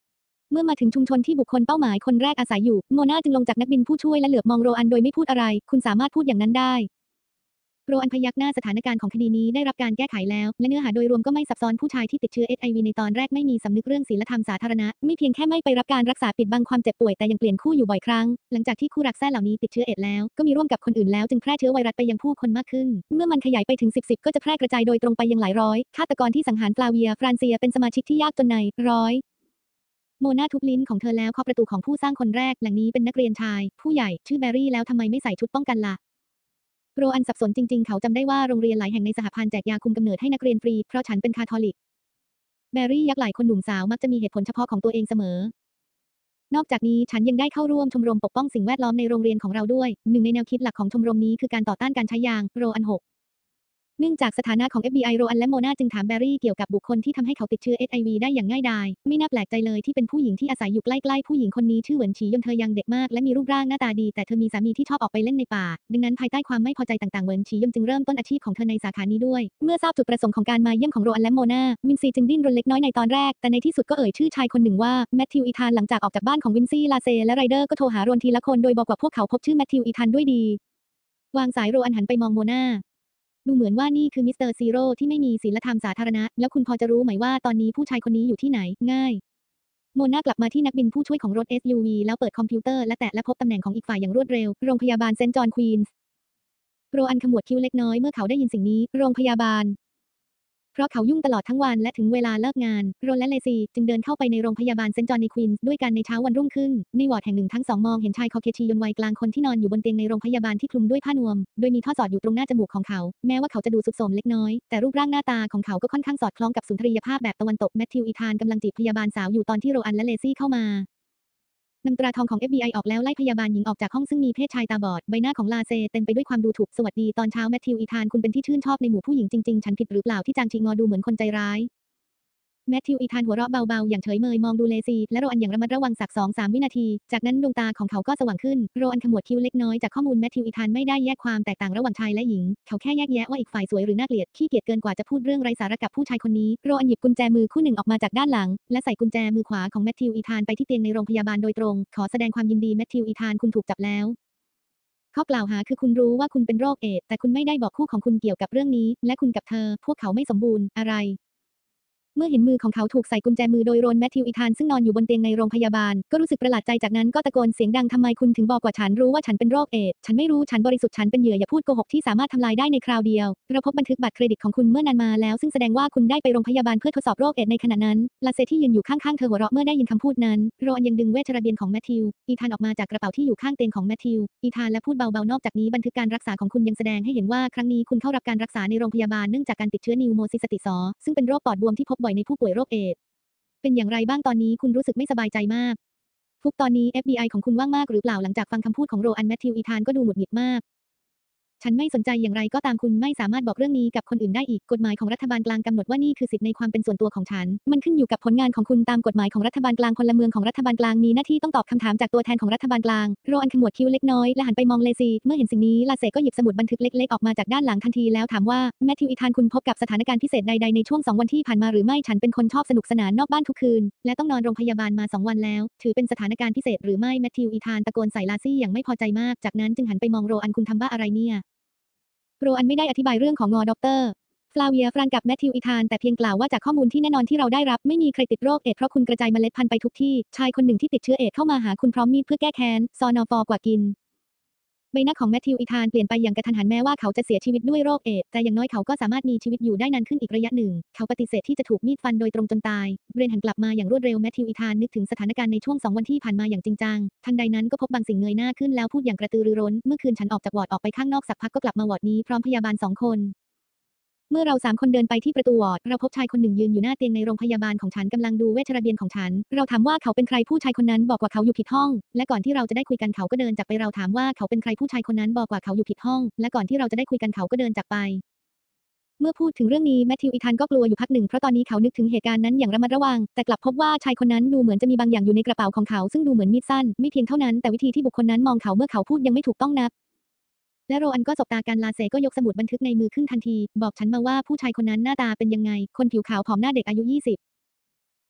เมื่อมาถึงชุมชนที่บุคคลเป้าหมายคนแรกอาศัยอยู่โมนาจึงลงจากนักบินผู้ช่วยและเหลือบมองโรอันโดยไม่พูดอะไรคุณสามารถพูดอย่างนั้นได้โรอันพยักหน้าสถานการณ์ของคดีนี้ได้รับการแก้ไขแล้วและเนื้อหาโดยรวมก็ไม่ซับซ้อนผู้ชายที่ติดเชื้อ เอช ไอ วี ในตอนแรกไม่มีสำนึกเรื่องศีลธรรมสาธารณะไม่เพียงแค่ไม่ไปรับการรักษาปิดบังความเจ็บป่วยแต่ยังเปลี่ยนคู่อยู่บ่อยครั้งหลังจากที่คู่รักแท้เหล่านี้ติดเชื้อเอดส์แล้วก็มีร่วมกับคนอื่นแล้วจึงแพร่เชื้อไวรัสไปยังผู้คนมากขึ้นเมื่อมันขยายไปถึงสิบ สิบก็จะแพร่กระจายโดยตรงไปยังหลายร้อยฆาตกรที่สังหารฟลาเวียฟรานเซียเป็นสมาชิกที่ยากจนในร้อยโมนาทุบลิ้นของเธอแล้วเคาะประตูของผู้สร้างคนแรกแหล่งนี้เป็นนักเรียนชายผู้ใหญ่ชื่อแบร์รี่แล้วทำไมไม่ใส่ชุดป้องกันล่ะโรอันสับสนจริงๆเขาจำได้ว่าโรงเรียนหลายแห่งในสหพันธ์แจกยาคุมกำเนิดให้นักเรียนฟรีเพราะฉันเป็นคาทอลิกแบร์รี่ยักไหล่คนหนุ่มสาวมักจะมีเหตุผลเฉพาะของตัวเองเสมอนอกจากนี้ฉันยังได้เข้าร่วมชมรมปกป้องสิ่งแวดล้อมในโรงเรียนของเราด้วยหนึ่งในแนวคิดหลักของชมรมนี้คือการต่อต้านการใช้ยางโรอันหกเนื่องจากสถานะของ เอฟ บี ไอ โรอันและโมนาจึงถามแบร์รี่เกี่ยวกับบุคคลที่ทำให้เขาติดเชื้อ เอช ไอ วี ได้อย่างง่ายดายไม่น่าแปลกใจเลยที่เป็นผู้หญิงที่อาศัยอยู่ใกล้ๆผู้หญิงคนนี้ชื่อเหวินฉียนเธอยังเด็กมากและมีรูปร่างหน้าตาดีแต่เธอมีสามีที่ชอบออกไปเล่นในป่าดังนั้นภายใต้ความไม่พอใจต่างๆเหวินฉียนจึงเริ่มต้นอาชีพของเธอในสาขานี้ด้วยเมื่อทราบจุดประสงค์ของการมาเยี่ยมของโรอันและโมนาวินซีจึงดิ้นรนเล็กน้อยในตอนแรกแต่ในที่สุดก็เอ่ยชื่อชายคนหนึ่งว่าแมทธิวอีธานหลังจากออกจากบ้านของวินซี่ลาเซและไรเดอร์ก็โทรหาโรนทีละคนโดยบอกว่าพวกเขาพบชื่อแมทธิวอีธานด้วยดีวางสายโรอันหันไปมองโมนาดูเหมือนว่านี่คือมิสเตอร์ซีโร่ที่ไม่มีศีลธรรมสาธารณะแล้วคุณพอจะรู้ไหมว่าตอนนี้ผู้ชายคนนี้อยู่ที่ไหนง่ายโมนากลับมาที่นักบินผู้ช่วยของรถ เอส ยู วี แล้วเปิดคอมพิวเตอร์และแตะและพบตำแหน่งของอีกฝ่ายอย่างรวดเร็วโรงพยาบาลเซนต์จอห์นควีนส์โรอันขมวดคิ้วเล็กน้อยเมื่อเขาได้ยินสิ่งนี้โรงพยาบาลเพราะเขายุ่งตลอดทั้งวันและถึงเวลาเลิกงานโรนและเลซีจึงเดินเข้าไปในโรงพยาบาลเซนต์จอห์นในควีนส์ด้วยกันในเช้าวันรุ่งขึ้นในวอร์ดแห่งหนึ่งทั้งสองมองเห็นชายคอเคชียนวัยกลางคนที่นอนอยู่บนเตียงในโรงพยาบาลที่คลุมด้วยผ้านวมโดยมีท่อสอดอยู่ตรงหน้าจมูกของเขาแม้ว่าเขาจะดูสุดโทรมเล็กน้อยแต่รูปร่างหน้าตาของเขาก็ค่อนข้างสอดคล้องกับสุนทรียภาพแบบตะวันตกแมทธิวอีธานกำลังจีบพยาบาลสาวอยู่ตอนที่โรอันและเลซี่เข้ามานำตราทองของ เอฟ บี ไอ ออกแล้วไล่พยาบาลหญิงออกจากห้องซึ่งมีเพศชายตาบอดใบหน้าของลาเซเต็มไปด้วยความดูถูกสวัสดีตอนเช้าแมทธิวอีธานคุณเป็นที่ชื่นชอบในหมู่ผู้หญิงจริงๆฉันผิดหรือเปล่าที่จางชิงอดูเหมือนคนใจร้ายแมทธิวอีธานหัวเราะเบาๆอย่างเฉยเมยมองดูเลซีและโรอันอย่างระมัดระวังสัก สองถึงสาม วินาทีจากนั้นดวงตาของเขาก็สว่างขึ้นโรอันขมวดคิ้วเล็กน้อยจากข้อมูลแมทธิวอีธานไม่ได้แยกความแตกต่างระหว่างชายและหญิงเขาแค่แยกแยะว่าอีกฝ่ายสวยหรือน่าเกลียดขี้เกียจเกินกว่าจะพูดเรื่องไร้สาระกับผู้ชายคนนี้โรอันหยิบกุญแจมือคู่หนึ่งออกมาจากด้านหลังและใส่กุญแจมือขวาของแมทธิวอีธานไปที่เตียงในโรงพยาบาลโดยตรงขอแสดงความยินดีแมทธิวอีธานคุณถูกจับแล้วข้อกล่าวหาคือคุณรู้ว่าคุณเป็นโรคเอดส์แต่คุณไม่ได้บอกคู่ของคุณเกี่ยวกับเรื่องนี้และคุณกับเธอพวกเขาไม่สมบูรณ์อะไรเมื่อเห็นมือของเขาถูกใส่กุญแจมือโดยโรนแมทธิวอีธานซึ่งนอนอยู่บนเตียงในโรงพยาบาลก็รู้สึกประหลาดใจจากนั้นก็ตะโกนเสียงดังทำไมคุณถึงบอกว่าฉันรู้ว่าฉันเป็นโรคเอดส์ฉันไม่รู้ฉันบริสุทธิ์ฉันเป็นเหยื่ออย่าพูดโกหกที่สามารถทำลายได้ในคราวเดียวเราพบบันทึกบัตรเครดิตของคุณเมื่อนานมาแล้วซึ่งแสดงว่าคุณได้ไปโรงพยาบาลเพื่อทดสอบโรคเอดส์ในขณะนั้นลาเซที่ยืนอยู่ข้างๆเธอหัวเราะเมื่อได้ยินคำพูดนั้นโรนยังดึงเวชระเบียนของแมทธิวอีธานออกมาจากกระเป๋าที่อยู่ข้างเตียงของแมทธิวอีธานและพูดเบาๆนอกจากนี้บันทึกการรักษาของคุณยังแสดงให้เห็นว่าครั้งนี้คุณเข้ารับการรักษาในโรงพยาบาลเนื่องจากการติดเชื้อนิวโมซิสติซอซึ่งเป็นโรคปอดบวมที่พบบ่อยในผู้ป่วยโรคเอดส์เป็นอย่างไรบ้างตอนนี้คุณรู้สึกไม่สบายใจมากฟุกตอนนี้ เอฟ บี ไอ ของคุณว่างมากหรือเปล่าหลังจากฟังคำพูดของโรอันแมทธิวอีธานก็ดูหงุดหงิดมากฉันไม่สนใจอย่างไรก็ตามคุณไม่สามารถบอกเรื่องนี้กับคนอื่นได้อีกกฎหมายของรัฐบาลกลางกำหนดว่านี่คือสิทธิในความเป็นส่วนตัวของฉันมันขึ้นอยู่กับผลงานของคุณตามกฎหมายของรัฐบาลกลางพลเมืองของรัฐบาลกลางมีหน้าที่ต้องตอบคำถามจากตัวแทนของรัฐบาลกลางโรอันขมวดคิ้วเล็กน้อยและหันไปมองเลซีเมื่อเห็นสิ่งนี้ลาเซก็หยิบสมุดบันทึกเล็กๆออกมาจากด้านหลังทันทีแล้วถามว่าแมทธิวอีธานคุณพบกับสถานการณ์พิเศษใดๆในช่วงสองวันที่ผ่านมาหรือไม่ฉันเป็นคนชอบสนุกสนานนอกบ้านทุกคืนและต้องนอนโรงพยาบาลมาสองวันแล้วถือเป็นสถานการณ์พิเศษหรือไม่แมทธิวอีธานตะโกนใส่ลาซี่อย่างไม่พอใจมากจากนั้นจึงหันไปมองโรอันคุณทำบ้าอะไรเนี่ยโรอันไม่ได้อธิบายเรื่องของงอด็อกเตอร์ฟลาเวียฟรานกับแมทธิวอีธานแต่เพียงกล่าวว่าจากข้อมูลที่แน่นอนที่เราได้รับไม่มีใครติดโรคเอดส์เพราะคุณกระจายเมล็ดพันธุ์ไปทุกที่ชายคนหนึ่งที่ติดเชื้อเอดส์เข้ามาหาคุณพร้อมมีดเพื่อแก้แค้นซอนอฟอกว่ากินใบหน้าของแมทธิวอีธานเปลี่ยนไปอย่างกระทันหันแม้ว่าเขาจะเสียชีวิตด้วยโรคเอดส์แต่อย่างน้อยเขาก็สามารถมีชีวิตอยู่ได้นานขึ้นอีกระยะหนึ่งเขาปฏิเสธที่จะถูกมีดฟันโดยตรงจนตายเบรนหันกลับมาอย่างรวดเร็วแมทธิวอีธานนึกถึงสถานการณ์ในช่วงสองวันที่ผ่านมาอย่างจริงจังทันใดนั้นก็พบบางสิ่งเงยหน้าขึ้นแล้วพูดอย่างกระตือรือร้นเมื่อคืนฉันออกจากวอร์ดออกไปข้างนอกสักพักก็กลับมาวอร์ดนี้พร้อมพยาบาลสองคนเมื่อเราสามคนเดินไปที่ประตูวอร์ดเราพบชายคนหนึ่งยืนอยู่หน้าเตียงในโรงพยาบาลของฉันกำลังดูเวชระเบียนของฉันเราถามว่าเขาเป็นใครผู้ชายคนนั้นบอกว่าเขาอยู่ผิดห้องและก่อนที่เราจะได้คุยกันเขาก็เดินจากไปเราถามว่าเขาเป็นใครผู้ชายคนนั้นบอกว่าเขาอยู่ผิดห้องและก่อนที่เราจะได้คุยกันเขาก็เดินจากไปเมื่อพูดถึงเรื่องนี้แมทธิวอีธานก็กลัวอยู่พักหนึ่งเพราะตอนนี้เขานึกถึงเหตุการณ์นั้นอย่างระมัดระวังแต่กลับพบว่าชายคนนั้นดูเหมือนจะมีบางอย่างอยู่ในกระเป๋าของเขาซึ่งดูเหมือนมีดสั้นไม่เพียงเท่านั้นแต่วิธีที่บุคคลนั้นมองเขาเมื่อเขาพูดยังไม่ถูกต้องนักและโรอันก็สบตากันลาเซก็ยกสมุดบันทึกในมือขึ้นทันทีบอกฉันมาว่าผู้ชายคนนั้นหน้าตาเป็นยังไงคนผิวขาวผอมหน้าเด็กอายุยี่สิบ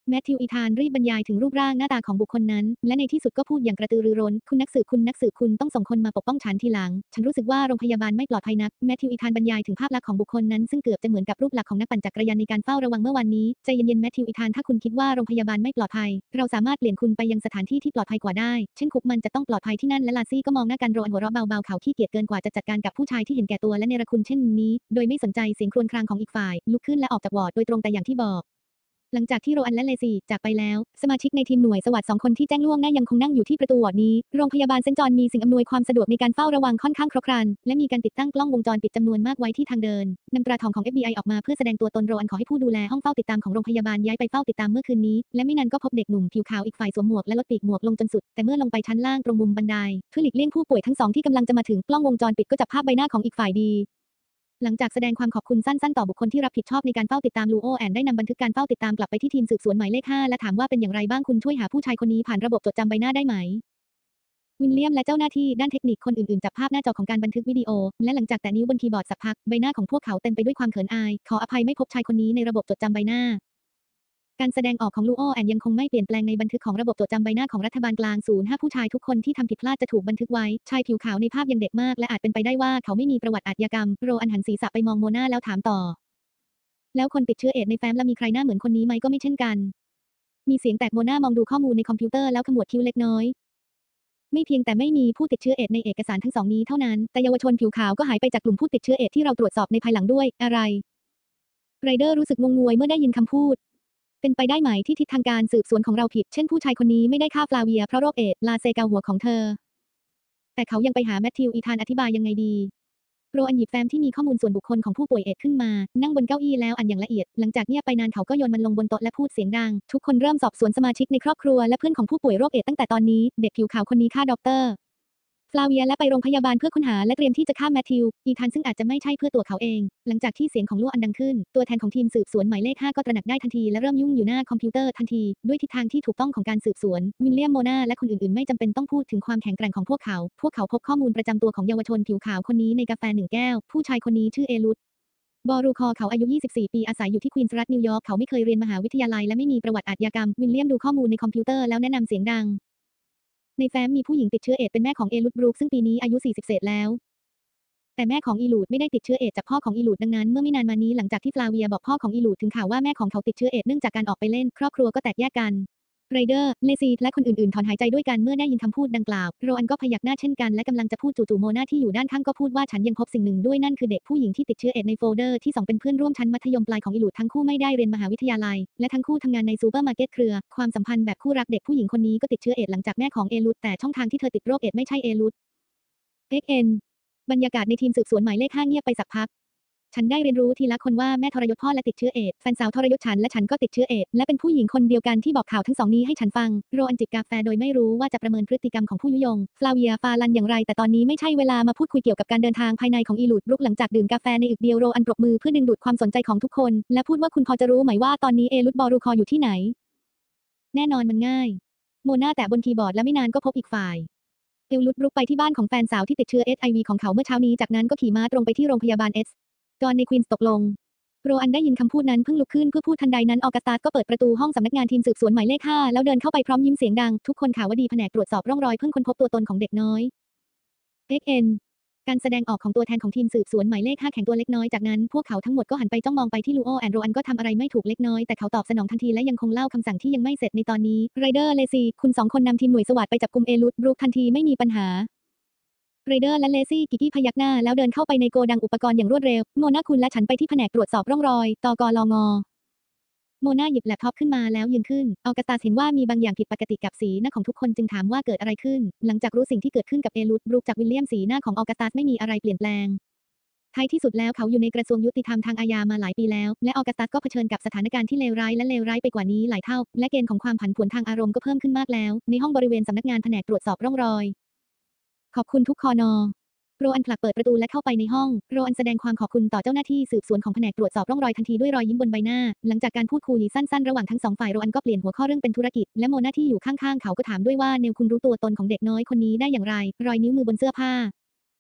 แมทธิวอีธานรีบบรรยายถึงรูปร่างหน้าตาของบุคคลนั้นและในที่สุดก็พูดอย่างกระตือรือร้นคุณนักสืบคุณนักสืบคุณต้องส่งคนมาปกป้องฉันทีหลังฉันรู้สึกว่าโรงพยาบาลไม่ปลอดภัยนักแมทธิวอีธานบรรยายถึงภาพลักษณ์ของบุคคลนั้นซึ่งเกือบจะเหมือนกับรูปลักษณ์ของนักปั่นจักรยานในการเฝ้าระวังเมื่อวานนี้ใจเย็นๆแมทธิวอีธานถ้าคุณคิดว่าโรงพยาบาลไม่ปลอดภัยเราสามารถเปลี่ยนคุณไปยังสถานที่ที่ปลอดภัยกว่าได้เช่นคุกมันจะต้องปลอดภัยที่นั่นและลาซี่ก็มองหน้ากันโรอันหัวเราะเบาๆเขาขี้เกียจเกินกว่าจะจัดการกับผู้ชายที่เห็นแก่ตัวและเนรคุณเช่นนี้โดยไม่สนใจเสียงครวญครางของอีกฝ่ายลุกขึ้นและออกจากวอร์ดโดยตรงแต่อย่างที่บอกหลังจากที่โรอันและเลซี่จากไปแล้วสมาชิกในทีมหน่วยสวัสดิ์สองคนที่แจ้งล่วงหน้ายังคงนั่งอยู่ที่ประตูวอร์ดนี้โรงพยาบาลเซนต์จอห์นมีสิ่งอำนวยความสะดวกในการเฝ้าระวังค่อนข้างครบครันและมีการติดตั้งกล้องวงจรปิดจำนวนมากไว้ที่ทางเดินนำตราทองของ เอฟ บี ไอ ออกมาเพื่อแสดงตัวตนโรอันขอให้ผู้ดูแลห้องเฝ้าติดตามของโรงพยาบาลย้ายไปเฝ้าติดตามเมื่อคืนนี้และไม่นานก็พบเด็กหนุ่มผิวขาวอีกฝ่ายสวมหมวกและลดปีกหมวกลงจนสุดแต่เมื่อลงไปชั้นล่างตรงมุมบันไดเพื่อหลีกเลี่ยงผู้ป่วยทั้งสองที่กำลังจะมาถึงกล้องวงจรปิดก็จับภาพใบหน้าของอีกฝ่ายดีหลังจากแสดงความขอบคุณสั้นๆต่อบุคคลที่รับผิดชอบในการเฝ้าติดตามลูโอแอนได้นำบันทึกการเฝ้าติดตามกลับไปที่ทีมสืบสวนหมายเลขห้าและถามว่าเป็นอย่างไรบ้างคุณช่วยหาผู้ชายคนนี้ผ่านระบบจดจำใบหน้าได้ไหมวิลเลียมและเจ้าหน้าที่ด้านเทคนิคคนอื่นๆจับภาพหน้าจอของการบันทึกวิดีโอและหลังจากแตะนิ้วบนคีย์บอร์ดสักพักใบหน้าของพวกเขาเต็มไปด้วยความเขินอายขออภัยไม่พบชายคนนี้ในระบบจดจำใบหน้าการแสดงออกของลูโอแอนยังคงไม่เปลี่ยนแปลงในบันทึกของระบบจดจำใบหน้าของรัฐบาลกลางศูนย์ห้าผู้ชายทุกคนที่ทำผิดพลาดจะถูกบันทึกไว้ชายผิวขาวในภาพยังเด็กมากและอาจเป็นไปได้ว่าเขาไม่มีประวัติอาชญากรรมโรอันหันศีรษะไปมองโมนาแล้วถามต่อแล้วคนติดเชื้อเอดส์ในแฟ้มและมีใครหน้าเหมือนคนนี้ไหมก็ไม่เช่นกันมีเสียงแตกโมนามองดูข้อมูลในคอมพิวเตอร์แล้วขมวดคิ้วเล็กน้อยไม่เพียงแต่ไม่มีผู้ติดเชื้อเอดส์ในเอกสารทั้งสองนี้เท่านั้นแต่เยาวชนผิวขาวก็หายไปจากกลุ่มผู้ติดเชื้อเอดส์ที่เราตรวจสอบในภายหลังด้วยอะไรไรเดอร์รู้สึกงงงวยเมื่อได้ยินคำพูดเป็นไปได้ไหมที่ทิศทางการสืบสวนของเราผิดเช่นผู้ชายคนนี้ไม่ได้ฆ่าฟลาเวียเพราะโรคเอดส์ลาเซกาหัวของเธอแต่เขายังไปหาแมทธิวอีธานอธิบายยังไงดีโรอันหยิบแฟ้มที่มีข้อมูลส่วนบุคคลของผู้ป่วยเอดส์ขึ้นมานั่งบนเก้าอี้แล้วอ่านอย่างละเอียดหลังจากเงียบไปนานเขาก็โยนมันลงบนโต๊ะและพูดเสียงดังทุกคนเริ่มสอบสวนสมาชิกในครอบครัวและเพื่อนของผู้ป่วยโรคเอดส์ตั้งแต่ตอนนี้เด็กผิวขาวคนนี้ฆ่าด็อกเตอร์ฟลาเวียและไปโรงพยาบาลเพื่อค้นหาและเตรียมที่จะฆ่าแมทธิวอีธานซึ่งอาจจะไม่ใช่เพื่อตัวเขาเองหลังจากที่เสียงของลูอันดังขึ้นตัวแทนของทีมสืบสวนหมายเลขห้าก็ตระหนักได้ทันทีและเริ่มยุ่งอยู่หน้าคอมพิวเตอร์ทันทีด้วยทิศทางที่ถูกต้องของการสืบสวนวิลเลียมโมนาและคนอื่นๆไม่จำเป็นต้องพูดถึงความแข็งแกร่งของพวกเขาพวกเขาพบข้อมูลประจำตัวของเยาวชนผิวขาวคนนี้ในกาแฟหนึ่งแก้วผู้ชายคนนี้ชื่อเอลุดบอรูคอเขาอายุยี่สิบสี่ปีอาศัยอยู่ที่ควีนส์รัฐนิวยอร์กเขาไม่เคยเรียนมหาวิทยาลัยและไม่มีประวัติอาชญากรรมวิลเลียมดูข้อมูลในคอมพิวเตอร์แล้วแนะนำเสียงดังในแฟ้มมีผู้หญิงติดเชื้อเอดส์เป็นแม่ของเอลุดบรูคซึ่งปีนี้อายุสี่สิบเศษแล้วแต่แม่ของอีลูดไม่ได้ติดเชื้อเอดส์จากพ่อของอีลูดดังนั้นเมื่อไม่นานมานี้หลังจากที่ฟลาเวียบอกพ่อของอีลูดถึงข่าวว่าแม่ของเขาติดเชื้อเอดส์เนื่องจากการออกไปเล่นครอบครัวก็แตกแยกกันไรเดอร์เลซีและคนอื่นๆถอนหายใจด้วยกันเมื่อได้ยินคำพูดดังกล่าวโรอันก็พยักหน้าเช่นกันและกำลังจะพูดจู่ๆโมนาที่อยู่ด้านข้างก็พูดว่าฉันยังพบสิ่งหนึ่งด้วยนั่นคือเด็กผู้หญิงที่ติดเชื้อเอดส์ในโฟลเดอร์ที่สองเป็นเพื่อนร่วมชั้นมัธยมปลายของอีลูดทั้งคู่ไม่ได้เรียนมหาวิทยาลัยและทั้งคู่ทำงานในซูเปอร์มาร์เก็ตเครือความสัมพันธ์แบบคู่รักเด็กผู้หญิงคนนี้ก็ติดเชื้อเอดส์หลังจากแม่ของเอลุดแต่ช่องทางที่เธอติดโรคเอดส์ไม่ใช่เอลุด เอ็กซ์ เอ็น บรรยากาศในทีมสืบสวนหมายเลขห้าเงียบไปสักพักฉันได้เรียนรู้ทีละคนว่าแม่ทรยศพ่อและติดเชื้อเอดส์แฟนสาวทรยศฉันและฉันก็ติดเชื้อเอดส์และเป็นผู้หญิงคนเดียวกันที่บอกข่าวทั้งสองนี้ให้ฉันฟังโรอันจิบกาแฟโดยไม่รู้ว่าจะประเมินพฤติกรรมของผู้ยุยงฟลาเวียฟาลันอย่างไรแต่ตอนนี้ไม่ใช่เวลามาพูดคุยเกี่ยวกับการเดินทางภายในของอีลูดบรุกหลังจากดื่มกาแฟในอึกเดียวโรอันปรบมือเพื่อดึงดูดความสนใจของทุกคนและพูดว่าคุณพอจะรู้ไหมว่าตอนนี้เอลุดบอรูคออยู่ที่ไหนแน่นอนมันง่ายโมนาแตะบนคีย์บอร์ดและไม่นานก็พบอีกฝ่ายเอลุดรุกไปที่บ้านของแฟนสาวที่ติดเชื้อ เอช ไอ วี ของเขาเมื่อเช้านี้จากนั้นก็ขี่ม้าตรงไปที่โรงพยาบาลเอสจอห์นในควีนส์ตกลงโรอันได้ยินคำพูดนั้นเพิ่งลุกขึ้นเพื่อพูดทันใดนั้นออกัสตัสก็เปิดประตูห้องสำนักงานทีมสืบสวนหมายเลขห้าแล้วเดินเข้าไปพร้อมยิ้มเสียงดังทุกคนข่าววดีแผนกตรวจสอบร่องรอยเพิ่งค้นพบตัวตนของเด็กน้อย เอ็กซ์ เอ็น การแสดงออกของตัวแทนของทีมสืบสวนหมายเลขห้าแข็งตัวเล็กน้อยจากนั้นพวกเขาทั้งหมดก็หันไปจ้องมองไปที่ลูโอแอนโรอันก็ทำอะไรไม่ถูกเล็กน้อยแต่เขาตอบสนองทันทีและยังคงเล่าคำสั่งที่ยังไม่เสร็จในตอนนี้ไรเดอร์เลซีคุณสองคนนำทีมหน่วยสวัสดิ์ไปจับกุมเอลุดบรูคทันทีไม่มีปัญหาไรเดอร์และเลซี่กิกกี้พยักหน้าแล้วเดินเข้าไปในโกดังอุปกรณ์อย่างรวดเร็วโมนาคุณและฉันไปที่แผนกตรวจสอบร่องรอยตกลงโมนาหยิบแล็ปท็อปขึ้นมาแล้วยืนขึ้นออกัสตัสเห็นว่ามีบางอย่างผิดปกติกับสีหน้าของทุกคนจึงถามว่าเกิดอะไรขึ้นหลังจากรู้สิ่งที่เกิดขึ้นกับเอลุดบรูคจากวิลเลียมสีหน้าของออกัสตัสไม่มีอะไรเปลี่ยนแปลงท้ายที่สุดแล้วเขาอยู่ในกระทรวงยุติธรรมทางอาญามาหลายปีแล้วและออกัสตัสก็เผชิญกับสถานการณ์ที่เลวร้ายและเลวร้ายไปกว่านี้หลายเท่าและเกณฑ์ของความผันผวนทางอารมณ์ก็เพิ่มขึ้นมากแล้วในห้องบริเวณสำนักงานแผนกตรวจสอบร่องรอยขอบคุณทุกคนโรอันผลักเปิดประตูและเข้าไปในห้องโรอันแสดงความขอบคุณต่อเจ้าหน้าที่สืบสวนของแผนกตรวจสอบร่องรอยทันทีด้วยรอยยิ้มบนใบหน้าหลังจากการพูดคุยสั้นๆระหว่างทั้งสองฝ่ายโรอันก็เปลี่ยนหัวข้อเรื่องเป็นธุรกิจและโมนาที่อยู่ข้างๆเขาก็ถามด้วยว่าเนลคุณรู้ตัวตนของเด็กน้อยคนนี้ได้อย่างไรรอยนิ้วมือบนเสื้อผ้า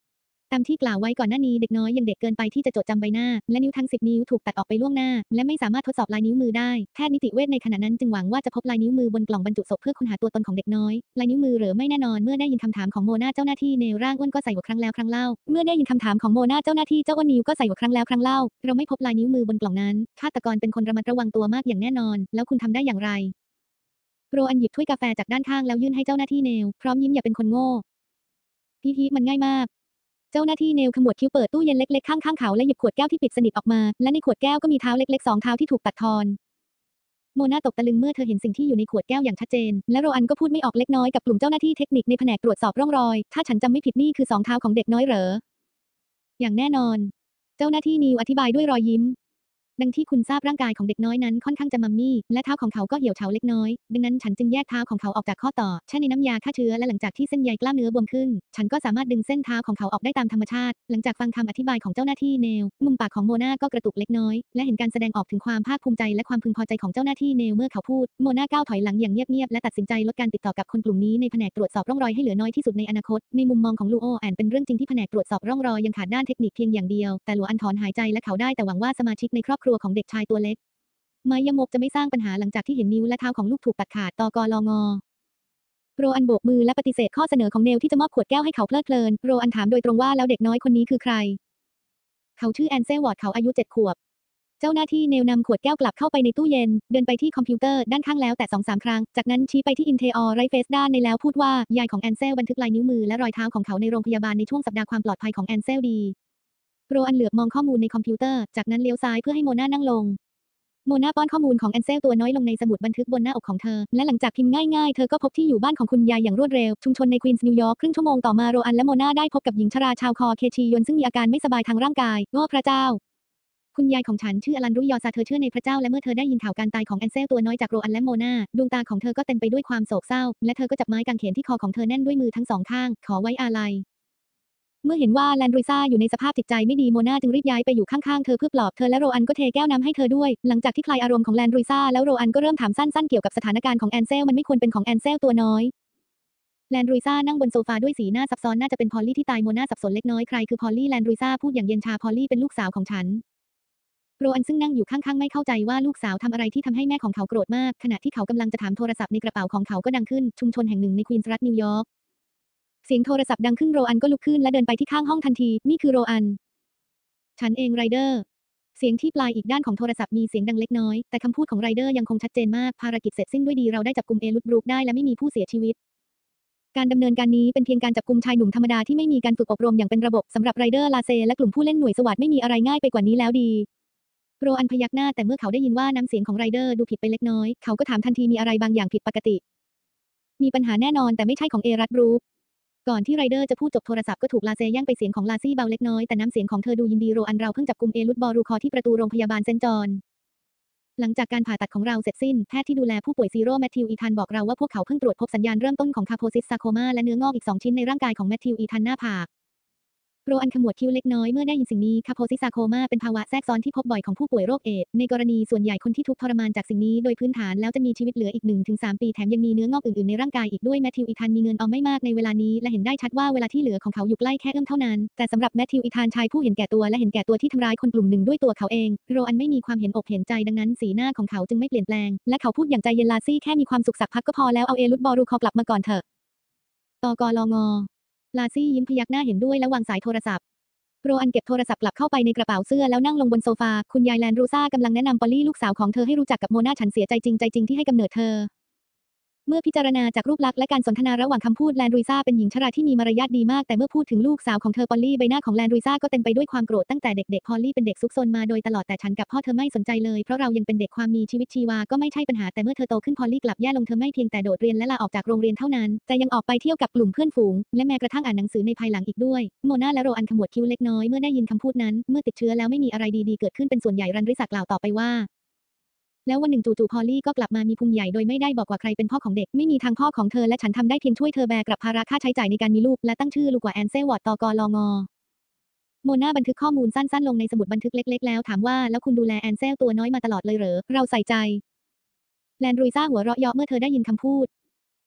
ตามที่กล่าวไว้ก่อนหน้านี้เด็กน้อยยังเด็กเกินไปที่จะจดจำใบหน้าและนิ้วทั้งสิบนิ้วถูกตัดออกไปล่วงหน้าและไม่สามารถทดสอบลายนิ้วมือได้แพทย์นิติเวชในขณะนั้นจึงหวังว่าจะพบลายนิ้วมือบนกล่องบรรจุศพเพื่อค้นหาตัวตนของเด็กน้อยลายนิ้วมือหรือไม่แน่นอนเมื่อได้ยินคำถามของโมนาเจ้าหน้าที่เนลร่างอ้วนก็ใส่หัวครั้งแล้วครั้งเล่าเมื่อได้ยินคำถามของโมนาเจ้าหน้าที่เจ้าอ้วนนิวก็ใส่หัวครั้งแล้วครั้งเล่าเราไม่พบลายนิ้วมือบนกล่องนั้นฆาตกรเป็นคนระมัดระวังตัวมากอย่างแน่นอนแล้วคุณทำได้อย่างไรโรอันหยิบถ้วยกาแฟจากด้านข้างแล้วยื่นให้เจ้าหน้าที่เนลพร้อมยิ้มอย่าเป็นคนโง่พี่พีมันง่ายมากเจ้าหน้าที่เนลขมวดคิ้วเปิดตู้เย็นเล็กๆข้างๆเขาและหยิบขวดแก้วที่ปิดสนิทออกมาและในขวดแก้วก็มีเท้าเล็กๆสองเท้าที่ถูกตัดทอนโมนาตกตะลึงเมื่อเธอเห็นสิ่งที่อยู่ในขวดแก้วอย่างชัดเจนและโรอันก็พูดไม่ออกเล็กน้อยกับกลุ่มเจ้าหน้าที่เทคนิคในแผนกตรวจสอบร่องรอยถ้าฉันจำไม่ผิดนี่คือสองเท้าของเด็กน้อยเหรออย่างแน่นอนเจ้าหน้าที่นิวอธิบายด้วยรอยยิ้มดังที่คุณทราบร่างกายของเด็กน้อยนั้นค่อนข้างจะมัมมี่และเท้าของเขาก็เหี่ยวเฉาเล็กน้อยดังนั้นฉันจึงแยกเท้าของเขาออกจากข้อต่อแช่ในน้ำยาฆ่าเชื้อและหลังจากที่เส้นใยกล้ามเนื้อบวมขึ้นฉันก็สามารถดึงเส้นเท้าของเขาออกได้ตามธรรมชาติหลังจากฟังคำอธิบายของเจ้าหน้าที่เนลมุมปากของโมนาก็กระตุกเล็กน้อยและเห็นการแสดงออกถึงความภาคภูมิใจและความพึงพอใจของเจ้าหน้าที่เนลเมื่อเขาพูดโมนาก้าวถอยหลังอย่างเงียบๆและตัดสินใจลดการติดต่อกับคนกลุ่มนี้ในแผนกตรวจสอบร่องรอยให้เหลือน้อยที่สุดในอนาคตในมุมมองของลูโอแอนเป็นเรื่องจริงที่แผนกตรวจสอบร่องรอยยังขาดด้านเทคนิคเพียงอย่างเดียวแต่หลัวอันถอนหายใจและเขาได้แต่หวังว่าสมาชิกในครอบครัวของเด็กชายตัวเล็กไม้ยมกจะไม่สร้างปัญหาหลังจากที่เห็นนิ้วและเท้าของลูกถูกตัดขาดตกลงโรอันโบกมือและปฏิเสธข้อเสนอของเนลที่จะมอบขวดแก้วให้เขาเพลิดเพลินโรอันถามโดยตรงว่าแล้วเด็กน้อยคนนี้คือใครเขาชื่อแอนเซลวอร์ดเขาอายุเจ็ดขวบเจ้าหน้าที่เนลนำขวดแก้วกลับเข้าไปในตู้เย็นเดินไปที่คอมพิวเตอร์ด้านข้างแล้วแต่สองสามครั้งจากนั้นชี้ไปที่อินเทอร์ไรเฟสด้านในแล้วพูดว่ายายของแอนเซลบันทึกลายนิ้วมือและรอยเท้าของเขาในโรงพยาบาลในช่วงสัปดาห์ความปลอดภัยของแอนเซลดีโรอันเหลือบมองข้อมูลในคอมพิวเตอร์จากนั้นเลี้ยวซ้ายเพื่อให้โมนานั่งลงโมนาป้อนข้อมูลของแอนเซลตัวน้อยลงในสมุดบันทึกบนหน้าอกของเธอและหลังจากพิมพ์ง่ายๆเธอก็พบที่อยู่บ้านของคุณยายอย่างรวดเร็วชุมชนในควีนส์นิวยอร์กครึ่งชั่วโมงต่อมาโรอันและโมนาได้พบกับหญิงชราชาวคอเคชียนซึ่งมีอาการไม่สบายทางร่างกายโอ้พระเจ้าคุณยายของฉันชื่ออลันรุยอซาเธอเชื่อในพระเจ้าและเมื่อเธอได้ยินข่าวการตายของแอนเซลตัวน้อยจากโรอันและโมนาดวงตาของเธอก็เต็มไปด้วยความโศกเศร้าและเธอก็จับไม้กางเขนที่คอของเธอแน่นด้วยมือทั้งสองข้างขอไว้อาลัยเมื่อเห็นว่าแลนดริซ่าอยู่ในสภาพจิตใจไม่ดีโมนาจึงรีบย้ายไปอยู่ข้างๆเธอเพื่อปลอบเธอและโรอันก็เทแก้วน้ำให้เธอด้วยหลังจากที่คลายอารมณ์ของแลนดริซ่าแล้วโรอันก็เริ่มถามสั้นๆเกี่ยวกับสถานการณ์ของแอนเซลมันไม่ควรเป็นของแอนเซลตัวน้อยแลนดริซ่านั่งบนโซฟาด้วยสีหน้าซับซ้อนน่าจะเป็นพอลลี่ที่ตายโมนาสับสนเล็กน้อยใครคือพอลลี่แลนดริซ่าพูดอย่างเย็นชาพอลลี่เป็นลูกสาวของฉันโรอันซึ่งนั่งอยู่ข้างๆไม่เข้าใจว่าลูกสาวทำอะไรที่ทำให้แม่ของเขาโกรธมากขณะที่เขากำลังจะถามโทรศัพท์ในกระเป๋าของเขาก็ดังขึ้นชุมชนแห่งหนึ่งในควีนส์รัฐนิวยอร์กเสียงโทรศัพท์ดังขึ้นโรอันก็ลุกขึ้นและเดินไปที่ข้างห้องทันทีนี่คือโรอันฉันเองไรเดอร์เสียงที่ปลายอีกด้านของโทรศัพท์มีเสียงดังเล็กน้อยแต่คำพูดของไรเดอร์ยังคงชัดเจนมากภารกิจเสร็จสิ้นด้วยดีเราได้จับกุมเอลุดบรูคได้และไม่มีผู้เสียชีวิตการดำเนินการนี้เป็นเพียงการจับกุมชายหนุ่มธรรมดาที่ไม่มีการฝึกอบรมอย่างเป็นระบบสำหรับไรเดอร์ลาเซและกลุ่มผู้เล่นหน่วยสวัสดไม่มีอะไรง่ายไปกว่านี้แล้วดีโรอันพยักหน้าแต่เมื่อเขาได้ยินว่าน้ำเสียงของไรเดอร์ดูผิดไปเล็กน้อยเขาก็ถามทันทีมีอะไรบางอย่างผิดปกติมีปัญหาแน่นอนแต่ไม่ใช่ของเอรัตบรูคก่อนที่ไรเดอร์จะพูดจบโทรศัพท์ก็ถูกลาเซแย่งไปเสียงของลาซี่เบาเล็กน้อยแต่น้ำเสียงของเธอดูยินดีโรอันเราเพิ่งจับกุมเอลุดบอรูคอที่ประตูโรงพยาบาลเซนต์จอห์นหลังจากการผ่าตัดของเราเสร็จสิ้นแพทย์ที่ดูแลผู้ป่วยซีโร่แมทธิวอีธันบอกเราว่าพวกเขาเพิ่งตรวจพบสัญญาณเริ่มต้นของคาโพซิสซาโคมาและเนื้องอกอีกสองชิ้นในร่างกายของแมทธิวอีธันหน้าผากโรอันขมวดคิ้วเล็กน้อยเมื่อได้ยินสิ่งนี้คาโพซิสซาโคมาเป็นภาวะแทรกซ้อนที่พบบ่อยของผู้ป่วยโรคเอดส์ในกรณีส่วนใหญ่คนที่ทุกข์ทรมานจากสิ่งนี้โดยพื้นฐานแล้วจะมีชีวิตเหลืออีก หนึ่งถึงสาม ปีแถมยังมีเนื้องอกอื่นๆในร่างกายอีกด้วยแมทธิวอีธันมีเงินออมไม่มากในเวลานี้และเห็นได้ชัดว่าเวลาที่เหลือของเขาอยู่ใกล้แค่เอื้อมเท่านั้นแต่สำหรับแมทธิวอีธันชายผู้เห็นแก่ตัวและเห็นแก่ตัวที่ทำร้ายคนกลุ่มหนึ่งด้วยตัวเขาเองโรอันไม่มีความเห็นอกเห็นใจดังนั้นสีหน้าของเขาจึงไม่เปลี่ยนแปลงและเขาพูดอย่างใจเย็นลาซี่แค่มีความสุขสักพักก็พอแล้วเอาเอลุดบอรูคอกลับมาก่อนเถอะตกลงลาซี่ยิ้มพยักหน้าเห็นด้วยและวางสายโทรศัพท์โรอันเก็บโทรศัพท์กลับเข้าไปในกระเป๋าเสื้อแล้วนั่งลงบนโซฟาคุณยายแลนดรูซ่ากำลังแนะนำปอลลี่ลูกสาวของเธอให้รู้จักกับโมนาฉันเสียใจจริงใจจริงที่ให้กำเนิดเธอเมื่อพิจารณาจากรูปลักษณ์และการสนทนาระหว่างคำพูดแลนดรูซ่าเป็นหญิงชราที่มีมารยาทดีมากแต่เมื่อพูดถึงลูกสาวของเธอปอลลี่ใบหน้าของแลนดรูซ่าก็เต็มไปด้วยความโกรธตั้งแต่เด็กๆพอลลี่เป็นเด็กซุกซนมาโดยตลอดแต่ฉันกับพ่อเธอไม่สนใจเลยเพราะเรายังเป็นเด็กความมีชีวิตชีวาก็ไม่ใช่ปัญหาแต่เมื่อเธอโตขึ้นพอลลี่กลับแย่ลงเธอไม่เพียงแต่โดดเรียนและลาออกจากโรงเรียนเท่านั้นแต่ยังออกไปเที่ยวกับกลุ่มเพื่อนฝูงและแม้กระทั่งอ่านหนังสือในภายหลังอีกด้วยโมนาและโรอันขมวดคิ้วเล็กน้อยเมื่อได้ยินคำพูดนั้นเมื่อติดเชื้อแล้วไม่มีอะไรดีๆเกิดขึ้นเป็นส่วนใหญ่รันริสากล่าวต่อไปว่าแล้ววันหนึ่งจู่ๆพอลลี่ก็กลับมามีพุงใหญ่โดยไม่ได้บอกว่าใครเป็นพ่อของเด็กไม่มีทางพ่อของเธอและฉันทำได้เพียงช่วยเธอแบกรับภาระค่าใช้จ่ายในการมีลูกและตั้งชื่อลูกว่าแอนเซลวอร์ดตกลงโมนาบันทึกข้อมูลสั้นๆลงในสมุดบันทึกเล็กๆแล้วถามว่าแล้วคุณดูแลแอนเซลตัวน้อยมาตลอดเลยเหรอเราใส่ใจแลนดรูซ่าหัวเราะเยาะเมื่อเธอได้ยินคำพูด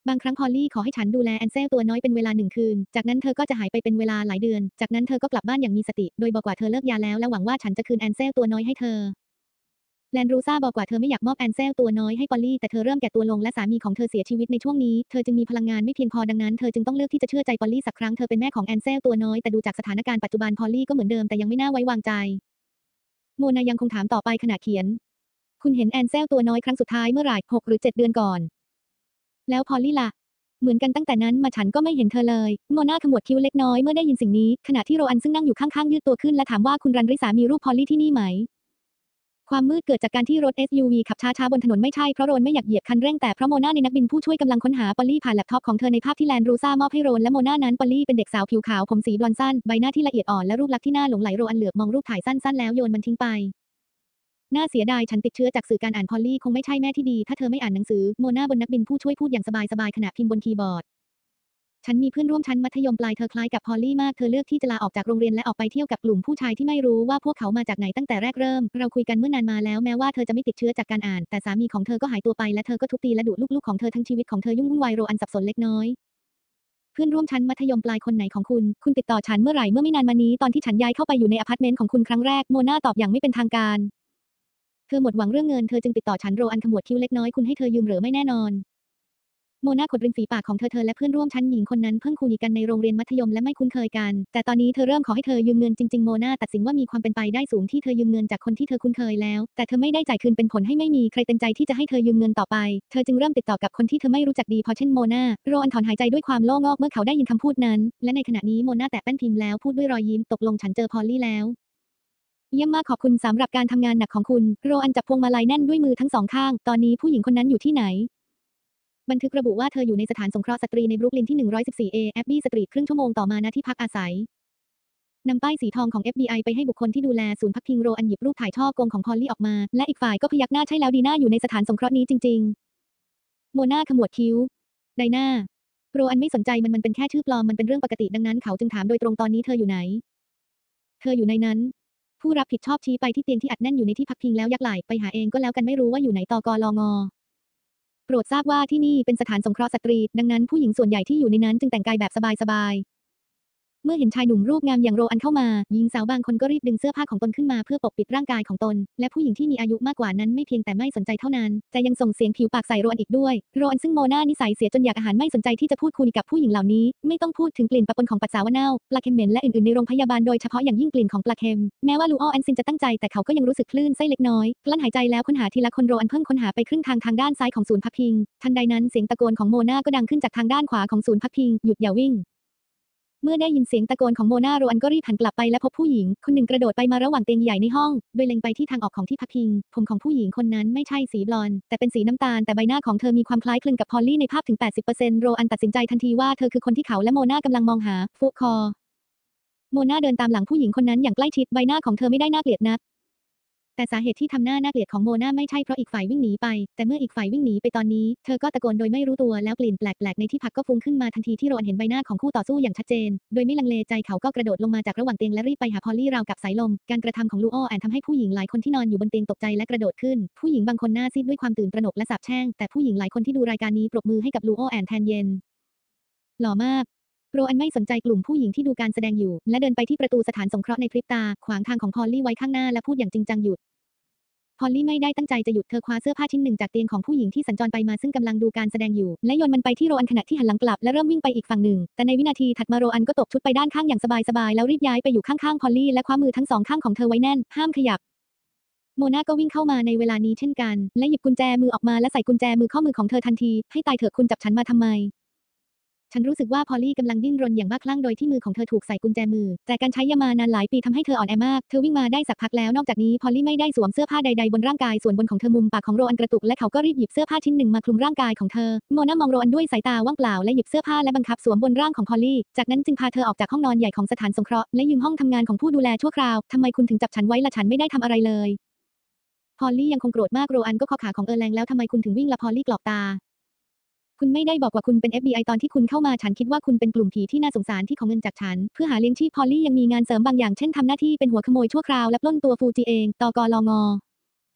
บางครั้งพอลลี่ขอให้ฉันดูแลแอนเซลตัวน้อยเป็นเวลาหนึ่งคืนจากนั้นเธอก็จะหายไปเป็นเวลาหลายเดือนจากนั้นเธอก็กลับบ้านอย่างมีสติโดยบอกว่าเธอเลิกยาแล้วและหวังว่าฉันจะคืนแอนเซลตัวน้อยให้เธอแลนรูซาบอกว่าเธอไม่อยากมอบแอนเซลตัวน้อยให้พอลลี่แต่เธอเริ่มแก่ตัวลงและสามีของเธอเสียชีวิตในช่วงนี้เธอจึงมีพลังงานไม่เพียงพอดังนั้นเธอจึงต้องเลือกที่จะเชื่อใจพอลลี่สักครั้งเธอเป็นแม่ของแอนเซลตัวน้อยแต่ดูจากสถานการณ์ปัจจุบันพอลลี่ก็เหมือนเดิมแต่ยังไม่น่าไว้วางใจโมนายังคงถามต่อไปขณะเขียนคุณเห็นแอนเซลตัวน้อยครั้งสุดท้ายเมื่อไหร่หกหรือเจ็ดเดือนก่อนแล้วพอลลี่ล่ะเหมือนกันตั้งแต่นั้นมาฉันก็ไม่เห็นเธอเลยโมนาขมวดคิ้วเล็กน้อยเมื่อได้ยินสิ่งนี้ขณะที่โรอันซึ่งนั่งอยู่ข้างๆยืดตัวขึ้นและถามว่าคุณรันริสามีรูปพอลลี่ที่นี่ไหมความมืดเกิดจากการที่รถ เอส ยู วี ขับช้าๆบนถนนไม่ใช่เพราะโรนไม่อยากเหยียบคันเร่งแต่เพราะโมนาในนักบินผู้ช่วยกำลังค้นหาปอลลี่ผ่านแล็ปท็อปของเธอในภาพที่แลนรูซ่ามอบให้โรนและโมนานั้นปอลลี่เป็นเด็กสาวผิวขาวผมสีบลอนด์สั้นใบหน้าที่ละเอียดอ่อนและรูปลักษณ์ที่น่าหลงใหลโรอันเหลือบมองรูปถ่ายสั้นๆแล้วโยนมันทิ้งไปน่าเสียดายฉันติดเชื้อจากสื่อการอ่านพอลลี่คงไม่ใช่แม่ที่ดีถ้าเธอไม่อ่านหนังสือโมนาบนนักบินผู้ช่วยพูดอย่างสบายๆขณะพิมพ์บนคีย์บอร์ดฉันมีเพื่อนร่วมชั้นมัธยมปลายเธอคล้ายกับพอลลี่มากเธอเลือกที่จะลาออกจากโรงเรียนและออกไปเที่ยวกับกลุ่มผู้ชายที่ไม่รู้ว่าพวกเขามาจากไหนตั้งแต่แรกเริ่มเราคุยกันเมื่อนานมาแล้วแม้ว่าเธอจะไม่ติดเชื้อจากการอ่านแต่สามีของเธอก็หายตัวไปและเธอก็ทุบตีและดุลูกๆของเธอทั้งชีวิตของเธอยุ่งวุ่นวายโรอันสับสนเล็กน้อยเพื่อนร่วมชั้นมัธยมปลายคนไหนของคุณคุณติดต่อฉันเมื่อไหร่เมื่อไม่นานมานี้ตอนที่ฉันย้ายเข้าไปอยู่ในอพาร์ตเมนต์ของคุณครั้งแรกโมนาตอบอย่างไม่เป็นทางการเธอหมดหวังเรื่องเงินเธอจึงติดต่อฉันโรอันขมวดคิ้วเล็กน้อยคุณให้เธอยืมหรือไม่แน่นอนโมนาขดริมฝีปากของเธอเธอและเพื่อนร่วมชั้นหญิงคนนั้นเพิ่งคุยกันในโรงเรียนมัธยมและไม่คุ้นเคยกันแต่ตอนนี้เธอเริ่มขอให้เธอยืมเงินจริงๆโมนาตัดสินว่ามีความเป็นไปได้สูงที่เธอยืมเงินจากคนที่เธอคุ้นเคยแล้วแต่เธอไม่ได้จ่ายคืนเป็นผลให้ไม่มีใครเต็มใจที่จะให้เธอยืมเงินต่อไปเธอจึงเริ่มติดต่อกับคนที่เธอไม่รู้จักดีพอเช่นโมนาโรอันถอนหายใจด้วยความโล่งอกเมื่อเขาได้ยินคำพูดนั้นและในขณะนี้โมนาแตะแป้นพิมพ์แล้วพูดด้วยรอยยิ้มตกลงฉันเจอพอลลี่แล้วเยี่ยมมากขอบคุณสำหรับการทำงานหนักของคุณโรอันจับพวงมาลัยแน่นด้วยมือทั้งสองข้างตอนนี้ผู้หญิงคนนั้นอยู่ที่ไหนบันทึกระบุว่าเธออยู่ในสถานสงเคราะห์สตรีในบรุกลินที่ หนึ่งร้อยสิบสี่ เอ แอบบี้สตรีทครึ่งชั่วโมงต่อมาณที่พักอาศัยนำป้ายสีทองของ เอฟ บี ไอ ไปให้บุคคลที่ดูแลศูนย์พักพิงโรอันหยิบรูปถ่ายช่อโกงของพอลลี่ออกมาและอีกฝ่ายก็พยักหน้าใช่แล้วดีน่าอยู่ในสถานสงเคราะห์นี้จริงๆโมนาขมวดคิ้วไดน่าโรอันไม่สนใจมันมันเป็นแค่ชื่อปลอมมันเป็นเรื่องปกติดังนั้นเขาจึงถามโดยตรงตอนนี้เธออยู่ไหนเธออยู่ในนั้นผู้รับผิดชอบชี้ไปที่เตียงที่อัดแน่นอยู่ในที่พักพิงแล้วยักไหล่ไปหาเองก็แล้วกันไม่รู้ว่าอยู่ไหนตกลงโปรดทราบว่าที่นี่เป็นสถานสงเคราะห์สตรีดังนั้นผู้หญิงส่วนใหญ่ที่อยู่ในนั้นจึงแต่งกายแบบสบายๆเมื่อเห็นชายหนุ่มรูปงามอย่างโรอันเข้ามาหญิงสาวบางคนก็รีบดึงเสื้อผ้าของตนขึ้นมาเพื่อปกปิดร่างกายของตนและผู้หญิงที่มีอายุมากกว่านั้นไม่เพียงแต่ไม่สนใจเท่านั้นแต่ยังส่งเสียงผิวปากใส่โรอันอีกด้วยโรอันซึ่งโมนานิสัยเสียจนอยากอาหารไม่สนใจที่จะพูดคุยกับผู้หญิงเหล่านี้ไม่ต้องพูดถึงกลิ่นปะปนของปัสสาวะเน่าปลาเค็มเหม็นและอื่นๆในโรงพยาบาลโดยเฉพาะอย่างยิ่งกลิ่นของปลาเค็มแม้ว่าลูออแอนซินจะตั้งใจแต่เขาก็ยังรู้สึกคลื่นไส้เล็กน้อยกลั้นหายใจแล้วค้นหาทีละคนโรอันเพิ่งค้นหาไปครึ่งทางทางด้านซ้ายของศูนย์พักพิงทันใดนั้นเสียงตะโกนของโมนาก็ดังขึ้นจากทางด้านขวาของศูนย์พักพิงหยุดอย่าวิ่งเมื่อได้ยินเสียงตะโกนของโมนาโรอันก็รีบหันกลับไปและพบผู้หญิงคนหนึ่งกระโดดไปมาระหว่างเตียงใหญ่ในห้องโดยเล็งไปที่ทางออกของที่พักพิงผมของผู้หญิงคนนั้นไม่ใช่สีบลอนด์แต่เป็นสีน้ำตาลแต่ใบหน้าของเธอมีความคล้ายคลึงกับพอลลี่ในภาพถึง แปดสิบเปอร์เซ็นต์ โรอันตัดสินใจทันทีว่าเธอคือคนที่เขาและโมนากำลังมองหาฟุคอโมนาเดินตามหลังผู้หญิงคนนั้นอย่างใกล้ชิดใบหน้าของเธอไม่ได้น่าเกลียดนักแต่สาเหตุที่ทำหน้าน่าเกลียดของโมนาไม่ใช่เพราะอีกฝ่ายวิ่งหนีไปแต่เมื่ออีกฝ่ายวิ่งหนีไปตอนนี้เธอก็ตะโกนโดยไม่รู้ตัวแล้วกลิ่นแปลกๆในที่พักก็ฟุ้งขึ้นมาทันทีที่โรอันเห็นใบหน้าของคู่ต่อสู้อย่างชัดเจนโดยไม่ลังเลใจเขาก็กระโดดลงมาจากระหว่างเตียงและรีบไปหาพอลลี่ราวกับสายลมการกระทำของลูโอแอนทำให้ผู้หญิงหลายคนที่นอนอยู่บนเตียงตกใจและกระโดดขึ้นผู้หญิงบางคนหน้าซีดด้วยความตื่นตระหนกและสาบแช่งแต่ผู้หญิงหลายคนที่ดูรายการนี้ปรบมือให้กับลูโอแอนแทนเย็นหล่อมากโรอันไม่สนใจกลุ่มผู้หญิงที่ดูการแสดงอยู่และเดินไปที่ประตูสถานสงเคราะห์ในพริบตาขวางทางของพอลลี่ไว้ข้างหน้าและพูดอย่างจริงจังหยุดพอลลี่ไม่ได้ตั้งใจจะหยุดเธอคว้าเสื้อผ้าชิ้นหนึ่งจากเตียงของผู้หญิงที่สัญจรไปมาซึ่งกำลังดูการแสดงอยู่และโยนมันไปที่โรอันขณะที่หันหลังกลับและเริ่มวิ่งไปอีกฝั่งหนึ่งแต่ในวินาทีถัดมาโรอันก็ตกชุดไปด้านข้างอย่างสบายๆแล้วรีบย้ายไปอยู่ข้างๆพอลลี่และคว้ามือทั้งสองข้างของเธอไว้แน่นห้ามขยับโมนาก็วิ่งเข้ามาในเวลานี้เช่นกันและหยิบกุญแจมือออกมาและใส่กุญแจมือข้อมือของเธอทันทีให้ตายเถอะคุณจับฉันมาทำไมฉันรู้สึกว่าพอลลี่กำลังดิ้นรนอย่างบ้าคลั่งโดยที่มือของเธอถูกใส่กุญแจมือแต่การใช้ยามานานหลายปีทำให้เธออ่อนแอมากเธอวิ่งมาได้สักพักแล้วนอกจากนี้พอลลี่ไม่ได้สวมเสื้อผ้าใดๆบนร่างกายส่วนบนของเธอมุมปากของโรอันกระตุกและเขาก็รีบหยิบเสื้อผ้าชิ้นหนึ่งมาคลุมร่างกายของเธอโมนามองโรอันด้วยสายตาว่างเปล่าและหยิบเสื้อผ้าและบังคับสวมบนร่างของพอลลี่จากนั้นจึงพาเธอออกจากห้องนอนใหญ่ของสถานสงเคราะห์และยืมห้องทำงานของผู้ดูแลชั่วคราวทำไมคุณถึงจับฉันไว้ล่ะฉันไม่ได้ทำอะไรเลยพอลลี่ยังคงโกรธมากโรอันก็ข้อขาของเออร์แลงแล้วทำไมคุณถึงวิ่งละพอลลี่กรอกตาคุณไม่ได้บอกว่าคุณเป็น เอฟ บี ไอ ตอนที่คุณเข้ามาฉันคิดว่าคุณเป็นกลุ่มผีที่น่าสงสารที่ขอเงินจากฉันเพื่อหาเลี้ยงชีพพอลลี่ยังมีงานเสริมบางอย่างเช่นทำหน้าที่เป็นหัวขโมยชั่วคราวและปล้นตัวฟูจิเองตกลง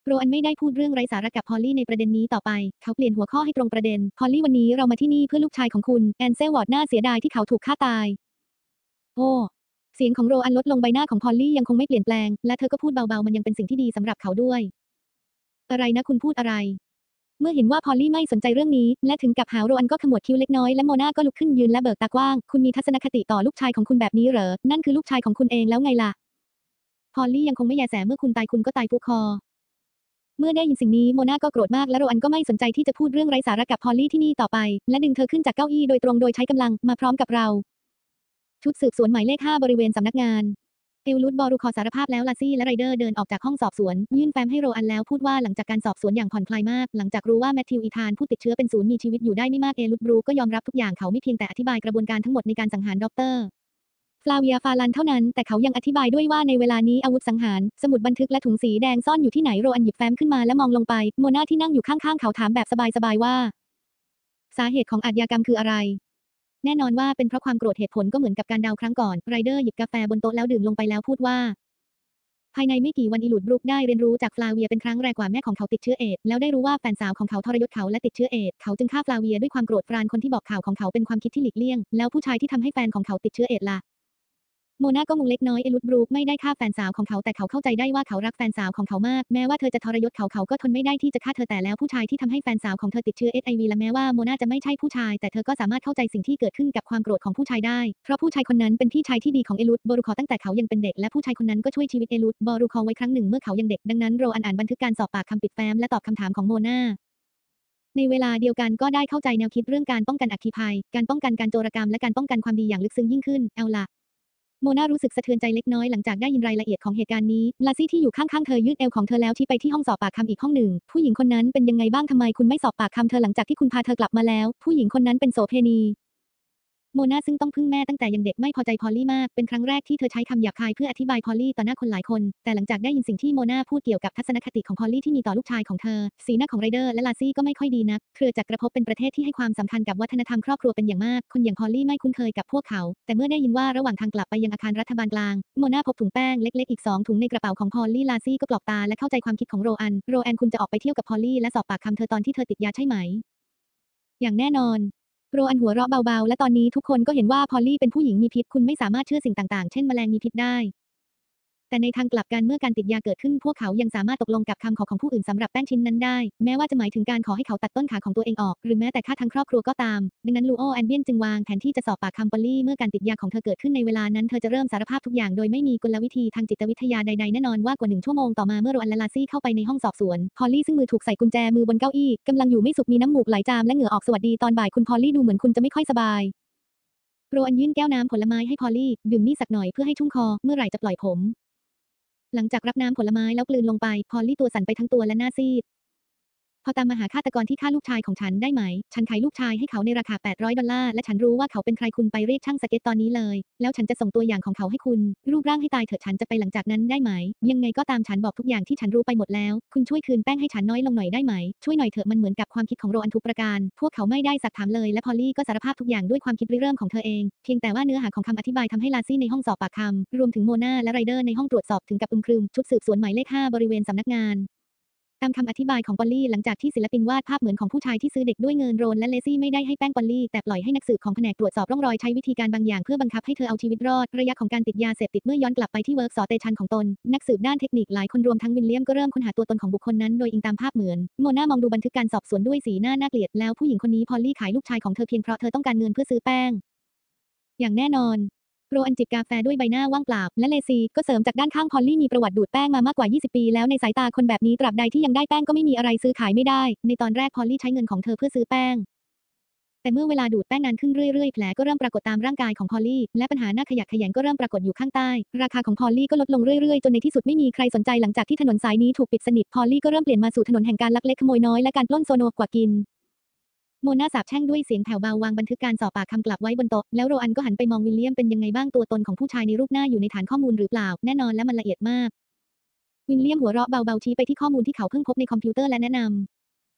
โรอันไม่ได้พูดเรื่องไร้สาระกับพอลลี่ในประเด็นนี้ต่อไปเขาเปลี่ยนหัวข้อให้ตรงประเด็นพอลลี่วันนี้เรามาที่นี่เพื่อลูกชายของคุณแอนเซลวอร์ดน่าเสียดายที่เขาถูกฆ่าตายโอ้เสียงของโรอันลดลงใบหน้าของพอลลี่ยังคงไม่เปลี่ยนแปลงและเธอก็พูดเบาๆมันยังเป็นสิ่งที่ดีสำหรับเขาด้วยอะไรนะคุณพูดอะไรเมื่อเห็นว่าพอลลี่ไม่สนใจเรื่องนี้และถึงกับหาวโรอันก็ขมวดคิ้วเล็กน้อยและโมนาก็ลุกขึ้นยืนและเบิกตากว้างคุณมีทัศนคติต่อลูกชายของคุณแบบนี้เหรอนั่นคือลูกชายของคุณเองแล้วไงล่ะพอลลี่ยังคงไม่แยแสเมื่อคุณตายคุณก็ตายฟุกคอเมื่อได้ยินสิ่งนี้โมนาก็โกรธมากและโรอันก็ไม่สนใจที่จะพูดเรื่องไร้สาระกับพอลลี่ที่นี่ต่อไปและดึงเธอขึ้นจากเก้าอี้โดยตรงโดยใช้กำลังมาพร้อมกับเราชุดสืบสวนหมายเลขห้าบริเวณสำนักงานเอลลุดบอรูคอสารภาพแล้วลาซี่และไรเดอร์เดินออกจากห้องสอบสวนยื่นแฟ้มให้โรอันแล้วพูดว่าหลังจากการสอบสวนอย่างผ่อนคลายมากหลังจากรู้ว่าแมทธิวอีธานผู้ติดเชื้อเป็นศูนย์มีชีวิตอยู่ได้ไม่มากเอลุดบรูก็ยอมรับทุกอย่างเขาไม่เพียงแต่อธิบายกระบวนการทั้งหมดในการสังหารด็อกเตอร์ฟลาเวียฟาลันเท่านั้นแต่เขายังอธิบายด้วยว่าในเวลานี้อาวุธสังหารสมุดบันทึกและถุงสีแดงซ่อนอยู่ที่ไหนโรอันหยิบแฟ้มขึ้นมาและมองลงไปโมนาที่นั่งอยู่ข้างๆเขาถามแบบสบายๆว่าสาเหตุของอาชญากรรมคืออะไรแน่นอนว่าเป็นเพราะความโกรธเหตุผลก็เหมือนกับการเดาครั้งก่อนไรเดอร์หยิบกาแฟบนโต๊ะแล้วดื่มลงไปแล้วพูดว่าภายในไม่กี่วันอีลูดบรุกได้เรียนรู้จากฟลาเวียเป็นครั้งแรกว่าแม่ของเขาติดเชื้อเอดส์แล้วได้รู้ว่าแฟนสาวของเขาทรยศเขาและติดเชื้อเอดส์เขาจึงฆ่าฟลาเวียด้วยความโกรธปรานคนที่บอกข่าวของเขาเป็นความคิดที่หลีกเลี่ยงแล้วผู้ชายที่ทำให้แฟนของเขาติดเชื้อเอดส์ล่ะโมนาก็งงเล็กน้อยเอลุดบรูคไม่ได้ฆ่าแฟนสาวของเขาแต่เขาเข้าใจได้ว่าเขารักแฟนสาวของเขามากแม้ว่าเธอจะทรยศเขาเขาก็ทนไม่ได้ที่จะฆ่าเธอแต่แล้วผู้ชายที่ทำให้แฟนสาวของเธอติดเชื้อ เอช ไอ วี และแม้ว่าโมนาจะไม่ใช่ผู้ชายแต่เธอก็สามารถเข้าใจสิ่งที่เกิดขึ้นกับความโกรธของผู้ชายได้เพราะผู้ชายคนนั้นเป็นพี่ชายที่ดีของเอลุดบอรูคอตั้งแต่เขายังเป็นเด็กและผู้ชายคนนั้นก็ช่วยชีวิตเอลุดบอรูคอไว้ครั้งหนึ่งเมื่อเขายังเด็กดังนั้นโรอันอ่านบันทึกการสอบปากคำปิดแฟ้มและตอบคำถามของโมนาในเวลาเดียวกันก็ได้เข้าใจแนวคิดเรื่องการป้องกันอัคคีภัยการป้องกันการโจรกรรมและการป้องกันความดีอย่างลึกซึ้งยิ่งขึ้นเอาล่ะโมนารู้สึกสะเทือนใจเล็กน้อยหลังจากได้ยินรายละเอียดของเหตุการณ์นี้ลาซี่ที่อยู่ข้างๆเธอยืดเอวของเธอแล้วชี้ไปที่ห้องสอบปากคำอีกห้องหนึ่งผู้หญิงคนนั้นเป็นยังไงบ้างทำไมคุณไม่สอบปากคำเธอหลังจากที่คุณพาเธอกลับมาแล้วผู้หญิงคนนั้นเป็นโสเภณีโมนาซึ่งต้องพึ่งแม่ตั้งแต่ยังเด็กไม่พอใจพอลลี่มากเป็นครั้งแรกที่เธอใช้คำหยาบคายเพื่ออธิบายพอลลี่ต่อหน้าคนหลายคนแต่หลังจากได้ยินสิ่งที่โมนาพูดเกี่ยวกับทัศนคติของพอลลี่ที่มีต่อลูกชายของเธอสีหน้าของไรเดอร์และลาซี่ก็ไม่ค่อยดีนักเครือจักรภพเป็นประเทศที่ให้ความสำคัญกับวัฒนธรรมครอบครัวเป็นอย่างมากคนอย่างพอลลี่ไม่คุ้นเคยกับพวกเขาแต่เมื่อได้ยินว่าระหว่างทางกลับไปยังอาคารรัฐบาลกลางโมนาพบถุงแป้งเล็กๆอีกสองถุงในกระเป๋าของพอลลี่ลาซี่ก็ปลอบตาและเข้าใจความคิดของโรอันโรแอนคุณจะออกไปเที่ยวกับพอลลี่และสอบปากคำเธอตอนที่เธอติดยาใช่ไหมอย่างแน่นอนโรอันหัวเราะเบาๆและตอนนี้ทุกคนก็เห็นว่าพอลลี่เป็นผู้หญิงมีพิษคุณไม่สามารถเชื่อสิ่งต่างๆเช่นแมลงมีพิษได้แต่ในทางกลับกันเมื่อการติดยาเกิดขึ้นพวกเขายังสามารถตกลงกับคำขอของผู้อื่นสำหรับแป้งชิ้นนั้นได้แม้ว่าจะหมายถึงการขอให้เขาตัดต้นขาของตัวเองออกหรือแม้แต่ฆ่าทั้งครอบครัวก็ตามดังนั้นลูโอแอนเบียนจึงวางแผนที่จะสอบปากคำพอลลี่เมื่อการติดยาของเธอเกิดขึ้นในเวลานั้นเธอจะเริ่มสารภาพทุกอย่างโดยไม่มีกลวิธีทางจิตวิทยาใดๆแน่นอนว่ากว่าหนึ่งชั่วโมงต่อมาเมื่อโรอันและลาซี่เข้าไปในห้องสอบสวนพอลลี่ซึ่งมือถูกใส่กุญแจมือบนเก้าอี้กำลังอยู่ไม่สุขมีน้ำมูกไหลจามและเหงื่อออกสวัสดีตอนบ่ายคุณพอลลี่ดูเหมือนคุณจะไม่ค่อยสบายโรอันยื่นแก้วน้ำผลไม้ให้พอลลี่ดื่มนี่สักหน่อยเพื่อให้ชุ่มคอเมื่อไหร่จะปล่อยผมหลังจากรับน้ำผลไม้แล้วกลืนลงไปพอลลี่ตัวสั่นไปทั้งตัวและหน้าซีดพอตามมาหาฆาตกรที่ฆ่าลูกชายของฉันได้ไหมฉันขายลูกชายให้เขาในราคาแปดร้อยดอลลาร์และฉันรู้ว่าเขาเป็นใครคุณไปเรียกช่างสเก็ตตอนนี้เลยแล้วฉันจะส่งตัวอย่างของเขาให้คุณรูปร่างให้ตายเถอะฉันจะไปหลังจากนั้นได้ไหมยังไงก็ตามฉันบอกทุกอย่างที่ฉันรู้ไปหมดแล้วคุณช่วยคืนแป้งให้ฉันน้อยลงหน่อยได้ไหมช่วยหน่อยเถอะมันเหมือนกับความคิดของโรอันทุกประการพวกเขาไม่ได้สักถามเลยและพอลลี่ก็สารภาพทุกอย่างด้วยความคิดริเริ่มของเธอเองเพียงแต่ว่าเนื้อหาของคำอธิบายทำให้ลาซี่ในห้องสอบปากคำรวมถึงโมนาและไรเดอร์ในห้องตรวจสอบถึงกับอึมครึมชุดสืบสวนหมายเลขห้าบริเวณสำนักงานตามคำอธิบายของปอลลี่หลังจากที่ศิลปินวาดภาพเหมือนของผู้ชายที่ซื้อเด็กด้วยเงินโรนและเลซี่ไม่ได้ให้แป้งปอลลี่แต่ปล่อยให้นักสืบของแผนกตรวจสอบร่องรอยใช้วิธีการบางอย่างเพื่อบังคับให้เธอเอาชีวิตรอดระยะของการติดยาเสพติดเมื่อย้อนกลับไปที่เวิร์กสเตชันของตนนักสืบด้านเทคนิคหลายคนรวมทั้งวิลเลียมก็เริ่มค้นหาตัวตนของบุคคลนั้นโดยอิงตามภาพเหมือนโมนามองดูบันทึกการสอบสวนด้วยสีหน้าน่าเกลียดแล้วผู้หญิงคนนี้พอลลี่ขายลูกชายของเธอเพียงเพราะเธอต้องการเงินเพื่อซื้อแป้งอย่างแน่นอนโรอันจิบกาแฟด้วยใบหน้าว่างเปล่าและเลซีก็เสริมจากด้านข้างพอลลี่มีประวัติดูดแป้งมามากกว่ายี่สิบปีแล้วในสายตาคนแบบนี้ตราบใดที่ยังได้แป้งก็ไม่มีอะไรซื้อขายไม่ได้ในตอนแรกพอลลี่ใช้เงินของเธอเพื่อซื้อแป้งแต่เมื่อเวลาดูดแป้งนานขึ้นเรื่อยๆแผลก็เริ่มปรากฏตามร่างกายของพอลลี่และปัญหาหน้าขยะแขยงก็เริ่มปรากฏอยู่ข้างใต้ราคาของพอลลี่ก็ลดลงเรื่อยๆจนในที่สุดไม่มีใครสนใจหลังจากที่ถนนสายนี้ถูกปิดสนิทพอลลี่ก็เริ่มเปลี่ยนมาสู่ถนนแห่งการลักเล็กขโมยน้อยและการปล้นโซโนกว่ากินโมนาสาบแช่งด้วยเสียงแผ่วเบาวางบันทึกการสอบปากคำกลับไว้บนโต๊ะแล้วโรอันก็หันไปมองวิลเลียมเป็นยังไงบ้างตัวตนของผู้ชายในรูปหน้าอยู่ในฐานข้อมูลหรือเปล่าแน่นอนและมันละเอียดมากวิลเลียมหัวเราะเบาๆชี้ไปที่ข้อมูลที่เขาเพิ่งพบในคอมพิวเตอร์และแนะนำ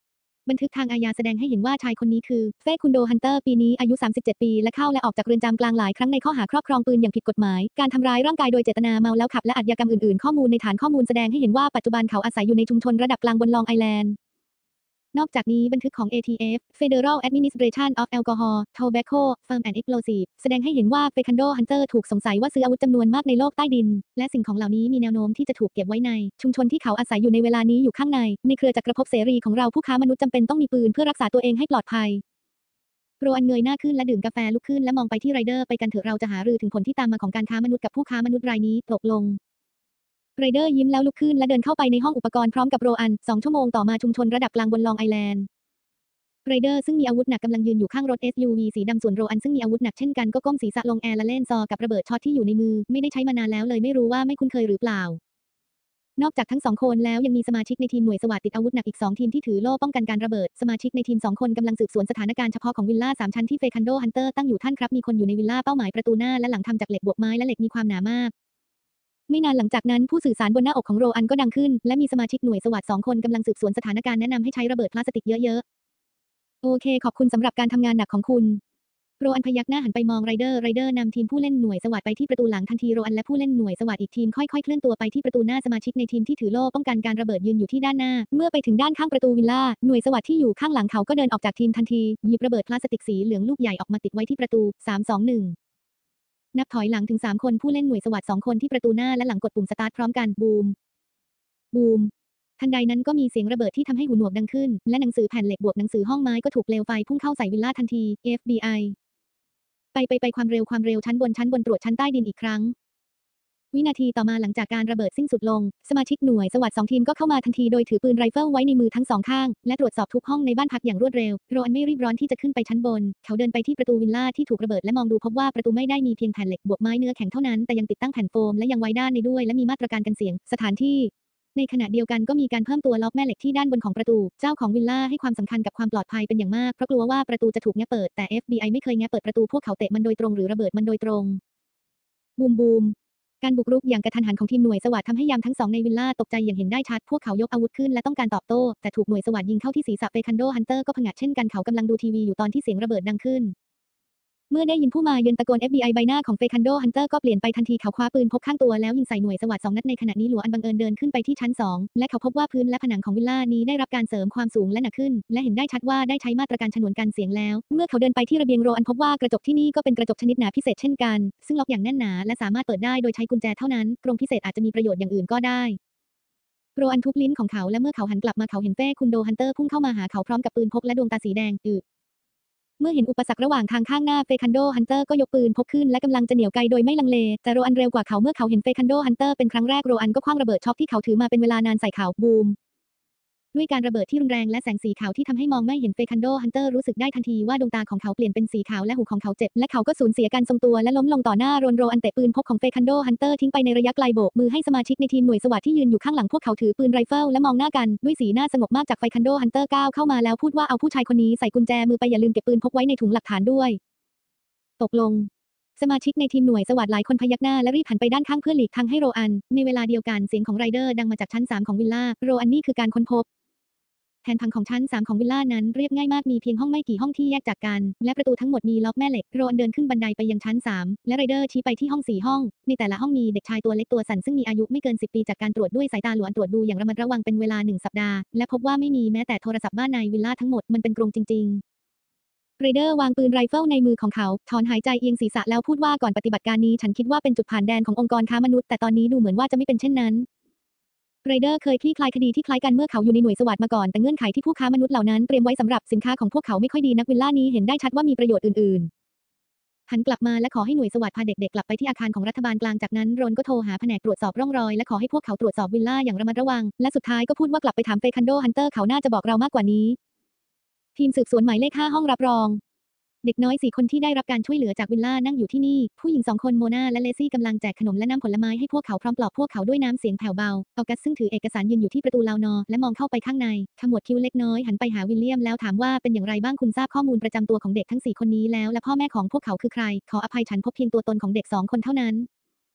บันทึกทางอาญาแสดงให้เห็นว่าชายคนนี้คือเฟคุนโดฮันเตอร์ปีนี้อายุสามสิบเจ็ดปีและเข้าและออกจากเรือนจำกลางหลายครั้งในข้อหาครอบครองปืนอย่างผิดกฎหมายการทำร้ายร่างกายโดยเจตนาเมาแล้วขับและอาชญากรรมอื่นๆข้อมูลในฐานข้อมูลแสดงให้เห็นว่าปัจจุบันเขาอาศัยอยู่ในชุมชนระดับกลางบนลองไอแลนด์นอกจากนี้บันทึกของ เอ ที เอฟ Federal Administration of Alcohol, Tobacco, Farm and Explosives แสดงให้เห็นว่าเฟคันโดฮันเตอร์ถูกสงสัยว่าซื้ออาวุธจำนวนมากในโลกใต้ดินและสิ่งของเหล่านี้มีแนวโน้มที่จะถูกเก็บไว้ในชุมชนที่เขาอาศัยอยู่ในเวลานี้อยู่ข้างในในเครือจักรภพเสรีของเราผู้ค้ามนุษย์จำเป็นต้องมีปืนเพื่อรักษาตัวเองให้ปลอดภัยโรอันเงยหน้าขึ้นและดื่มกาแฟลุกขึ้นและมองไปที่ไรเดอร์ไปกันเถอะเราจะหารือถึงผลที่ตามมาของการค้ามนุษย์กับผู้ค้ามนุษย์รายนี้ตกลงไรเดอร์ยิ้มแล้วลุกขึ้นและเดินเข้าไปในห้องอุปกรณ์พร้อมกับโรอันสองชั่วโมงต่อมาชุมชนระดับกลางบนลองไอแลนด์ไรเดอร์ซึ่งมีอาวุธหนักกำลังยืนอยู่ข้างรถ เอส ยู วี สีดำส่วนโรอันซึ่งมีอาวุธหนักเช่นกันก็ก้มศีรษะลงแอร์และเล่นซอกับระเบิดช็อตที่อยู่ในมือไม่ได้ใช้มานานแล้วเลยไม่รู้ว่าไม่คุ้นเคยหรือเปล่านอกจากทั้งสองคนแล้วยังมีสมาชิกในทีมหน่วยสวัสดิ์ติดอาวุธหนักอีกสองทีมที่ถือโล่ป้องกันการระเบิดสมาชิกในทีมสองคนกำลังสืบสวนสถานการณ์เฉพาะของวิลล่าสามชั้นที่เฟคันโดฮันเตอร์ตั้งอยู่ท่านครับมีคนอยู่ในวิลล่าเป้าหมายประตูหน้าและหลังทำจากเหล็กบวกไม้และเหล็กมีความหนามากไม่นานหลังจากนั้นผู้สื่อสารบนหน้าอกของโรอันก็ดังขึ้นและมีสมาชิกหน่วยสวัสดิ์สองคนกำลังสืบสวนสถานการณ์แนะนำให้ใช้ระเบิดพลาสติกเยอะๆโอเคขอบคุณสำหรับการทำงานหนักของคุณโรอันพยักหน้าหันไปมองไรเดอร์ไรเดอร์นำทีมผู้เล่นหน่วยสวัสดิ์ไปที่ประตูหลังทันทีโรอันและผู้เล่นหน่วยสวัสดิ์อีกทีมค่อยๆเคลื่อนตัวไปที่ประตูหน้าสมาชิกในทีมที่ถือโล่ป้องกันการระเบิดยืนอยู่ที่ด้านหน้าเมื่อไปถึงด้านข้างประตูวิลล่าหน่วยสวัสดิ์ที่อยู่ข้างหลังเขาก็เดินออกจากทีมทันทีหยิบระเบิดพลาสติกสีเหลืองลูกใหญ่ออกมาติดไว้ที่ประตูสาม สอง หนึ่งนับถอยหลังถึงสามคนผู้เล่นหน่วยสวัสดิ์สองคนที่ประตูหน้าและหลังกดปุ่มสตาร์ทพร้อมกันบูมบูมทันใดนั้นก็มีเสียงระเบิดที่ทำให้หูหนวกดังขึ้นและหนังสือแผ่นเหล็กบวกหนังสือห้องไม้ก็ถูกเปลวไฟพุ่งเข้าใส่วิลล่าทันที เอฟ บี ไอ ไปไปไปความเร็วความเร็วชั้นบนชั้นบนตรวจชั้นใต้ดินอีกครั้งวินาทีต่อมาหลังจากการระเบิดสิ้นสุดลงสมาชิกหน่วยสวัสดิ์สองทีมก็เข้ามาทันทีโดยถือปืนไรเฟิลไว้ในมือทั้งสองข้างและตรวจสอบทุกห้องในบ้านพักอย่างรวดเร็วโรอันไม่รีบร้อนที่จะขึ้นไปชั้นบนเขาเดินไปที่ประตูวิลล่าที่ถูกระเบิดและมองดูพบว่าประตูไม่ได้มีเพียงแผ่นเหล็กบวกไม้เนื้อแข็งเท่านั้นแต่ยังติดตั้งแผ่นโฟมและยังไว้ด้านในด้วยและมีมาตรการกันเสียงสถานที่ในขณะเดียวกันก็มีการเพิ่มตัวล็อกแม่เหล็กที่ด้านบนของประตูเจ้าของวิลล่าให้ความสำคัญกับความปลอดภัยเป็นอย่างมากเพราะกลัวว่าประตูจะถูกแงะเปิดแต่ เอฟ บี ไอ ไม่เคยแงะเปิดประตูพวกเขาเตะมันโดยตรงหรือระเบิดมันโดยตรงบูมบูมการบุกรุกอย่างกระทันหันของทีมหน่วยสวัสดิ์ทำให้ยามทั้งสองในวิลล่าตกใจอย่างเห็นได้ชัดพวกเขายกอาวุธขึ้นและต้องการตอบโต้แต่ถูกหน่วยสวัสดิ์ยิงเข้าที่ศีรษะเฟคันโดฮันเตอร์ก็ผงะเช่นกันเขากำลังดูทีวีอยู่ตอนที่เสียงระเบิดดังขึ้นเมื่อได้ยินผู้มาเยือนตะโกน เอฟ บี ไอ ใบหน้าของเฟคันโดฮันเตอร์ก็เปลี่ยนไปทันทีเขาคว้าปืนพกข้างตัวแล้วยิงใส่หน่วยสวัสดิ์สองนัดในขณะนี้หลัวอันบังเอิญเดินขึ้นไปที่ชั้นสองและเขาพบว่าพื้นและผนังของวิลล่านี้ได้รับการเสริมความสูงและหนักขึ้นและเห็นได้ชัดว่าได้ใช้มาตรการฉนวนกันเสียงแล้วเมื่อเขาเดินไปที่ระเบียงโรอันพบว่ากระจกที่นี่ก็เป็นกระจกชนิดหนาพิเศษเช่นกันซึ่งล็อกอย่างแน่นหนาและสามารถเปิดได้โดยใช้กุญแจเท่านั้นกรงพิเศษอาจจะมีประโยชน์อย่างอื่นก็ได้โรอันทุบลิ้นของเขาและเมื่อเขาหันกลับมาเขาเห็นเฟคุนโดฮันเตอร์พุ่งเข้ามาหาเขาพร้อมกับปืนพกและดวงตาสีแดงอึเมื่อเห็นอุปสรรคระหว่างทางข้างหน้าเฟคันโดฮันเตอร์ก็ยกปืนพกขึ้นและกำลังจะเหนี่ยวไกโดยไม่ลังเลแต่โรอันเร็วกว่าเขาเมื่อเขาเห็นเฟคันโดฮันเตอร์เป็นครั้งแรกโรอันก็คว้างระเบิดช็อคที่เขาถือมาเป็นเวลานานใส่เขาบูมด้วยการระเบิดที่รุนแรงและแสงสีขาวที่ทำให้มองไม่เห็นเฟคันโดฮันเตอร์รู้สึกได้ทันทีว่าดวงตาของเขาเปลี่ยนเป็นสีขาวและหูของเขาเจ็บและเขาก็สูญเสียการทรงตัวและล้มลงต่อหน้าโรนโรอันเตะปืนพกของเฟคันโดฮันเตอร์ทิ้งไปในระยะไกลโบกมือให้สมาชิกในทีมหน่วยสวัสดิ์ที่ยืนอยู่ข้างหลังพวกเขาถือปืนไรเฟิลและมองหน้ากันด้วยสีหน้าสงบมากจากเฟคันโดฮันเตอร์ก้าวเข้ามาแล้วพูดว่าเอาผู้ชายคนนี้ใส่กุญแจมือไปอย่าลืมเก็บปืนพกไว้ในถุงหลักฐานด้วยตกลงสมาชิกในทีมหน่วยสวัสดิ์หลายคนพยักหน้าและรีบหันไปด้านข้างเพื่อหลีกทางให้โรอันในเวลาเดียวกันเสียงของไรเดอร์ดังมาจากชั้นสามของวิลล่าโรอันนี่คือการค้นพบแผนผังของชั้นสามของวิลล่านั้นเรียบง่ายมากมีเพียงห้องไม่กี่ห้องที่แยกจากกันและประตูทั้งหมดมีล็อกแม่เหล็กโรอันเดินขึ้นบันไดไปยังชั้นสามและไรเดอร์ชี้ไปที่ห้องสี่ห้องในแต่ละห้องมีเด็กชายตัวเล็กตัวสั่นซึ่งมีอายุไม่เกินสิบปีจากการตรวจด้วยสายตาหลวนตรวจดูอย่างระมัดระวังเป็นเวลาหนึ่งสัปดาห์และพบว่าไม่มีแม้แต่โทรศัพท์บ้านในวิลล่าทั้งหมดมันเป็นกรงจริงๆไรเดอร์วางปืนไรเฟิลในมือของเขาถอนหายใจเอียงศีรษะแล้วพูดว่าก่อนปฏิบัติการนี้ฉันคิดว่าเป็นจุดผ่านแดนขององค์กรค้ามนุษย์แต่ตอนนี้ดูเหมือนว่าจะไม่เป็นเช่นนั้นไรเดอร์เคยคลี่คลายคดีที่คล้ายกันเมื่อเขาอยู่ในหน่วยสวัสดิ์มาก่อนแต่เงื่อนไขที่ผู้ค้ามนุษย์เหล่านั้นเตรียมไว้สำหรับสินค้าของพวกเขาไม่ค่อยดีนักวิลล่านี้เห็นได้ชัดว่ามีประโยชน์อื่นๆหันกลับมาและขอให้หน่วยสวัสดิ์พาเด็กๆกลับไปที่อาคารของรัฐบาลกลางจากนั้นโรนก็โทรหาแผนกตรวจสอบร่องรอยและขอให้พวกเขาตรวจสอบวิลล่าอย่างระมัดระวังและสุดท้ายก็พูดว่ากลับไปถามเฟคันโดฮันเตอร์เขาน่าจะบอกเรามากกว่านี้ทีมสืบสวนหมายเลขห้าห้องรับรองเด็กน้อยสี่คนที่ได้รับการช่วยเหลือจากวิลล่านั่งอยู่ที่นี่ผู้หญิงสองคนโมนาและเลซี่กำลังแจกขนมและน้ำผลไม้ให้พวกเขาพร้อมปลอบพวกเขาด้วยน้ำเสียงแผ่วเบาออกัสซึ่งถือเอกสารยืนอยู่ที่ประตูลาวนอและมองเข้าไปข้างในขมวดคิ้วเล็กน้อยหันไปหาวิลเลียมแล้วถามว่าเป็นอย่างไรบ้างคุณทราบข้อมูลประจำตัวของเด็กทั้งสี่คนนี้แล้วและพ่อแม่ของพวกเขาคือใครขออภัยฉันพบเพียงตัวตนของเด็กสองคนเท่านั้น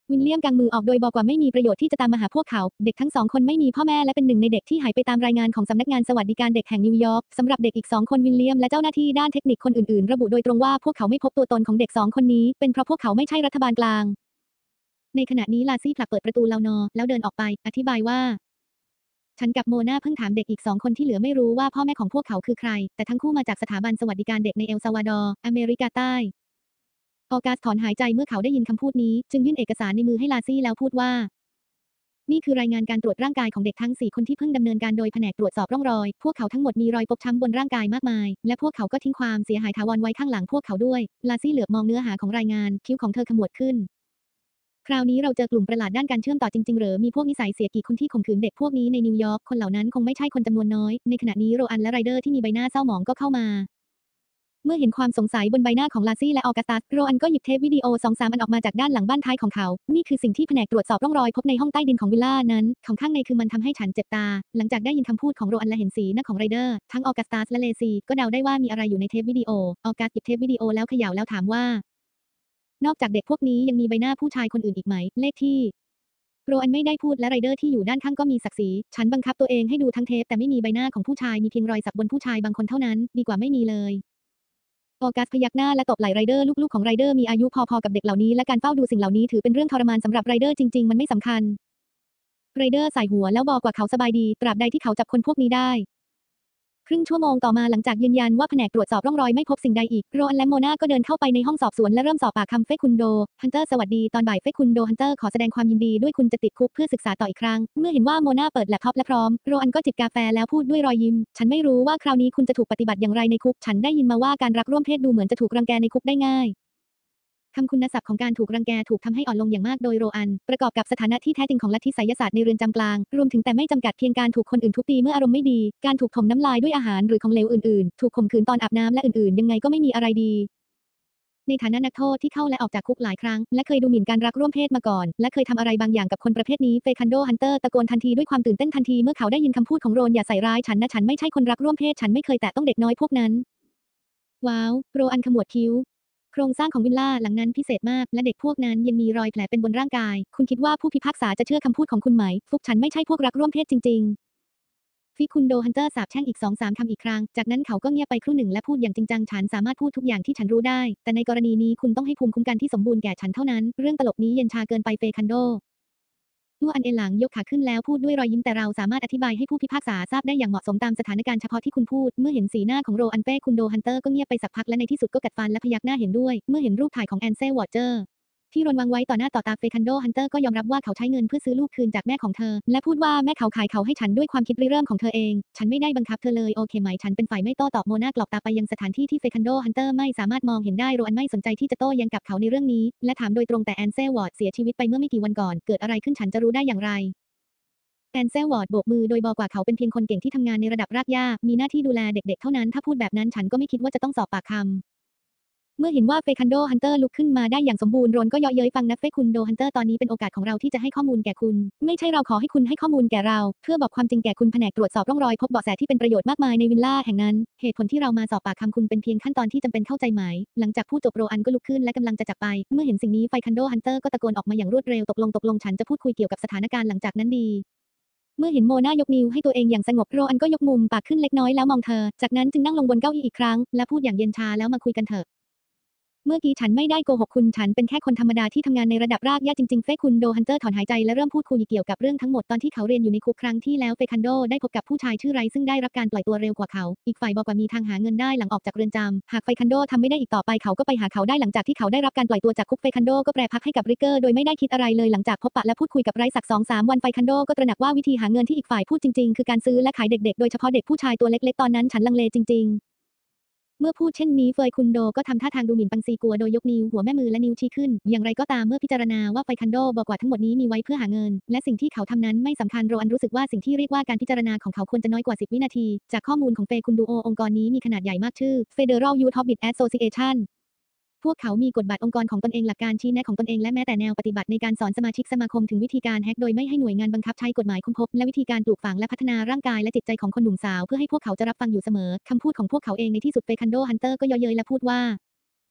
วิลเลียมกางมือออกโดยบอกว่าไม่มีประโยชน์ที่จะตามมาหาพวกเขาเด็กทั้งสองคนไม่มีพ่อแม่และเป็นหนึ่งในเด็กที่หายไปตามรายงานของสำนักงานสวัสดิการเด็กแห่งนิวยอร์กสำหรับเด็กอีกสองคนวิลเลียมและเจ้าหน้าที่ด้านเทคนิคคนอื่นๆระบุโดยตรงว่าพวกเขาไม่พบตัวตนของเด็กสองคนนี้เป็นเพราะพวกเขาไม่ใช่รัฐบาลกลางในขณะนี้ลาซี่ผลักเปิดประตูเลานอแล้วเดินออกไปอธิบายว่าฉันกับโมนาเพิ่งถามเด็กอีกสองคนที่เหลือไม่รู้ว่าพ่อแม่ของพวกเขาคือใครแต่ทั้งคู่มาจากสถาบันสวัสดิการเด็กในเอลซัลวาดอร์อเมริกาใต้ออกัสถอนหายใจเมื่อเขาได้ยินคำพูดนี้จึงยื่นเอกสารในมือให้ลาซี่แล้วพูดว่านี่คือรายงานการตรวจร่างกายของเด็กทั้งสี่คนที่เพิ่งดำเนินการโดยแผนกตรวจสอบร่องรอยพวกเขาทั้งหมดมีรอยฟกช้ำบนร่างกายมากมายและพวกเขาก็ทิ้งความเสียหายถาวรไว้ข้างหลังพวกเขาด้วยลาซี่เหลือบมองเนื้อหาของรายงานคิ้วของเธอขมวดขึ้นคราวนี้เราเจอกลุ่มประหลาดด้านการเชื่อมต่อจริงๆหรือมีพวกนิสัยเสียกี่คนที่ข่มขืนเด็กพวกนี้ในนิวยอร์กคนเหล่านั้นคงไม่ใช่คนจำนวนน้อยในขณะนี้โรอันและไรเดอร์ที่มีใบหน้าเศร้าหมองก็เข้ามาเมื่อเห็นความสงสัยบนใบหน้าของลาซี่และออกัสตัสโรอันก็หยิบเทปวิดีโอสองสามอันออกมาจากด้านหลังบ้านท้ายของเขานี่คือสิ่งที่แผนกตรวจสอบร่องรอยพบในห้องใต้ดินของวิลล่านั้นของข้างในคือมันทำให้ฉันเจ็บตาหลังจากได้ยินคำพูดของโรอันและเห็นสีหน้าของไรเดอร์ทั้งออกัสตัสและเลซีก็เดาได้ว่ามีอะไรอยู่ในเทปวิดีโอออกัสหยิบเทปวิดีโอแล้วเขย่าแล้วถามว่านอกจากเด็กพวกนี้ยังมีใบหน้าผู้ชายคนอื่นอีกไหมเลขที่โรอันไม่ได้พูดและไรเดอร์ที่อยู่ด้านข้างก็มีศักดิ์ศรีฉันบังคับตัวเองให้ดูทั้งเทปแต่ไม่มีใบหน้าของผู้ชายมีเพียงรอยสักบนผู้ชายบางคนเท่านั้นดีกว่าไม่มีเลยออกัสพยักหน้าและตบไหล่ไรเดอร์ลูกๆของไรเดอร์มีอายุพอๆกับเด็กเหล่านี้และการเฝ้าดูสิ่งเหล่านี้ถือเป็นเรื่องทรมานสำหรับไรเดอร์จริงๆมันไม่สำคัญไรเดอร์สายหัวแล้วบอกว่าเขาสบายดีตราบใดที่เขาจับคนพวกนี้ได้ครึ่งชั่วโมงต่อมาหลังจากยืนยันว่าแผนกตรวจสอบร่องรอยไม่พบสิ่งใดอีกโรอันและโมนาก็เดินเข้าไปในห้องสอบสวนและเริ่มสอบปากคำเฟคคุนโดฮันเตอร์สวัสดีตอนบ่ายเฟคคุนโดฮันเตอร์ขอแสดงความยินดีด้วยคุณจะติดคุกเพื่อศึกษาต่ออีกครั้งเมื่อเห็นว่าโมนาเปิดแล็ปท็อปและพร้อมโรอันก็จิบกาแฟแล้วพูดด้วยรอยยิ้มฉันไม่รู้ว่าคราวนี้คุณจะถูกปฏิบัติอย่างไรในคุกฉันได้ยินมาว่าการรักร่วมเพศดูเหมือนจะถูกรังแกในคุกได้ง่ายคำคุณศัพท์ของการถูกรังแกถูกทำให้อ่อนลงอย่างมากโดยโรอันประกอบกับสถานะที่แท้จริงของลัทธิไสยศาสตร์ในเรือนจำกลางรวมถึงแต่ไม่จำกัดเพียงการถูกคนอื่นทุบตีเมื่ออารมณ์ไม่ดีการถูกถมน้ำลายด้วยอาหารหรือของเหลวอื่นๆถูกข่มขืนตอนอาบน้ำและอื่นๆยังไงก็ไม่มีอะไรดีในฐานะนักโทษที่เข้าและออกจากคุกหลายครั้งและเคยดูหมิ่นการรักร่วมเพศมาก่อนและเคยทำอะไรบางอย่างกับคนประเภทนี้เฟคันโดฮันเตอร์ตะโกนทันทีด้วยความตื่นเต้นทันทีเมื่อเขาได้ยินคำพูดของโรนอย่าใส่ร้ายฉันนะฉันไม่ใช่คนรักร่วมเพศฉันไม่เคยแตะต้องเด็กน้อยพวกนั้นว้าวโรอันขมวดคิ้วโครงสร้างของวิลล่าหลังนั้นพิเศษมากและเด็กพวกนั้นยังมีรอยแผลเป็นบนร่างกายคุณคิดว่าผู้พิพากษาจะเชื่อคำพูดของคุณไหมฟุกฉันไม่ใช่พวกรักร่วมเพศจริงๆฟิคุนโดฮันเตอร์สาปแช่งอีกสองสามคำอีกครั้งจากนั้นเขาก็เงียบไปครู่หนึ่งและพูดอย่างจริงจังฉันสามารถพูดทุกอย่างที่ฉันรู้ได้แต่ในกรณีนี้คุณต้องให้ภูมิคุ้มกันที่สมบูรณ์แก่ฉันเท่านั้นเรื่องตลกนี้เย็นชาเกินไปเฟคันโดลัวอันเอหลังยกขาขึ้นแล้วพูดด้วยรอยยิ้มแต่เราสามารถอธิบายให้ผู้พิพากษาทราบได้อย่างเหมาะสมตามสถานการณ์เฉพาะที่คุณพูดเมื่อเห็นสีหน้าของโรอันเป้คุณโดฮันเตอร์ก็เงียบไปสักพักและในที่สุดก็กัดฟันและพยักหน้าเห็นด้วยเมื่อเห็นรูปถ่ายของแอนเซลวอเจอร์ที่โรนวางไว้ต่อหน้าต่อตาเฟคันโดฮันเตอร์ก็ยอมรับว่าเขาใช้เงินเพื่อซื้อลูกคืนจากแม่ของเธอและพูดว่าแม่เขาขายเขาให้ฉันด้วยความคิดริเริ่มของเธอเองฉันไม่ได้บังคับเธอเลยโอเคไหมฉันเป็นฝ่ายไม่โต้ตอบโมนากรอกตาไปยังสถานที่ที่เฟคันโดฮันเตอร์ไม่สามารถมองเห็นได้โรอันไม่สนใจที่จะโต้แย้งกับเขาในเรื่องนี้และถามโดยตรงแต่แอนเซลวอร์ดเสียชีวิตไปเมื่อไม่กี่วันก่อนเกิดอะไรขึ้นฉันจะรู้ได้อย่างไรแอนเซลวอร์ดโบกมือโดยบอกว่าเขาเป็นเพียงคนเก่งที่ทำงานในระดับรากหญ้ามีหน้าที่ดูแลเด็กๆเท่านั้นถ้าพูดแบบนั้นฉันก็ไม่คิดว่าจะต้องสอบปากคำเมื่อเห็นว่าเฟคันโดฮันเตอร์ลุกขึ้นมาได้อย่างสมบูรณ์โรนก็เยาะเย้ยฟังนะเฟคุนโดฮันเตอร์ตอนนี้เป็นโอกาสของเราที่จะให้ข้อมูลแก่คุณไม่ใช่เราขอให้คุณให้ข้อมูลแก่เราเพื่อบอกความจริงแก่คุณแผนกตรวจสอบร่องรอยพบเบาะแสที่เป็นประโยชน์มากมายในวิลล่าแห่งนั้นเหตุผลที่เรามาสอบปากคำคุณเป็นเพียงขั้นตอนที่จำเป็นเข้าใจไหมหลังจากพูดจบโรอันก็ลุกขึ้นและกำลังจะจากไปเมื่อเห็นสิ่งนี้เฟคันโดฮันเตอร์ก็ตะโกนออกมาอย่างรวดเร็วตกลงตกลงฉันจะพูดคุยเกี่ยวกับสถานการณ์หลังจากนั้นดีเมื่อเห็นโมนายกนิ้วให้ตัวเองอย่างสงบโรอันก็ยกมุมปากขึ้นเล็กน้อยแล้วมองเธอจากนั้นจึงนั่งลงบนเก้าอี้อีกครั้งและพูดอย่างเย็นชาแล้วมาคุยกันเถอะเมื่อกี้ฉันไม่ได้โกหกคุณฉันเป็นแค่คนธรรมดาที่ทำงานในระดับรากหญ้าจริงๆเฟคุนโดฮันเตอร์ถอนหายใจและเริ่มพูดคุยเกี่ยวกับเรื่องทั้งหมดตอนที่เขาเรียนอยู่ในคุกครั้งที่แล้วเฟคันโดได้พบกับผู้ชายชื่อไรซึ่งได้รับการปล่อยตัวเร็วกว่าเขาอีกฝ่ายบอกว่ามีทางหาเงินได้หลังออกจากเรือนจำหากเฟคันโดทำไม่ได้อีกต่อไปเขาก็ไปหาเขาได้หลังจากที่เขาได้รับการปล่อยตัวจากคุกเฟคันโดก็แปรพักให้กับริกเกอร์โดยไม่ได้คิดอะไรเลยหลังจากพบปะและพูดคุยกับไรสัก สองถึงสาม วันเฟคันโดก็ตระหนักว่าวิธีหาเงินที่อีกฝ่ายพูดจริงๆคือการซื้อและขายเด็กๆโดยเฉพาะเด็กผู้ชายตัวเล็กๆตอนนั้นฉันลังเลจริงๆเมื่อพูดเช่นนี้เฟยคุนโดก็ทำท่าทางดูหมิ่นปังซีกัวโดยยกนิ้วหัวแม่มือและนิ้วชี้ขึ้นอย่างไรก็ตามเมื่อพิจารณาว่าไฟคันโดบอกว่าทั้งหมดนี้มีไว้เพื่อหาเงินและสิ่งที่เขาทำนั้นไม่สำคัญโรอันรู้สึกว่าสิ่งที่เรียกว่าการพิจารณาของเขาควรจะน้อยกว่าสิบวินาทีจากข้อมูลของเฟคุนดูโอองค์กรนี้มีขนาดใหญ่มากชื่อ Federal Youth Hobbit Associationพวกเขามีกฎบัตรองค์กรของตนเองหลักการชี้แนะของตนเองและแม้แต่แนวปฏิบัติในการสอนสมาชิกสมาคมถึงวิธีการแฮกโดยไม่ให้หน่วยงานบังคับใช้กฎหมายค้นพบและวิธีการปลูกฝังและพัฒนาร่างกายและจิตใจของคนหนุ่มสาวเพื่อให้พวกเขาจะรับฟังอยู่เสมอคำพูดของพวกเขาเองในที่สุดเฟคันโดฮันเตอร์ก็เยาะเย้ยและพูดว่า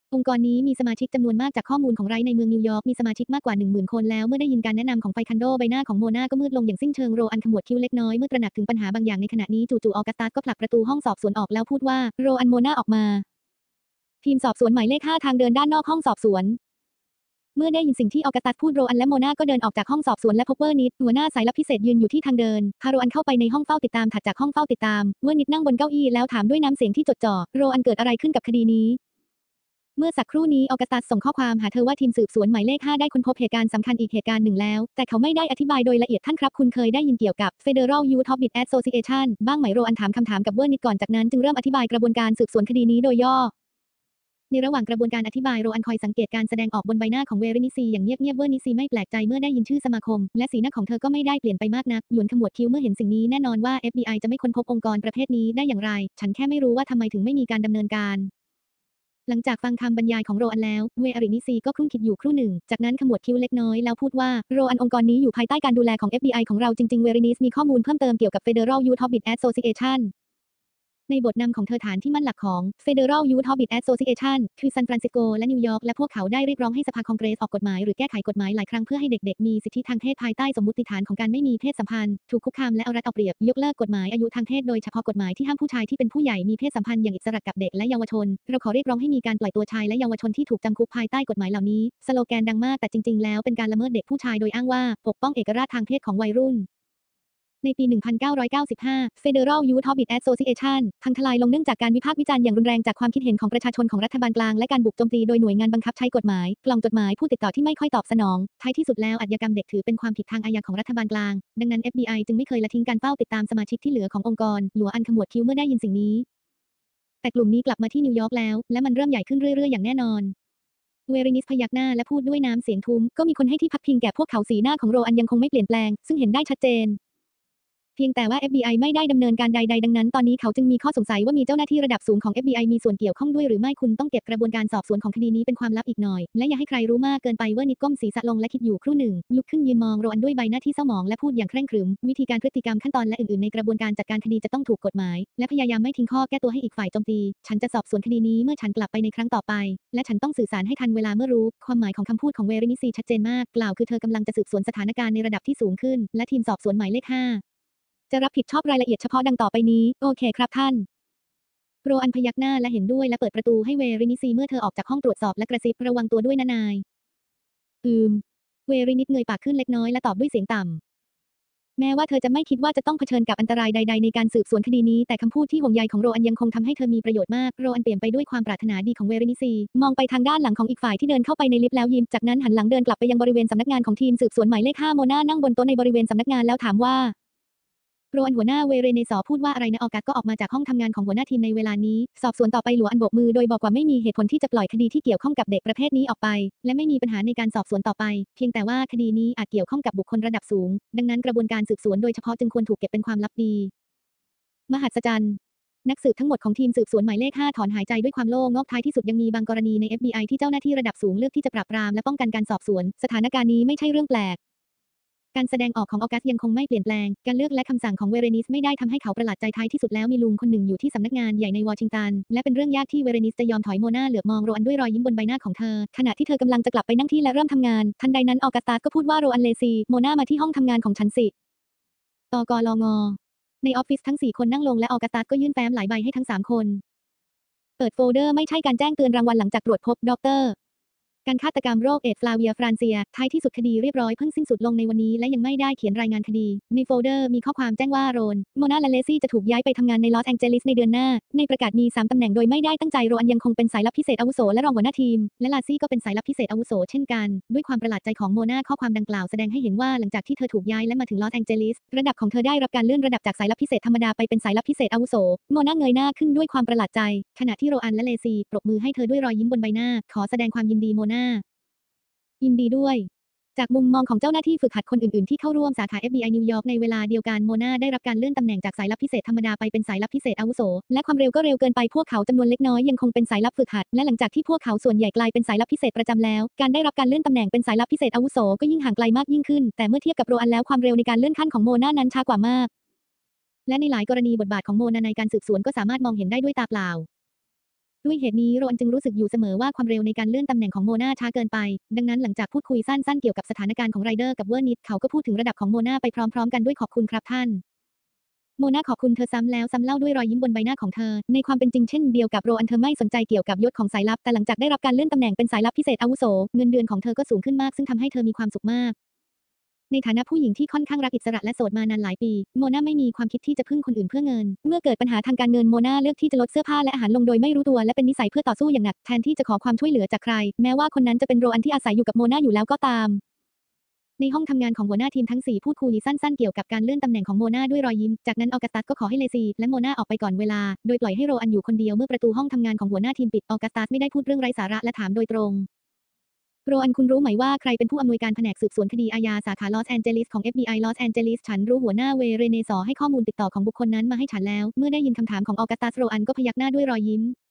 องค์กรนี้มีสมาชิกจำนวนมากจากข้อมูลของไรในเมืองนิวยอร์กมีสมาชิกมากกว่า หนึ่งหมื่น คนแล้วเมื่อได้ยินการแนะนำของไฟคันโดใบหน้าของโมนาก็มืดลงอย่างสิ้นเชิงโรอันขมวดคิ้วเล็กน้อยเมื่อตระหนักถึงปัญหาบางอย่างในขณะนี้จู่ๆออกัสตัสก็ผลักประตูห้องสอบสวนออกแล้วพูดว่าโรอันโมนาออกมาทีมสอบสวนหมายเลขห้าทางเดินด้านนอกห้องสอบสวนเมื่อได้ยินสิ่งที่ออกัสตัสพูดโรอันและโมนาก็เดินออกจากห้องสอบสวนและพบเวอร์นิดหัวหน้าสายลับพิเศษยืนอยู่ที่ทางเดินพาโรอันเข้าไปในห้องเฝ้าติดตามถัดจากห้องเฝ้าติดตามเวอร์นิดนั่งบนเก้าอี้แล้วถามด้วยน้ำเสียงที่จดจ่อโรอันเกิดอะไรขึ้นกับคดีนี้เมื่อสักครู่นี้ออกัสตัสส่งข้อความหาเธอว่าทีมสืบสวนหมายเลขห้าได้ค้นพบเหตุการณ์สำคัญอีกเหตุการณ์หนึ่งแล้วแต่เขาไม่ได้อธิบายโดยละเอียดท่านครับคุณเคยได้ยินเกี่ยวกับ Federal Youth Hobbit Association บ้างไหมโรอันถามคำถามกับเวอร์นิดก่อนจากนั้นจึงเริ่มอธิบายกระบวนการสืบสวนคดีนี้โดยย่อในระหว่างกระบวนการอธิบายโรอันคอยสังเกตการแสดงออกบนใบหน้าของเวรินิซีอย่างเงียบๆเวอร์นิซีไม่แปลกใจเมื่อได้ยินชื่อสมาคมและสีหน้าของเธอก็ไม่ได้เปลี่ยนไปมากนักหยวนขมวดคิ้วเมื่อเห็นสิ่งนี้แน่นอนว่า เอฟ บี ไอ จะไม่ค้นพบองค์กรประเภทนี้ได้อย่างไรฉันแค่ไม่รู้ว่าทำไมถึงไม่มีการดำเนินการหลังจากฟังคำบรรยายของโรอันแล้วเวรินิซีก็ครุ่นคิดอยู่ครู่หนึ่งจากนั้นขมวดคิ้วเล็กน้อยแล้วพูดว่าโรอันองค์กรนี้อยู่ภายใต้การดูแลของ เอฟ บี ไอ ของเราจริงๆเวรินิสมีข้อมูลเพิ่มเติมเกี่ยวกับ Federal Youth Hobbit Associationในบทนำของเธอฐานที่มั่นหลักของ Federal Youth Hobbit Association คือซานฟรานซิสโกและนิวยอร์กและพวกเขาได้เรียกร้องให้สภาคองเกรสออกกฎหมายหรือแก้ไขกฎหมายหลายครั้งเพื่อให้เด็กๆมีสิทธิทางเพศภายใต้สมมุติฐานของการไม่มีเพศสัมพันธ์ถูกคุกคามและเอารัดเอาเปรียบยกเลิกกฎหมายอายุทางเพศโดยเฉพาะกฎหมายที่ห้ามผู้ชายที่เป็นผู้ใหญ่มีเพศสัมพันธ์อย่างอิสระกับเด็กและเยาวชนเราขอเรียกร้องให้มีการปล่อยตัวชายและเยาวชนที่ถูกจำคุกภายใต้กฎหมายเหล่านี้สโลแกนดังมากแต่จริงๆแล้วเป็นการละเมิดเด็กผู้ชายโดยอ้างว่าปกป้องเอกราชทางเพศของวัยรุ่นในปี หนึ่งพันเก้าร้อยเก้าสิบห้า Federal Youth Hobbit Association พังทลายลงเนื่องจากการวิพากษ์วิจารณ์อย่างรุนแรงจากความคิดเห็นของประชาชนของรัฐบาลกลางและการบุกโจมตีโดยหน่วยงานบังคับใช้กฎหมายกล่องจดหมายผู้ติดต่อที่ไม่ค่อยตอบสนองท้ายที่สุดแล้วอาชญากรรมเด็กถือเป็นความผิดทางอาญาของรัฐบาลกลางดังนั้น เอฟ บี ไอ จึงไม่เคยละทิ้งการเฝ้าติดตามสมาชิกที่เหลือขององค์กรหลัวอันขมวดคิ้วเมื่อได้ยินสิ่งนี้แต่กลุ่มนี้กลับมาที่นิวยอร์กแล้วและมันเริ่มใหญ่ขึ้นเรื่อยๆอย่างแน่นอนเวรินิสพยักหน้าและพูดด้วยน้ำเสียงทุ้มก็มีคนให้ที่พักพิงแก่พวกเขาสีหน้าของโรอันยังคงไม่เปลี่ยนแปลงซึ่งเห็นได้ชัดเจนเพียงแต่ว่า เอฟ บี ไอ ไม่ได้ดำเนินการใดๆดังนั้นตอนนี้เขาจึงมีข้อสงสัยว่ามีเจ้าหน้าที่ระดับสูงของ เอฟ บี ไอ มีส่วนเกี่ยวข้องด้วยหรือไม่คุณต้องเก็บกระบวนการสอบสวนของคดีนี้เป็นความลับอีกหน่อยและอย่าให้ใครรู้มากเกินไปเวอร์นิดก้มศีรษะลงและคิดอยู่ครู่หนึ่งลุกขึ้นยืนมองโรอันด้วยใบหน้าที่เศร้าหมองและพูดอย่างเคร่งขรึมวิธีการพฤติกรรมขั้นตอนและอื่นๆในกระบวนการจัดการคดีจะต้องถูกกฎหมายและพยายามไม่ทิ้งข้อแก้ตัวให้อีกฝ่ายโจมตีฉันจะสอบสวนคดีนี้เมื่อฉันกลับไปในครั้งต่อไปและฉันต้องสื่อสารให้ทันเวลาเมื่อรู้ความหมายของคำพูดของเวรินิซีชัดเจนมากกล่าวคือเธอกำลังจะสืบสวนสถานการณ์ในระดับที่สูงขึ้นและทีมสอบสวนหมายเลขห้าจะรับผิดชอบรายละเอียดเฉพาะดังต่อไปนี้โอเคครับท่านโรอันพยักหน้าและเห็นด้วยและเปิดประตูให้เวรินิซีเมื่อเธอออกจากห้องตรวจสอบและกระซิบระวังตัวด้วยนะนายอืมเวรินิสเงยปากขึ้นเล็กน้อยและตอบด้วยเสียงต่ำแม้ว่าเธอจะไม่คิดว่าจะต้องเผชิญกับอันตรายใดๆในการสืบสวนคดีนี้แต่คำพูดที่ห่วงใยของโรอันยังคงทำให้เธอมีประโยชน์มากโรอันเปลี่ยนไปด้วยความปรารถนาดีของเวรินิซีมองไปทางด้านหลังของอีกฝ่ายที่เดินเข้าไปในลิฟต์แล้วยิ้มจากนั้นหันหลังเดินกลับไปยังบริเวณสำนักงานของทีมสืบสวนหมายเลขห้าโมนานั่งบนโต๊ะในบริเวณสำนักงานแล้วถามว่าโรอันหัวหน้าเวเรเนซอพูดว่าอะไรนะออกัสก็ออกมาจากห้องทำงานของหัวหน้าทีมในเวลานี้สอบสวนต่อไปหลัวอันโบกมือโดยบอกว่าไม่มีเหตุผลที่จะปล่อยคดีที่เกี่ยวข้องกับเด็กประเภทนี้ออกไปและไม่มีปัญหาในการสอบสวนต่อไปเพียงแต่ว่าคดีนี้อาจเกี่ยวข้องกับบุคคลระดับสูงดังนั้นกระบวนการสืบสวนโดยเฉพาะจึงควรถูกเก็บเป็นความลับดีมหัศจรรย์นักสืบทั้งหมดของทีมสืบสวนหมายเลขห้าถอนหายใจด้วยความโล่งอกท้ายที่สุดยังมีบางกรณีใน เอฟ บี ไอ ที่เจ้าหน้าที่ระดับสูงเลือกที่จะปราบปรามและป้องกันการสอบสวนสถานการณ์นี้ไม่ใช่เรื่องแปลกการแสดงออกของออกัสยังคงไม่เปลี่ยนแปลงการเลือกและคำสั่งของเวเรนิสไม่ได้ทำให้เขาประหลาดใจท้ายที่สุดแล้วมีลุงคนหนึ่งอยู่ที่สำนักงานใหญ่ในวอชิงตันและเป็นเรื่องยากที่เวเรนิสจะยอมถอยโมนาเหลือบมองโรอันด้วยรอยยิ้มบนใบหน้าของเธอขณะที่เธอกำลังจะกลับไปนั่งที่และเริ่มทำงานทันใดนั้นออกัสตัสก็พูดว่าโรอันเลซีโมนามาที่ห้องทำงานของฉันสิตกลงในออฟฟิศทั้งสี่คนนั่งลงและออกัสตัสก็ยื่นแฟ้มหลายใบให้ทั้งสามคนเปิดโฟลเดอร์ไม่ใช่การแจ้งเตือนรางวัลหลังจากตรวจพบด็อกเตอร์การฆาตกรรมโรคเอดส์ฟลาเวียฟรานเซียท้ายที่สุดคดีเรียบร้อยเพิ่งสิ้นสุดลงในวันนี้และยังไม่ได้เขียนรายงานคดีในโฟลเดอร์มีข้อความแจ้งว่าโรนโมนาและเลซี่จะถูกย้ายไปทำงานในลอสแองเจลิสในเดือนหน้าในประกาศมีสามตำแหน่งโดยไม่ได้ตั้งใจโรอันยังคงเป็นสายลับพิเศษอาวุโสและรองหัวหน้าทีมและลาซี่ก็เป็นสายลับพิเศษอาวุโสเช่นกันด้วยความประหลาดใจของโมนาข้อความดังกล่าวแสดงให้เห็นว่าหลังจากที่เธอถูกย้ายและมาถึงลอสแองเจลิสระดับของเธอได้รับการเลื่อนระดับจากสายลับพิเศษธรรมดาไปเป็นสายลับพิเศษอาวุโสโมนาเงยหน้าขึ้นด้วยความประหลาดใจขณะที่โรอันและเลซี่ปรบมือให้เธอด้วยรอยยิ้มบนใบหน้าขอแสดงความยินดีโมนายินดีด้วยจากมุมมองของเจ้าหน้าที่ฝึกหัดคนอื่นๆที่เข้าร่วมสาขา เอฟ บี ไอ นิวยอร์กในเวลาเดียวกันโมนาได้รับการเลื่อนตำแหน่งจากสายลับพิเศษธรรมดาไปเป็นสายลับพิเศษอาวุโสและความเร็วก็เร็วเกินไปพวกเขาจำนวนเล็กน้อยยังคงเป็นสายลับฝึกหัดและหลังจากที่พวกเขาส่วนใหญ่กลายเป็นสายลับพิเศษประจำแล้วการได้รับการเลื่อนตำแหน่งเป็นสายลับพิเศษอาวุโสก็ยิ่งห่างไกลมากยิ่งขึ้นแต่เมื่อเทียบกับโรอันแล้วความเร็วในการเลื่อนขั้นของโมนานั้นช้ากว่ามากและในหลายกรณีบทบาทของโมนาในการสืบสวนก็สามารถมองเห็นได้ด้วยตาเปล่าด้วยเหตุนี้โรอันจึงรู้สึกอยู่เสมอว่าความเร็วในการเลื่อนตำแหน่งของโมนาช้าเกินไปดังนั้นหลังจากพูดคุยสั้นๆเกี่ยวกับสถานการณ์ของไรเดอร์กับเวอร์นิดเขาก็พูดถึงระดับของโมนาไปพร้อมๆกันด้วยขอบคุณครับท่านโมนาขอบคุณเธอซ้ำแล้วซ้ำเล่าด้วยรอยยิ้มบนใบหน้าของเธอในความเป็นจริงเช่นเดียวกับโรอันเธอไม่สนใจเกี่ยวกับยศของสายลับแต่หลังจากได้รับการเลื่อนตำแหน่งเป็นสายลับพิเศษอาวุโสเงินเดือนของเธอก็สูงขึ้นมากซึ่งทำให้เธอมีความสุขมากในฐานะผู้หญิงที่ค่อนข้างรักอิสระและโสดมานานหลายปีโมนาไม่มีความคิดที่จะพึ่งคนอื่นเพื่อเงินเมื่อเกิดปัญหาทางการเงินโมนาเลือกที่จะลดเสื้อผ้าและอาหารลงโดยไม่รู้ตัวและเป็นนิสัยเพื่อต่อสู้อย่างหนักแทนที่จะขอความช่วยเหลือจากใครแม้ว่าคนนั้นจะเป็นโรอันที่อาศัยอยู่กับโมนาอยู่แล้วก็ตามในห้องทำงานของหัวหน้าทีมทั้งสี่พูดคุยสั้นๆเกี่ยวกับการเลื่อนตำแหน่งของโมนาด้วยรอยยิ้มจากนั้นออกัสตัสก็ขอให้เลซีและโมนาออกไปก่อนเวลาโดยปล่อยให้โรอันอยู่คนเดียวเมื่อประตูห้องทำงานของหัวหน้าทีมปิดออกัสตัสไม่ได้พูดเรื่องไร้สาระและถามโดยตรงโรอันคุณรู้ไหมว่าใครเป็นผู้อำนวยการแผนกสืบสวนคดีอาญาสาขาลอสแอนเจลิสของ เอฟ บี ไอ ลอสแอนเจลิสฉันรู้หัวหน้าเวเรเนซอให้ข้อมูลติดต่อของบุคคลนั้นมาให้ฉันแล้วเมื่อได้ยินคำถามของออกัสตัสโรอันก็พยักหน้าด้วยรอยยิ้ม